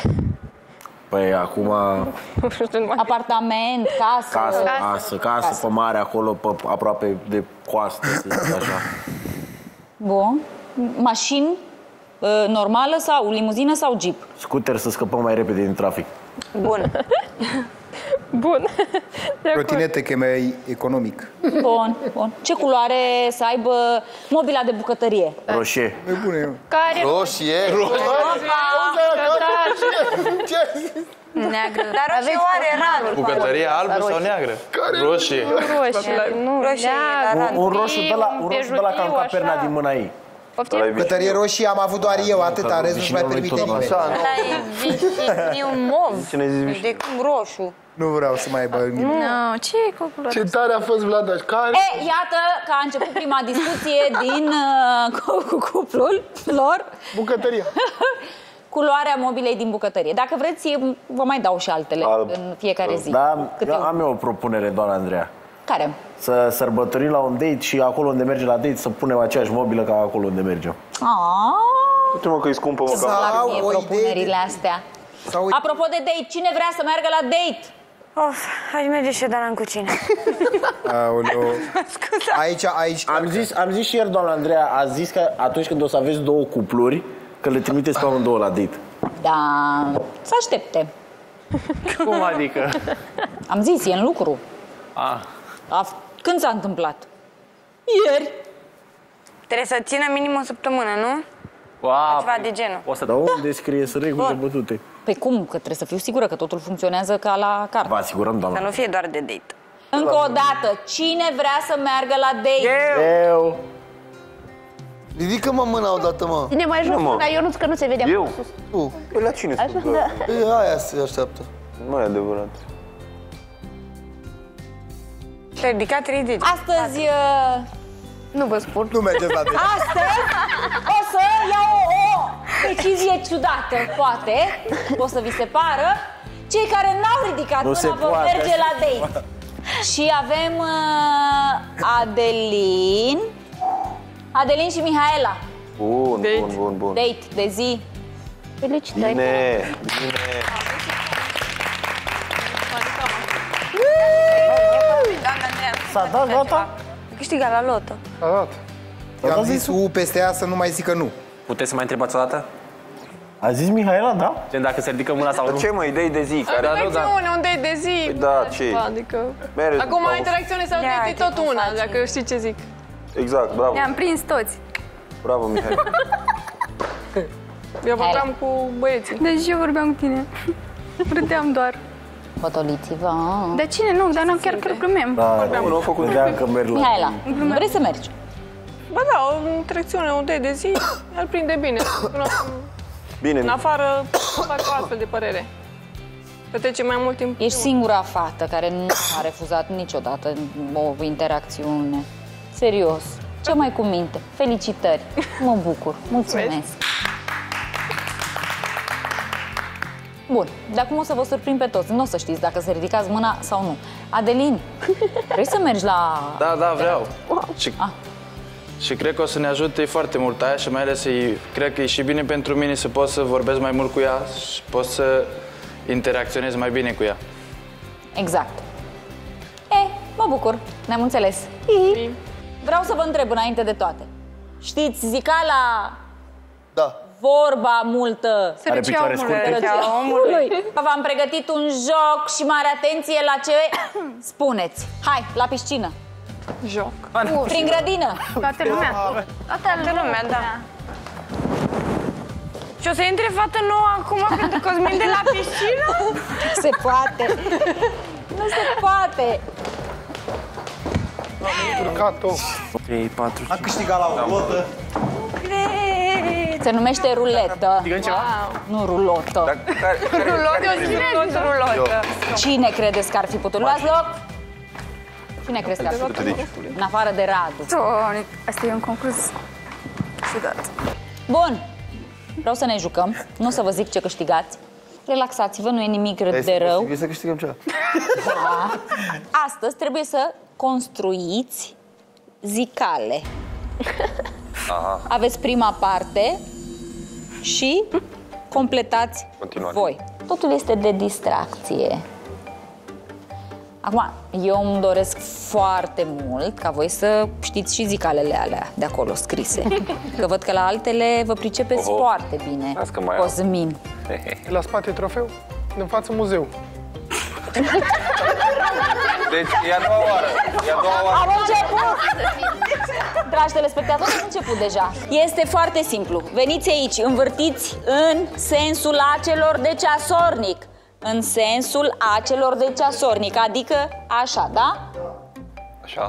Păi acum... Apartament, Casă pe mare, acolo, pe, aproape de coastă, să zic așa. Bun. Mașini normală sau limuzină sau jeep? Scooter să scăpăm mai repede din trafic. Bun. Trotinetă, că e mai economic. Bun. Ce culoare să aibă mobila de bucătărie? Roșie. E bună, eu. Roșie? Neagră. Dar roșie oare Radu? Bucătărie albă sau neagră? Roșie. Roșie. Un roșu de la cam caperna din mâna ei. Bucătărie roșie am avut doar eu, atâta, restul nu mai permite nimeni. E un mov, de cum roșu. Nu vreau să mai aibă nimic. Ce e cu culoarea? Ce tare a fost Vlad, care... Iată că a început prima discuție din cuplul lor. Bucătăria. Culoarea mobilei din bucătărie. Dacă vreți, vă mai dau și altele în fiecare zi. Da, am eu o propunere, doamna Andreea. Care? Să sărbătorim la un date și acolo unde mergem la date să punem aceeași mobilă ca acolo unde mergem. Uite-mă că e scumpă, mă. Îmi plac mie propunerile astea. Apropo de date, cine vrea să meargă la date? Hai merge și Dana în cucină. Aoleu. Aici. Am zis și ieri, doamna Andreea, a zis că atunci când o să aveți două cupluri, că le trimiteți pe amândouă la date. Da, să aștepte. Cum adică? Am zis, e în lucru. Când s-a întâmplat? Ieri. Trebuie să țină minim o săptămână, nu? Ceva de genul. Dar unde scrie să regulile bătute? Păi cum? Că trebuie să fiu sigură că totul funcționează ca la carte. Vă asigurăm, doamna. Să nu fie doar de date. Încă o dată, cine vrea să meargă la date? Eu. Ridică-mă mâna odată, mă. Ține mai jos mâna, Ionuț, că nu se vede. Eu? Tu. Păi la cine sunt? Aia se așteaptă. Nu e adevărat. Te-ai ridicat ridicol. Astăzi... Nu vă spun. Nu mergeți la deci. Astăzi o să iau o decizie ciudată, poate. O să vi se pară. Cei care n-au ridicat Nu se până vor poate. merge la date. Și avem Adelin și Mihaela. Bun, bun. Date de zi. Felicitări. Bine. S-a dat, gata? Câștigat la loto. Eu am zis U peste ea să nu mai zică nu. Puteți să mai întrebați o dată? A zis Mihaela, da? Gen, dacă se ridică mâna sau nu? Ce mă, idei de zi? Care... Interacțiune, un date de zi. Păi da, ce? Adică... Mere, Acum au- interacțiune sau date e tot una, dacă știi ce zic. Exact, bravo. Ne-am prins toți. Bravo, Mihai. Eu vorbeam cu băieții. Deci eu vorbeam cu tine. Râdeam doar. Potoliți-vă. Dar cine nu? Dar nu chiar glumeam. Da, nu a făcut. Vedeam că merg la... Mihaela, vrei să mergi? Ba da, o interacțiune, un date de zi, îl prinde bine. Bine. În afară, fac o astfel de părere. Petrece mai mult timp. Ești singura fată care nu a refuzat niciodată o interacțiune. Serios. Ce mai cu minte? Felicitări. Mă bucur. Mulțumesc. Bun, de acum o să vă surprind pe toți. Nu o să știți dacă să ridicați mâna sau nu. Adelin, vrei să mergi la... Da, vreau. Și cred că o să ne ajute foarte mult aia și mai ales cred că e și bine pentru mine să pot să vorbesc mai mult cu ea și pot să interacționez mai bine cu ea. Exact. Mă bucur. Ne-am înțeles. Vreau să vă întreb înainte de toate. Știți zicala... Da. Vorba multă. Are picioare scurte. Sărăcia omului. V-am pregătit un joc și mare atenție la ce spuneți. Hai, la piscină. Joc. Prin grădină. Toată lumea. Toată lumea, da. Și o să intre fată nouă acum pentru Cosmin de la piscină? Se poate. Nu se poate. Urcat-o. 3, 4, A câștigat la o lotă. Se numește ruletă. Nu rulotă. Rulotă. Cine credeți că ar fi putut? Luați loc. Cine crezi că ar fi putut? În afară de Radu. Asta e un concurs ciudat. Bun. Vreau să ne jucăm. Nu o să vă zic ce câștigați. Relaxați-vă, nu e nimic de rău. Trebuie să câștigăm ceva. Da. Astăzi trebuie să construiți zicale. Aha. Aveți prima parte și completați Continuare. voi. Totul este de distracție. Acum, eu îmi doresc foarte mult ca voi să știți și zicalele alea de acolo scrise. Că văd că la altele vă pricepeți foarte bine. Las că mai am. Cosmin. La spate trofeu, în față muzeu. Deci e a doua oară. E a doua oară. Am început! Dragi telespectatori, am început deja. Este foarte simplu. Veniți aici, învârtiți în sensul acelor de ceasornic. În sensul acelor de ceasornic, adică așa, da? Așa.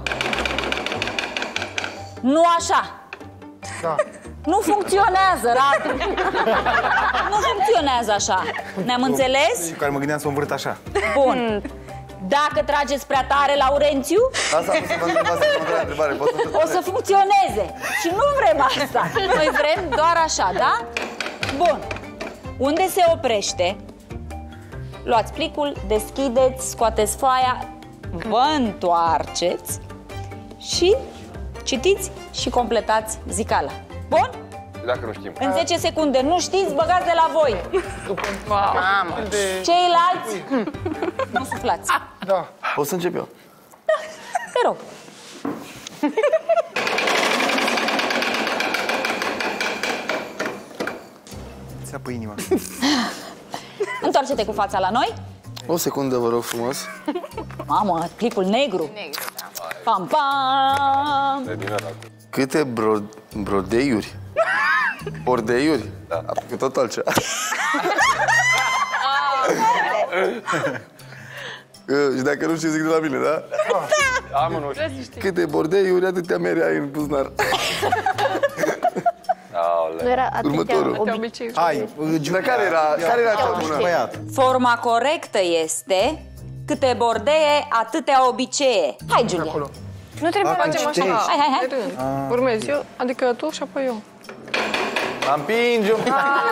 Nu așa. Da. Nu funcționează, Radu. Nu funcționează așa. Ne-am înțeles? Și care mă gândeam să o învârt așa. Bun. Dacă trageți prea tare, Laurențiu, Asta nu se mă întrebare. o să funcționeze. Și nu vrem asta. Noi vrem doar așa, da? Bun. Unde se oprește, luați plicul, deschideți, scoateți foaia, vă întoarceți și citiți și completați zicala. Bun? Dacă nu știm. În 10 secunde. Nu știți, băgați de la voi. Ceilalți, nu suflați. Da. O să încep eu. Te rog. Ți-apă inima. Întoarce-te cu fața la noi. O secundă, vă rog frumos. Mamă, plicul negru. Pam, pam. Câte brodeiuri? Bordeiuri? Da. Că tot altceva. Și dacă nu știu, zic de la mine, da? Am unul. Câte bordeiuri, atâtea mere ai în buzunar. Nu era Următorul. Hai, Dar care era cea bună? băiat. Forma corectă este Câte bordee, atâtea obicee. Hai, Giulia. Nu trebuie să facem așa. Hai. De rând. Urmezi eu, adică tu și apoi eu. Împingi un pic.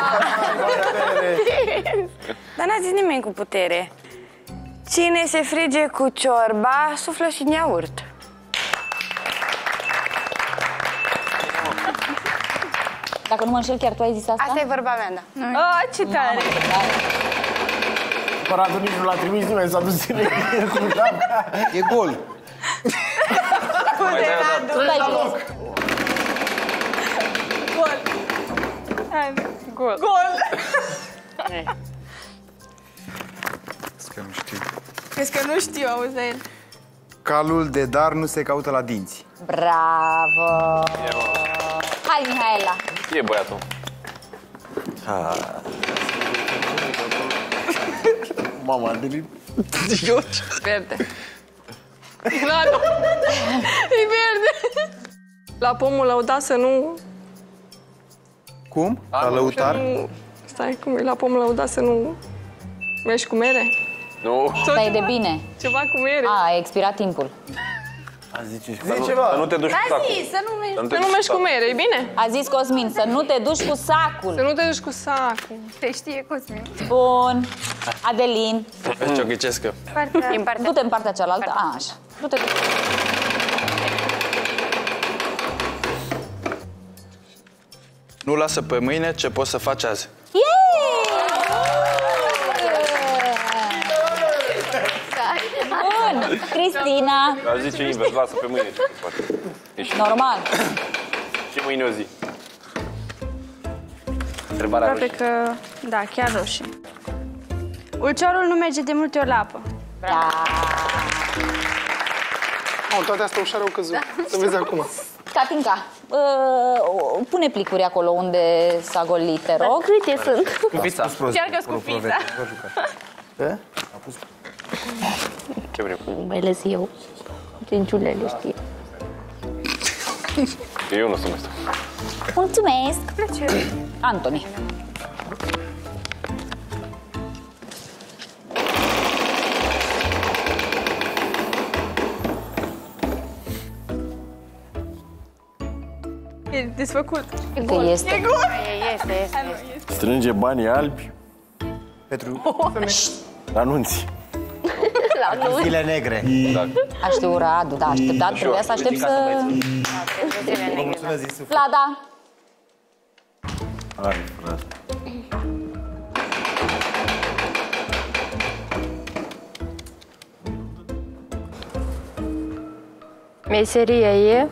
Dar n-a zis nimeni cu putere. Cine se frige cu ciorba, suflă și în iaurt. Dacă nu mă înșel, chiar tu ai zis asta? Asta e vorba mea, da. Ce tare! Paratul nici nu l-a trimis nimeni, s-a dus direct. E gol. Gol! Că nu știu. Crezi că nu știu, auzi de el. Calul de dar nu se caută la dinți. Bravo! Hai, Mihaela! E băiatul. Mama, Adelin. Verde. Nu. E verde. La pomul lăudat să nu... Cum? La lăutar? Stai, cum e? La pomul lăudat să nu... Mergi cu mere? Nu. Stai de bine. Ceva cu mere. A expirat timpul. Zici ceva. Să nu te duci cu sacul. Să nu mergi cu mere, e bine? A zis Cosmin, să nu te duci cu sacul. Să nu te duci cu sacul. Te știe Cosmin. Bun. Adelin. Vezi ce o ghicescă. Du-te în partea cealaltă. A, așa. Du-te. Nu lasă pe mâine ce poți să faci azi. Bun. Cristina. Aș zice invers, lasă pe mâine ce poți face. Normal. Și mâine o zi. Întrebarea Aprope roșie. că, da, chiar roșie. Ulciorul nu merge de multe ori la apă. Da. Toate astea ușoare au căzut. Să vezi acum. Catinca, pune plicuri acolo unde s-a golit, te rog. Câte sunt? Scufița. Chiar că scufița. Ce vrem? Mai les eu. Cinciulele știe. Eu nu sunt ăsta. Mulțumesc. Antoni. E desfăcut. Că este. Este. Strânge banii albi Pentru anunți. zile negre. A știu Radu, da, așteptat, trebuia să aștept să... Vlada. Hai, frate. Meseria e...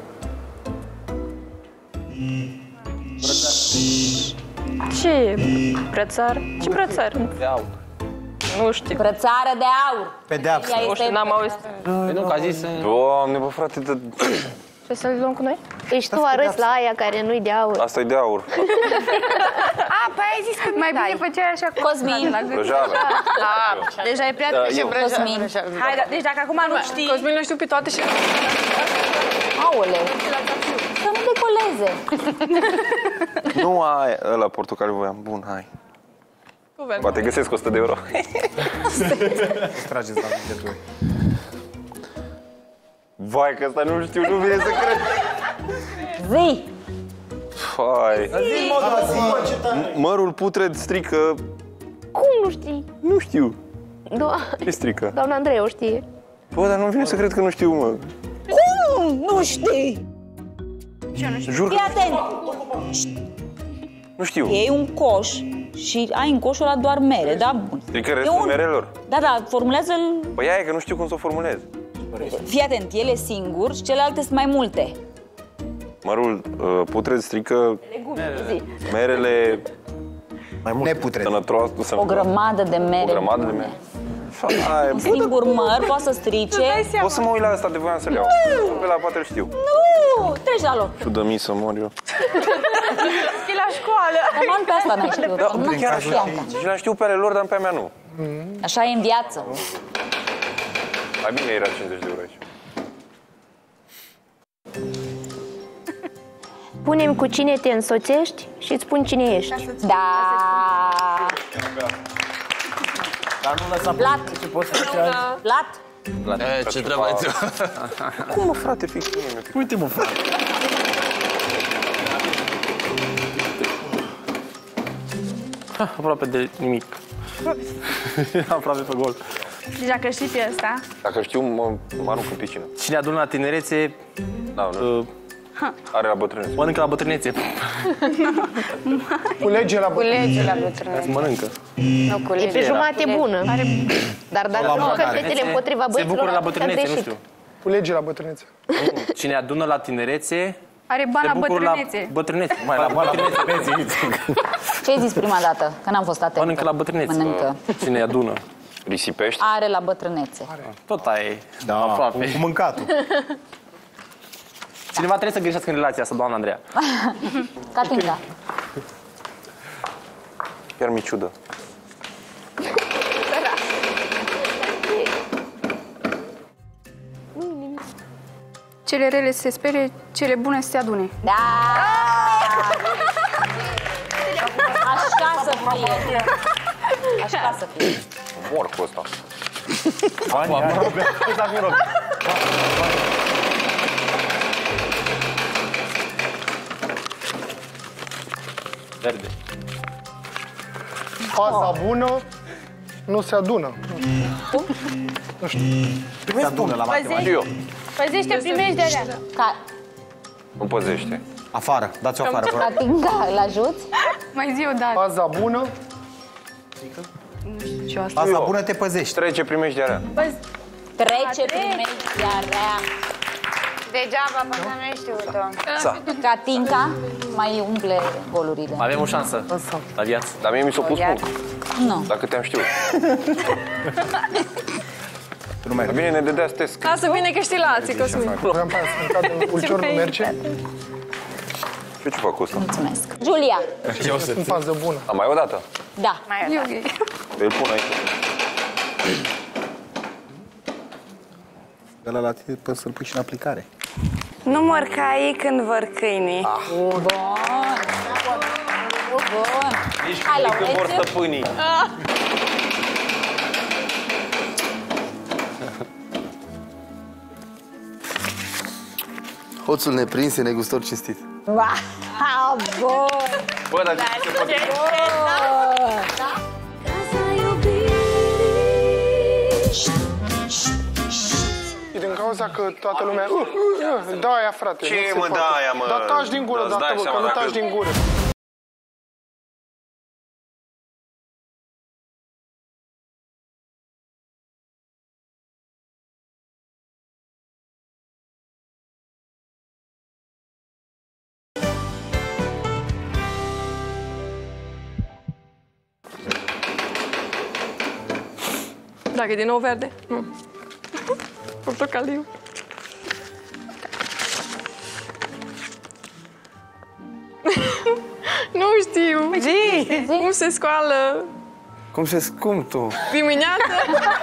Ce e? Brățar? Ce brățar? De aur. Nu știu. Brățară de aur. Pedeapsă. Nu știu, n-am auzit. Nu, că a zis... Doamne, bă, frate, Ce să-l luăm cu noi? Deci tu arăți la aia care nu-i de aur. asta e de aur. Păi ai zis că Mai bine făceai așa cu Cosmin. Brăjavă. Deja e prea târziu. Cosmin. Hai, deci dacă acum nu știi... Cosmin le știu pe toate și... Aoleu. Să nu decoleze. Nu ai ăla portocaliu voiam. Bun, hai. Poate găsesc 100 de euro. Trageți la minte. Vai, că asta nu știu, nu vine să cred. Zi. Hai. Mărul putred strică... Cum nu știi? Nu știu. Ce strică? Doamna Andrei o știe. Bă, dar nu vine să cred că nu știu, mă. Cum? Nu știi? Jur că Fii atent. nu știu. Iei un coș și ai în coșul ăla doar mere, da? Bun. Strică restul merelor. Da, formulează-l... Păi aia e că nu știu cum să o formulez. Fii atent, ele singur și celelalte sunt mai multe. Mărul putred strică merele mai mult neputred. Sănătoase. O grămadă de mere. O grămadă de mere. Un singur măr poate să strice. Poți să mă uit la asta de voiam să-l iau. Pe la poate îl știu. Nu! Treci la loc. Tu dă mii să mor eu. E la școală. Dar nu pe asta n-ai știut. Da, chiar așa. Și le știu pe ale lor, dar pe a mea nu. Așa e în viață. Mai bine era 50 de euro aici. Punem cu cine te însoțești și îți spun cine ești. Da. Dar nu lăsa Blat. ce poți face. Blat. Ce treabă ai tu? Cum mă, frate, fix cu mine? Uite, mă, frate. Aproape de nimic. Aproape pe gol. Deci dacă știi piesa, Dacă știu, mă arunc în piscină. Cine adună la tinerețe, Da, nu. Are la bătrânețe. mănâncă la bătrânețe. Culege la Culege la bătrânețe. Mănâncă. Nu E culege. pe jumate bună. Dar dacă La nu mâncare. fetele împotriva Se băieților, bucură la atunci am bătrânețe, nu greșit. știu. Culege la bătrânețe. Cine adună la tinerețe, are bani se la bucură la bătrânețe. bătrânețe. Mai la bătrânețe. Ce ai zis prima dată? Că n-am fost atentă. Mănâncă la bătrânețe. Mănâncă. Cine adună. Risipești? Are la bătrânețe. Tot aia e. Da, Aproape. cu mâncatul. Cineva trebuie să greșească în relația asta, doamna Andreea. Catinga. Chiar mi ciudă. Cele rele se spere, cele bune se adune. Da! Așa să fie. Așa să fie. Mor cu ăsta. Verde. Faza bună nu se adună. Nu știu. Se adună la matematică. Eu. Păzește, primești de alea. Nu păzește. Afară, dați-o afară. Catinga, îl ajuți? Mai zi o dată. Faza bună. Faza bună te păzești. Trece, primești de-aia. Trece, primești iarea. Degeaba, poate nu știu-o. Catinca mai umple golurile. Avem o șansă la viață. Dar mie mi s-a pus mult. Nu. Dacă te-am știut. Dar bine, ne dădea test. Lasă bine că știi lații, Cosmin. Vreau pe aia să-mi cadă în ulcior, nu merge. Eu ce fac cu ăsta? Mulțumesc. Julia. În fază bună. Am mai o dată? Da. Îl pun aici. Ăla la tine poți să-l pui și în aplicare. Nu mor caii când vor câinii. Bun. Bun. Hai la Când vor stăpânii. Hoțul neprins e negustor cinstit. Bun. Bă, dar ce se poate? E din cauza că toată lumea... Da, aia, frate. Ce nu se mă, poate. da aia, mă? Dar taci din gură, Îți dai dată, bă, seama că nu dacă- taci din gură. Dacă e din nou verde. Nu. Portocaliu. Nu știu. Zi! Cum se scoală Cum se scum tu? dimineața?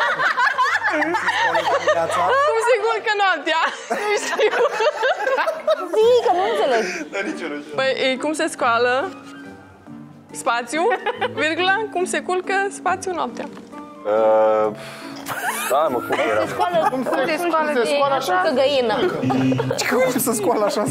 Cum se culcă noaptea? Nu știu. Zi, că nu înțeleg. Păi, cum se scoală? Spațiu, virgulă, cum se culcă spațiu noaptea. Da, mă, cum era? Cum se scoală așa? Că găină. Cum se scoală așa?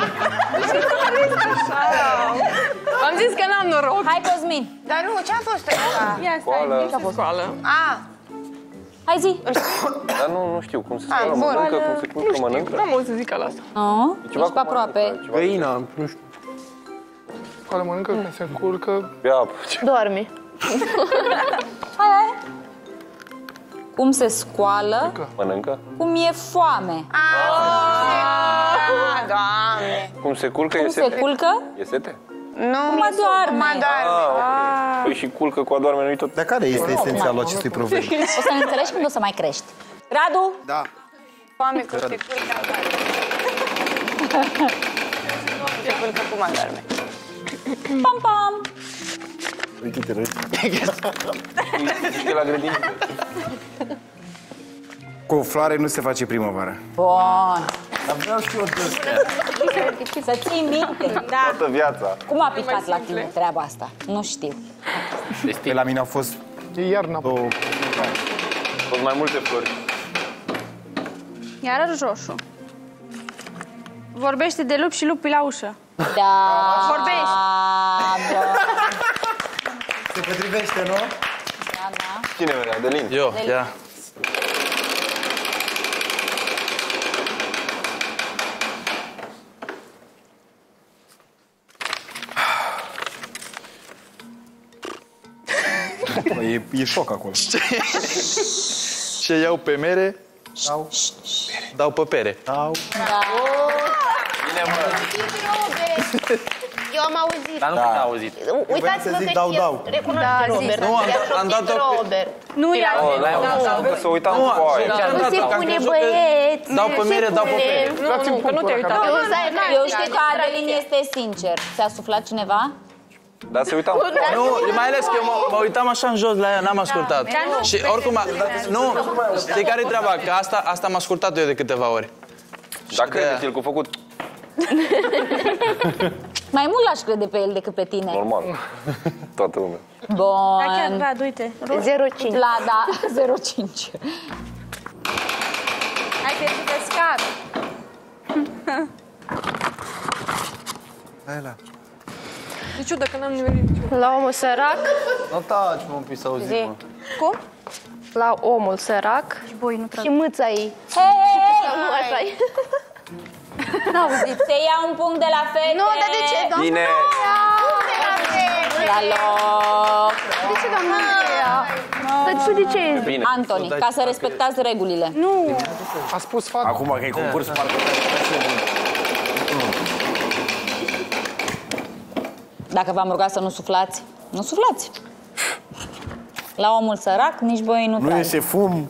Am zis că n-am noroc. Hai, Cosmin. Dar nu, ce-a fost ăsta? Ia stai. Ce a fost? Scoală. A, Hai, zi. Dar nu știu cum se scoală, bun. mănâncă, cum se culcă, mănâncă. N-am auzit să zic ala asta. Nu? Ceva Ești pe aproape. Găina, nu știu. Scoală, mănâncă, când se culcă. Ia, Doarme. Hai, hai. Cum se scoală, mănâncă. cum e foame. Doamne! Cum se culcă, Cum e se sete. culcă, E sete? Nu, cum adorme. mă doarme. Păi și culcă cu adorme, nu-i tot. Dar care este esențialul acestui proverb? O să ne înțelegi când o să mai crești. Radu? Da. Foame cum se culcă, adorme. Se culcă cum adorme. Pam, pam. Uite-te, răi. E la grădină. Cu o floare nu se face primăvară. Bun. Dar vreau și eu de astea. Să ții minte. Toată viața. Cum a picat la tine treaba asta? Nu știu. Pe la mine au fost E iarna. două Sunt mai multe flori. Iarăși roșu. Vorbește de lup și lupii la ușă. Da. Vorbești. Se potrivește, nu? Da, da. Cine venea? Delin? Eu, ia. E șoc acolo. Ce iau pe mere? Dau pe pere. Bine, mă. Eu am auzit. Dar nu cred că a auzit. Uitați-vă că dau. recunoaște Robert. Nu, am dat-o pe... Robert. Nu i-a Că să uitam cu aia. Nu se pune băieți. Dau pe mere, dau pe pere. Nu, că nu te-ai uitat. Eu știu că Adelin este sincer. S-a suflat cineva? Dar se uitam cu aia. Nu, mai ales că eu mă uitam așa în jos la ea, n-am ascultat. Și oricum, nu, știi care-i treaba? Că asta am ascultat eu de câteva ori. Dar credeți, el că a făcut Mai mult l-aș crede pe el decât pe tine. normal. Toată lumea. Bun. Da, chiar, Vlad, uite. 0,5. Vlada, 0,5. Hai că ești pe scară. Hai la. E ciudă că n-am nimerit. La omul sărac. Nu taci, mă, un pic să auzi, mă. Cum? La omul sărac. Și boi, nu trag. Și mâța ei. Sau nu așa e? Se ia un punct de la fete. Nu, dar de ce, doamna? Bine. La loc. De ce, doamna? Dar tu de ce? Bine. Antoni, ca să respectați regulile. Nu. A spus fata. Acum că e concurs, parcă Dacă v-am rugat să nu suflați, nu suflați. La omul sărac, nici băi nu nu trag. iese fum.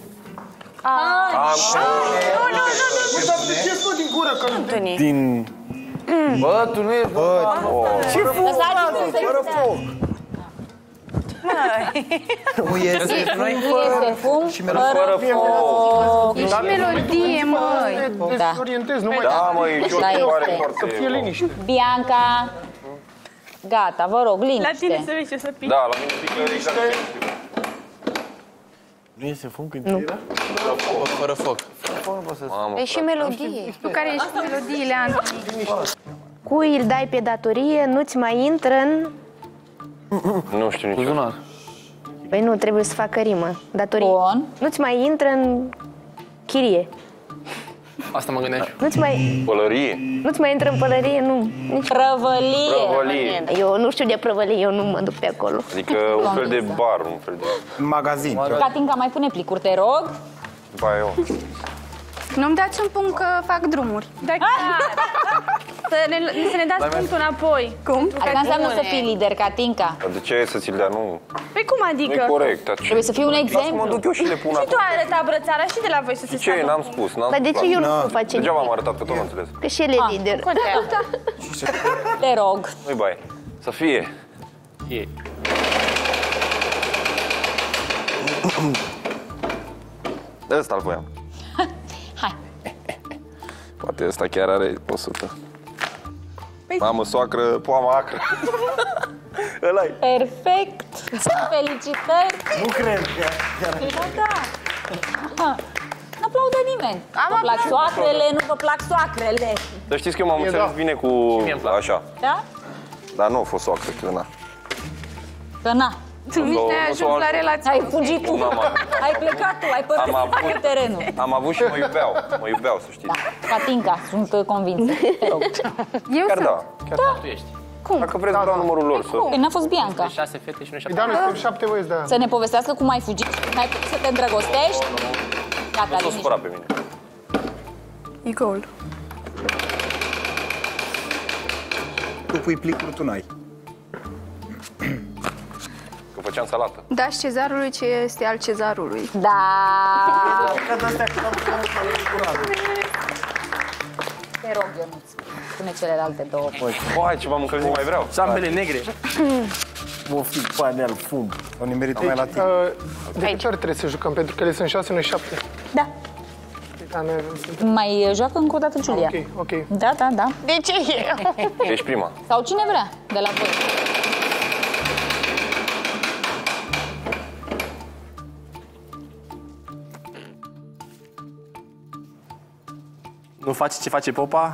Din... Bă, tu nu ești... Bă, Ce fum? Lăsați-mi să Fără foc. Nu iese. nu iese fum Fără foc. E și melodie, măi. Te orientezi, nu mai... Da, măi, și o Da, întrebare este. Să fie foarte... liniște. Bianca. Gata, vă rog, La tine liniște. să vezi ce să pici. Da, la mine pică exact. Nu iese fum când tira? Fără foc. Mamă, E și melodie. Tu care ești melodiile, Antoni? Cui îl dai pe datorie, nu-ți mai intră în... nu știu nici. Buzunar. Păi nu, trebuie să facă rimă. Datorie. Bun. Nu-ți mai intră în chirie. Asta mă gândeam. Nu-ți mai intră în pălărie, nu. Nici Prăvălie. Prăvălie. Eu nu știu de prăvălie, eu nu mă duc pe acolo. Adică un fel de bar, un fel de... Magazin. Catinca, mai pune plicuri, te rog. Ba, eu. Nu-mi dați un punct că fac drumuri. Da, să ne dați punctul înapoi. Cum? Asta înseamnă să fii lider, Catinca. Dar de ce să ți-l dea? Nu. Păi cum adică? Nu e corect. Trebuie să fii un Lasă-mă exemplu. duc eu și le pun Și tu acum. ai arătat brățara și de la voi să se Ce? N-am spus. N-am Dar de ce eu nu pot face Degeaba am nimic? arătat, că tot nu înțeles. Că și el e lider. Te rog. Nu-i bai. Să fie. Ăsta-l voiam. Hai. Poate ăsta chiar are 100. Mamă, soacră, poama acră. Ăla-i. Perfect. Felicitări. Nu cred. Da. Nu aplaudă nimeni. Vă plac soacrele, nu vă plac soacrele. Dar știți că eu m-am înțeles bine cu așa. Da? Dar nu a fost soacră, că na. Că na. Tu nici n-ai ajuns la relație. Ai fugit tu. Ai plecat tu, ai părăsit terenul. Am avut și mă iubeau, să știți. Da, Catinca, sunt convinsă. Te rog. Eu Chiar sunt. da. Da, tu ești. Cum? Dacă vreți, dau numărul lor. Păi n-a fost Bianca. 6 fete și nu 7. Da, noi suntem 7 băieți, da. Să ne povestească cum ai fugit, cum ai putut să te îndrăgostești. Gata, Nu s-o liniște. supăra pe mine. E gol. Tu pui plicuri, tu n-ai. Că făceam salată. Dați cezarului ce este al cezarului. Da. Te rog, Ionuț, pune celelalte două. Hai, ceva mâncă nu mai vreau. Șambele negre. O fi panel, fum. O nimerit mai la tine. De câte ori trebuie să jucăm? Pentru că ele sunt 6, noi 7. Da. Da, noi avem... Mai joacă încă o dată Giulia. Ok. Da, da, da. De ce eu? Ești prima. Sau cine vrea de la voi. Nu face ce face popa?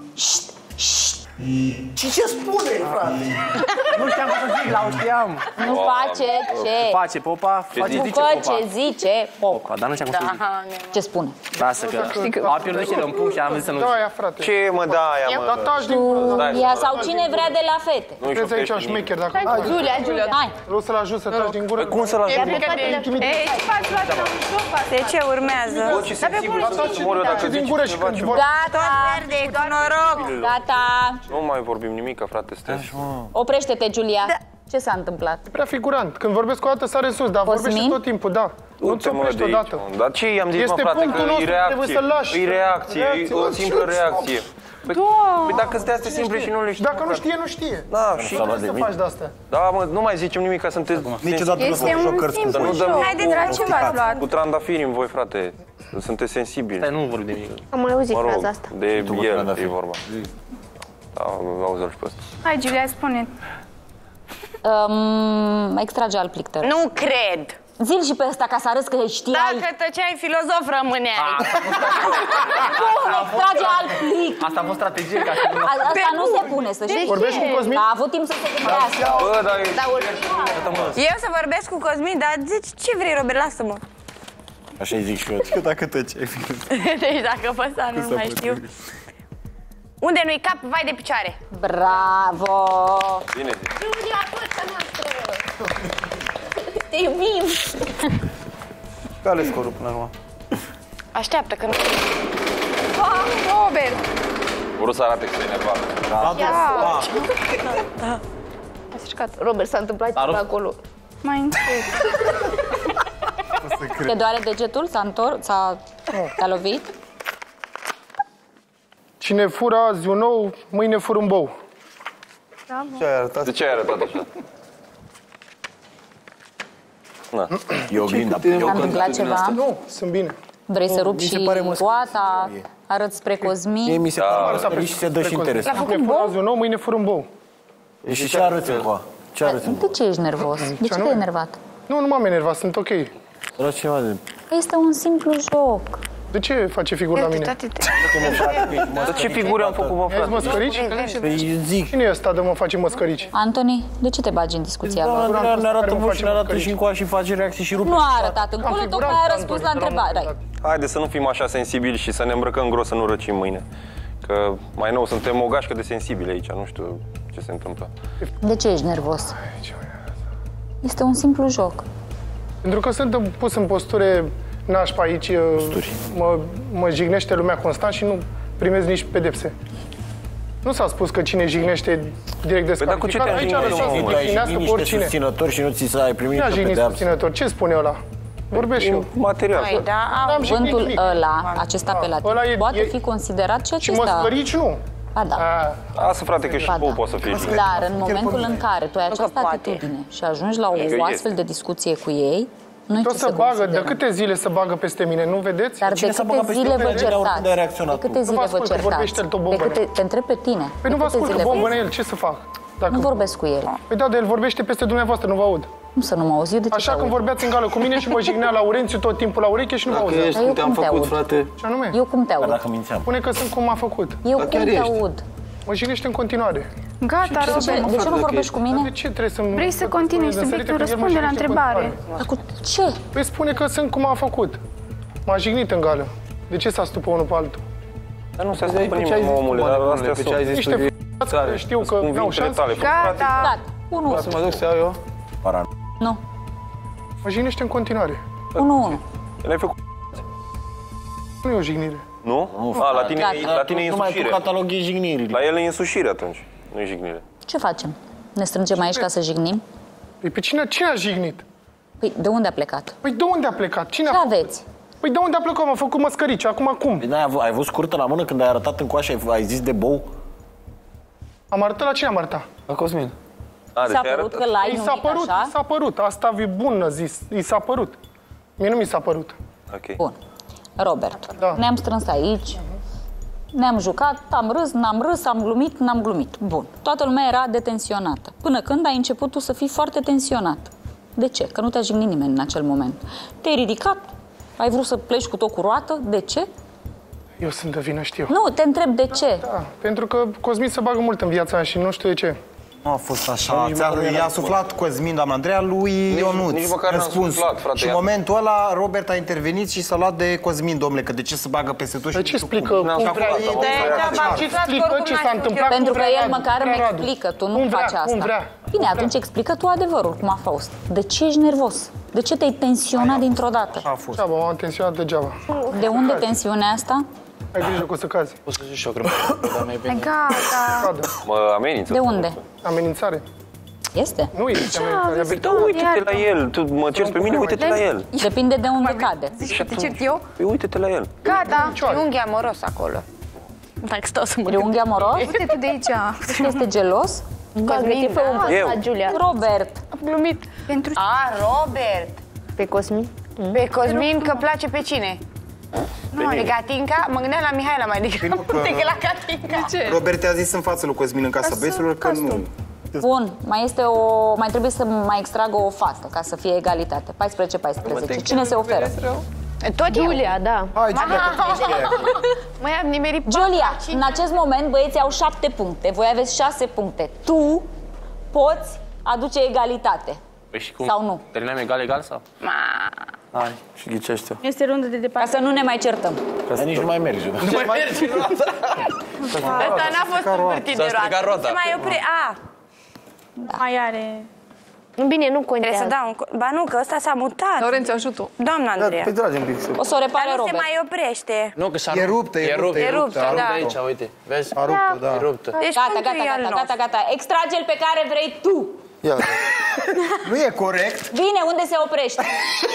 Și ce spune, frate? Nu știam cum să zic, la știam. Nu face ce? Face popa, face Nu fă ce zice popa. Dar nu știam cum să zic. Ce spune? Lasă că a pierdut și el în punct și am zis să nu zic. Da, aia, frate. Ce mă, da, aia, mă. Ea sau cine vrea de la fete? Crezi aici șmecher dacă... Julia. Hai. Vreau să-l ajut să tragi din gură. Cum să-l ajut? Ei, ce faci, luați la de ce urmează? Ce sensibil să mor eu dacă zici ceva. Gata. Verde, cu noroc. Gata. Nu mai vorbim nimic, frate, stai. Oprește-te, Giulia. Ce s-a întâmplat? E prea figurant. Când vorbesc o dată, sare sus, dar vorbește tot timpul, da. Nu-ți oprești odată. Dar ce i-am zis, mă, frate, că e reacție. E reacție, e o simplă reacție. Păi dacă sunt astea simple și nu le știi. Dacă nu știe, nu știe. Da, și trebuie să faci de-astea. Da, mă, nu mai zicem nimic, că sunteți... Niciodată nu fac jocări cu voi. Haideți, dragi, ce v-ați luat? Cu trandafiri în voi, frate. Sunteți sensibili. Stai, nu vorbim de nimic. Am mai auzit fraza asta. De el e vorba. Da, auzi-l și pe ăsta. Hai, Giulia, spune. Extrage alt plic, Nu cred. Zil și pe ăsta ca să arăți că știai. Dacă tăceai, filozof rămâneai. Extrage alt plic. Asta a fost strategie ca să... Asta nu se pune, să știi. Vorbești cu Cosmin? A avut timp să se gândească. Bă, dar Eu să vorbesc cu Cosmin, dar zici, ce vrei, Robert, lasă-mă. Așa-i zic și eu. Că dacă tăceai. Deci dacă pe ăsta nu mai știu. Unde nu-i cap, vai de picioare. Bravo! Bine zi. Giulia, făța noastră! Te iubim! Care scorul până acum? Așteaptă că nu... Robert! Vreau să arate că e enervat. Robert, s-a întâmplat ceva acolo. Mai încet. Te doare degetul? Te-a lovit? Cine fură azi un ou, mâine fură un bou. Ce ai arătat? De ce ai arătat așa? Na. E oglinda. S-a întâmplat ceva? Nu, sunt bine. Vrei să rupi și poata? Arăți spre Mie Cosmin? mi se pare că și se dă și interes. Cine fură azi un ou, mâine fură un bou. Și ce arăți încoa? Ce arăți încoa? De ce ești nervos? De ce te-ai enervat? Nu m-am enervat, sunt ok. Arăți ceva de... Este un simplu joc. De ce face figuri la mine? Dar ce figuri am făcut, bă, Ești frate? măscărici? Păi zic. Cine e ăsta de mă face măscărici? Antoni, de ce te bagi în discuția lor? Ne arată voi și ne arată și încoa și face reacții și rupe. Nu a arătat încolo, tocmai a răspuns la întrebare. Haide să nu fim așa sensibili și să ne îmbrăcăm gros, să nu răcim mâine. Că mai nou suntem o gașcă de sensibili aici, nu știu ce se întâmplă. De ce ești nervos? Este un simplu joc. Pentru că sunt pus în posture nașpa aici, mă jignește lumea constant și nu primesc nici pedepse. Nu s-a spus că cine jignește direct descalificat. Aici a lăsat să jignească pe oricine. Susținători și nu ți s-a primit Cine a nicio jignit pedeapsă. susținător? Ce spune ăla? Vorbesc și eu. Material. Cuvântul ăla, acest apelativ, poate fi considerat și Și acesta... măscărici nu. Ba da. Lasă, frate, că și bou poate să fie. Dar în momentul în care tu ai această atitudine și ajungi la o astfel de discuție cu ei, nu-i Tot ce să să bagă, de considerăm. câte zile să bagă peste mine, nu vedeți? Dar de câte zile vă certați? De câte zile vă certați? De câte... Te întreb pe tine. Păi nu vă ascult, că bombănă el, ce să fac? Nu vorbesc cu el. Păi da, de el vorbește peste dumneavoastră, nu vă aud. Nu să nu mă auzi, eu de ce Așa când vorbeați în gală cu mine și mă jignea Laurențiu tot timpul la ureche și nu vă auzeam. Dar eu cum te aud? Ce anume? Eu cum te aud? Dacă mințeam. Spune că sunt cum a făcut. Eu cum te aud? Mă jignește în continuare. Gata, Robert. De ce nu vorbești cu mine? De ce trebuie să Vrei să continui subiectul? Răspunde la întrebare. Dar cu ce? Păi spune că sunt cum a făcut. M-a jignit în gală. De ce s-a stupă unul pe altul? Dar nu se stupă nimeni, omule, dar astea sunt. Niște f***ați care știu că n-au șanse. Gata. 1. Să mă duc să iau eu? Nu. Mă jignește în continuare. 1-1. L-ai făcut? Nu e o jignire. Nu? La tine e însușire. Nu mai cataloghi jignirile. La el e însușire atunci, nu e jignire. Ce facem? Ne strângem aici ca să jignim? Păi pe cine a jignit? Păi de unde a plecat? Păi de unde a plecat? Cine Ce a făcut? aveți? Păi de unde a plecat? M-a făcut măscărici. Acum cum? Păi ai avut scurtă la mână când ai arătat în coașă, ai zis de bou? Am arătat la cine am arătat? La Cosmin. S-a părut că l-ai numit așa? I s-a părut. Asta e bun zis. I s-a părut. Mie nu mi s-a părut. Ok. Bun. Robert, ne-am strâns aici, ne-am jucat, am râs, n-am râs, am glumit, n-am glumit. Bun. Toată lumea era detenționată. Până când ai început tu să fii foarte tensionat. De ce? Că nu te-a jignit nimeni în acel moment. Te-ai ridicat, ai vrut să pleci cu tot cu roată. De ce? Eu sunt de vină, știu. Nu, te întreb de ce. Da, pentru că Cosmin se bagă mult în viața mea și nu știu de ce. Nu a fost așa. I-a suflat Cosmin, doamna Andreea, lui Ionuț. Nici măcar n-a suflat, frate. Și în momentul ăla, Robert a intervenit și s-a luat de Cosmin, domnule, că de ce se bagă peste tot? De ce explică cum vrea? Explică ce s-a întâmplat. Pentru că el măcar îmi explică, tu nu faci asta. Bine, atunci explică tu adevărul, cum a fost. De ce ești nervos? De ce te-ai tensionat dintr-o dată? A fost. Da, m-am tensionat degeaba. De unde tensiunea asta? Ai grijă că o să cazi. O să zici și eu, cred. Gata. Mă amenință. De unde? Amenințare. Este? Nu este amenințare. Da, uite-te la el. Tu mă ceri pe mine, uite-te la el. Depinde de unde cade. Zici că te cert eu? Păi uite-te la el. Gata, triunghi amoros acolo. Dacă stau să mă Triunghi amoros? Uite tu de aici. Este gelos? Cosmin, Eu. Giulia. Robert. Am glumit. Pentru Robert. Pe Cosmin? Pe Cosmin, că place pe cine? Nu, de Gatinca, mă gândeam la Mihaela mai degrabă decât la Gatinca. ce? Robert te-a zis în față lui Cosmin în casa băieților că nu. Bun, mai trebuie să mai extragă o fată ca să fie egalitate. 14-14. Cine se oferă? Tot Giulia, da. Hai, Giulia, Mai am nimerit Giulia, în acest moment băieții au 7 puncte, voi aveți 6 puncte. Tu poți aduce egalitate. Păi și cum? Sau nu? Terminăm egal sau? Hai, și ghicește. Este rundă de departe. Ca să nu ne mai certăm. Că nici nu mai merge. Asta n-a fost învârtit de roată. Se mai opri. Mai are... Bine, nu Trebuie contează. să dau un... Ba nu, că ăsta s-a mutat. Laurențiu, ajută-o. Doamna Andreea. Păi dragi un pic. O să o repare Dar nu se Robert. mai oprește. Nu, că s-a E ruptă, e ruptă, da. aici, uite. Vezi? A rupt, da. E ruptă. Deci Gata. Extrage-l pe care vrei tu. Ia. Nu e corect. Bine, unde se oprește?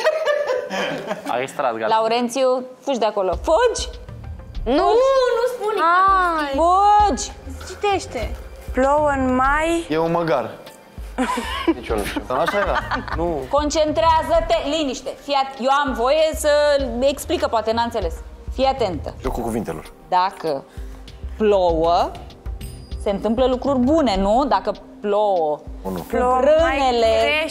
A extras, gata. Laurențiu, fugi de acolo. Fugi! Nu spune. Fugi! Citește. Plouă în mai. E un măgar. Nici eu nu știu. Dar așa era. Nu. Concentrează-te, liniște. Eu am voie să explică, poate n-a înțeles. Fii atentă. Jocul cuvintelor. Dacă plouă, se întâmplă lucruri bune, nu? Dacă plouă, grânele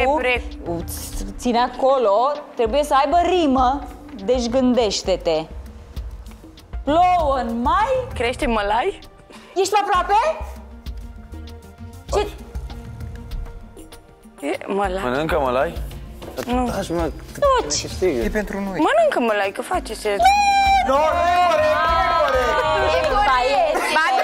ține acolo, trebuie să aibă rimă, deci gândește-te. Plouă în mai. Crește mălai? Ești aproape? Ce? Mălai. Mănâncă mălai? Nu. E pentru noi. Mănâncă mălai, că face ce... Nu, e corect.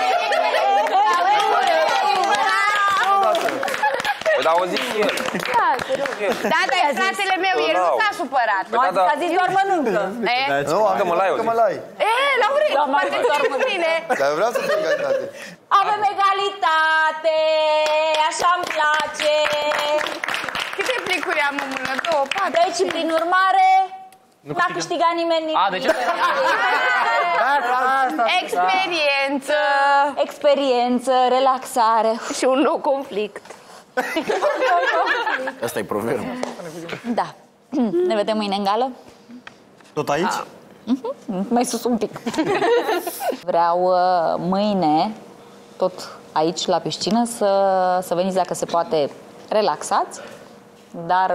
Păi da, o zic el. Da, dar fratele meu, el nu s-a supărat. A zis doar mănâncă. Nu, Mănâncă mălai, o zic. Laurențiu, poate doar mâine. Dar eu vreau să fie egalitate. Avem egalitate, așa-mi place. Câte plicuri am în mână? 2, 4. Deci, prin urmare, n-a câștigat nimeni. De ce? Experiență. Experiență, relaxare. Și un nou conflict. Asta e proverb. Da. Ne vedem mâine în gală? Tot aici? Mai sus un pic. Vreau mâine, tot aici la piscină, să veniți dacă se poate relaxați, dar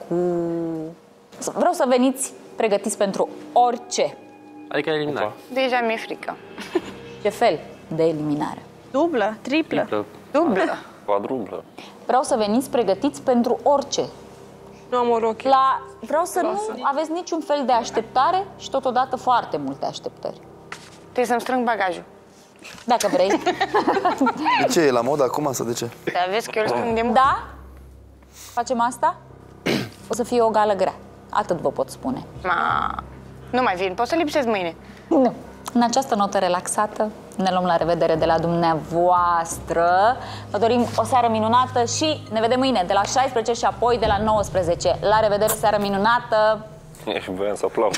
vreau să veniți pregătiți pentru orice. Adică eliminare. Deja mi-e frică. Ce fel de eliminare? Dublă, triplă. Dublă. Quadruplă. Vreau să veniți pregătiți pentru orice. Nu am o rochie. Vreau să nu aveți niciun fel de așteptare și totodată foarte multe așteptări. Trebuie să-mi strâng bagajul. Dacă vrei. De ce? E la modă acum sau de ce? Dar vezi că eu îl strâng de mult. Da? Facem asta? O să fie o gală grea. Atât vă pot spune. Nu mai vin. Poți să lipsesc mâine. Nu. În această notă relaxată ne luăm la revedere de la dumneavoastră. Vă dorim o seară minunată și ne vedem mâine de la 16 și apoi de la 19. La revedere, seară minunată! Și voiam să aplaud.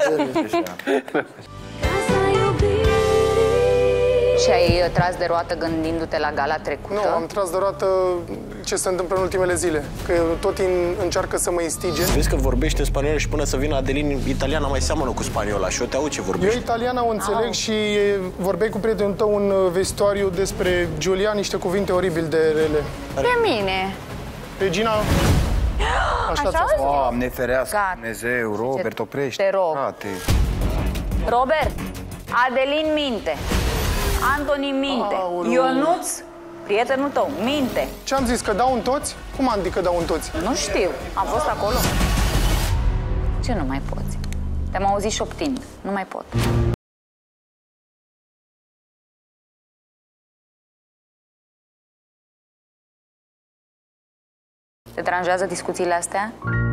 Și ai tras de roată gândindu-te la gala trecută? Nu, am tras de roată ce se întâmplă în ultimele zile. Că tot încearcă să mă instige. Vezi că vorbește spaniolă și până să vină Adelin, italiana mai seamănă cu spaniola și eu te aud ce vorbești. Eu italiana o înțeleg și vorbeai cu prietenul tău în vestuariu despre Giulia niște cuvinte oribil de rele. Pe mine. Regina... Așa Doamne ferească, Dumnezeu, Robert, oprește. Te rog. Frate. Robert, Adelin minte. Antoni minte. Ionuț, prietenul tău, minte. Ce am zis, că dau în toți? Cum adică dau în toți? Nu știu, am fost acolo. Ce nu mai poți? Te-am auzit șoptind. Nu mai pot. Te deranjează discuțiile astea?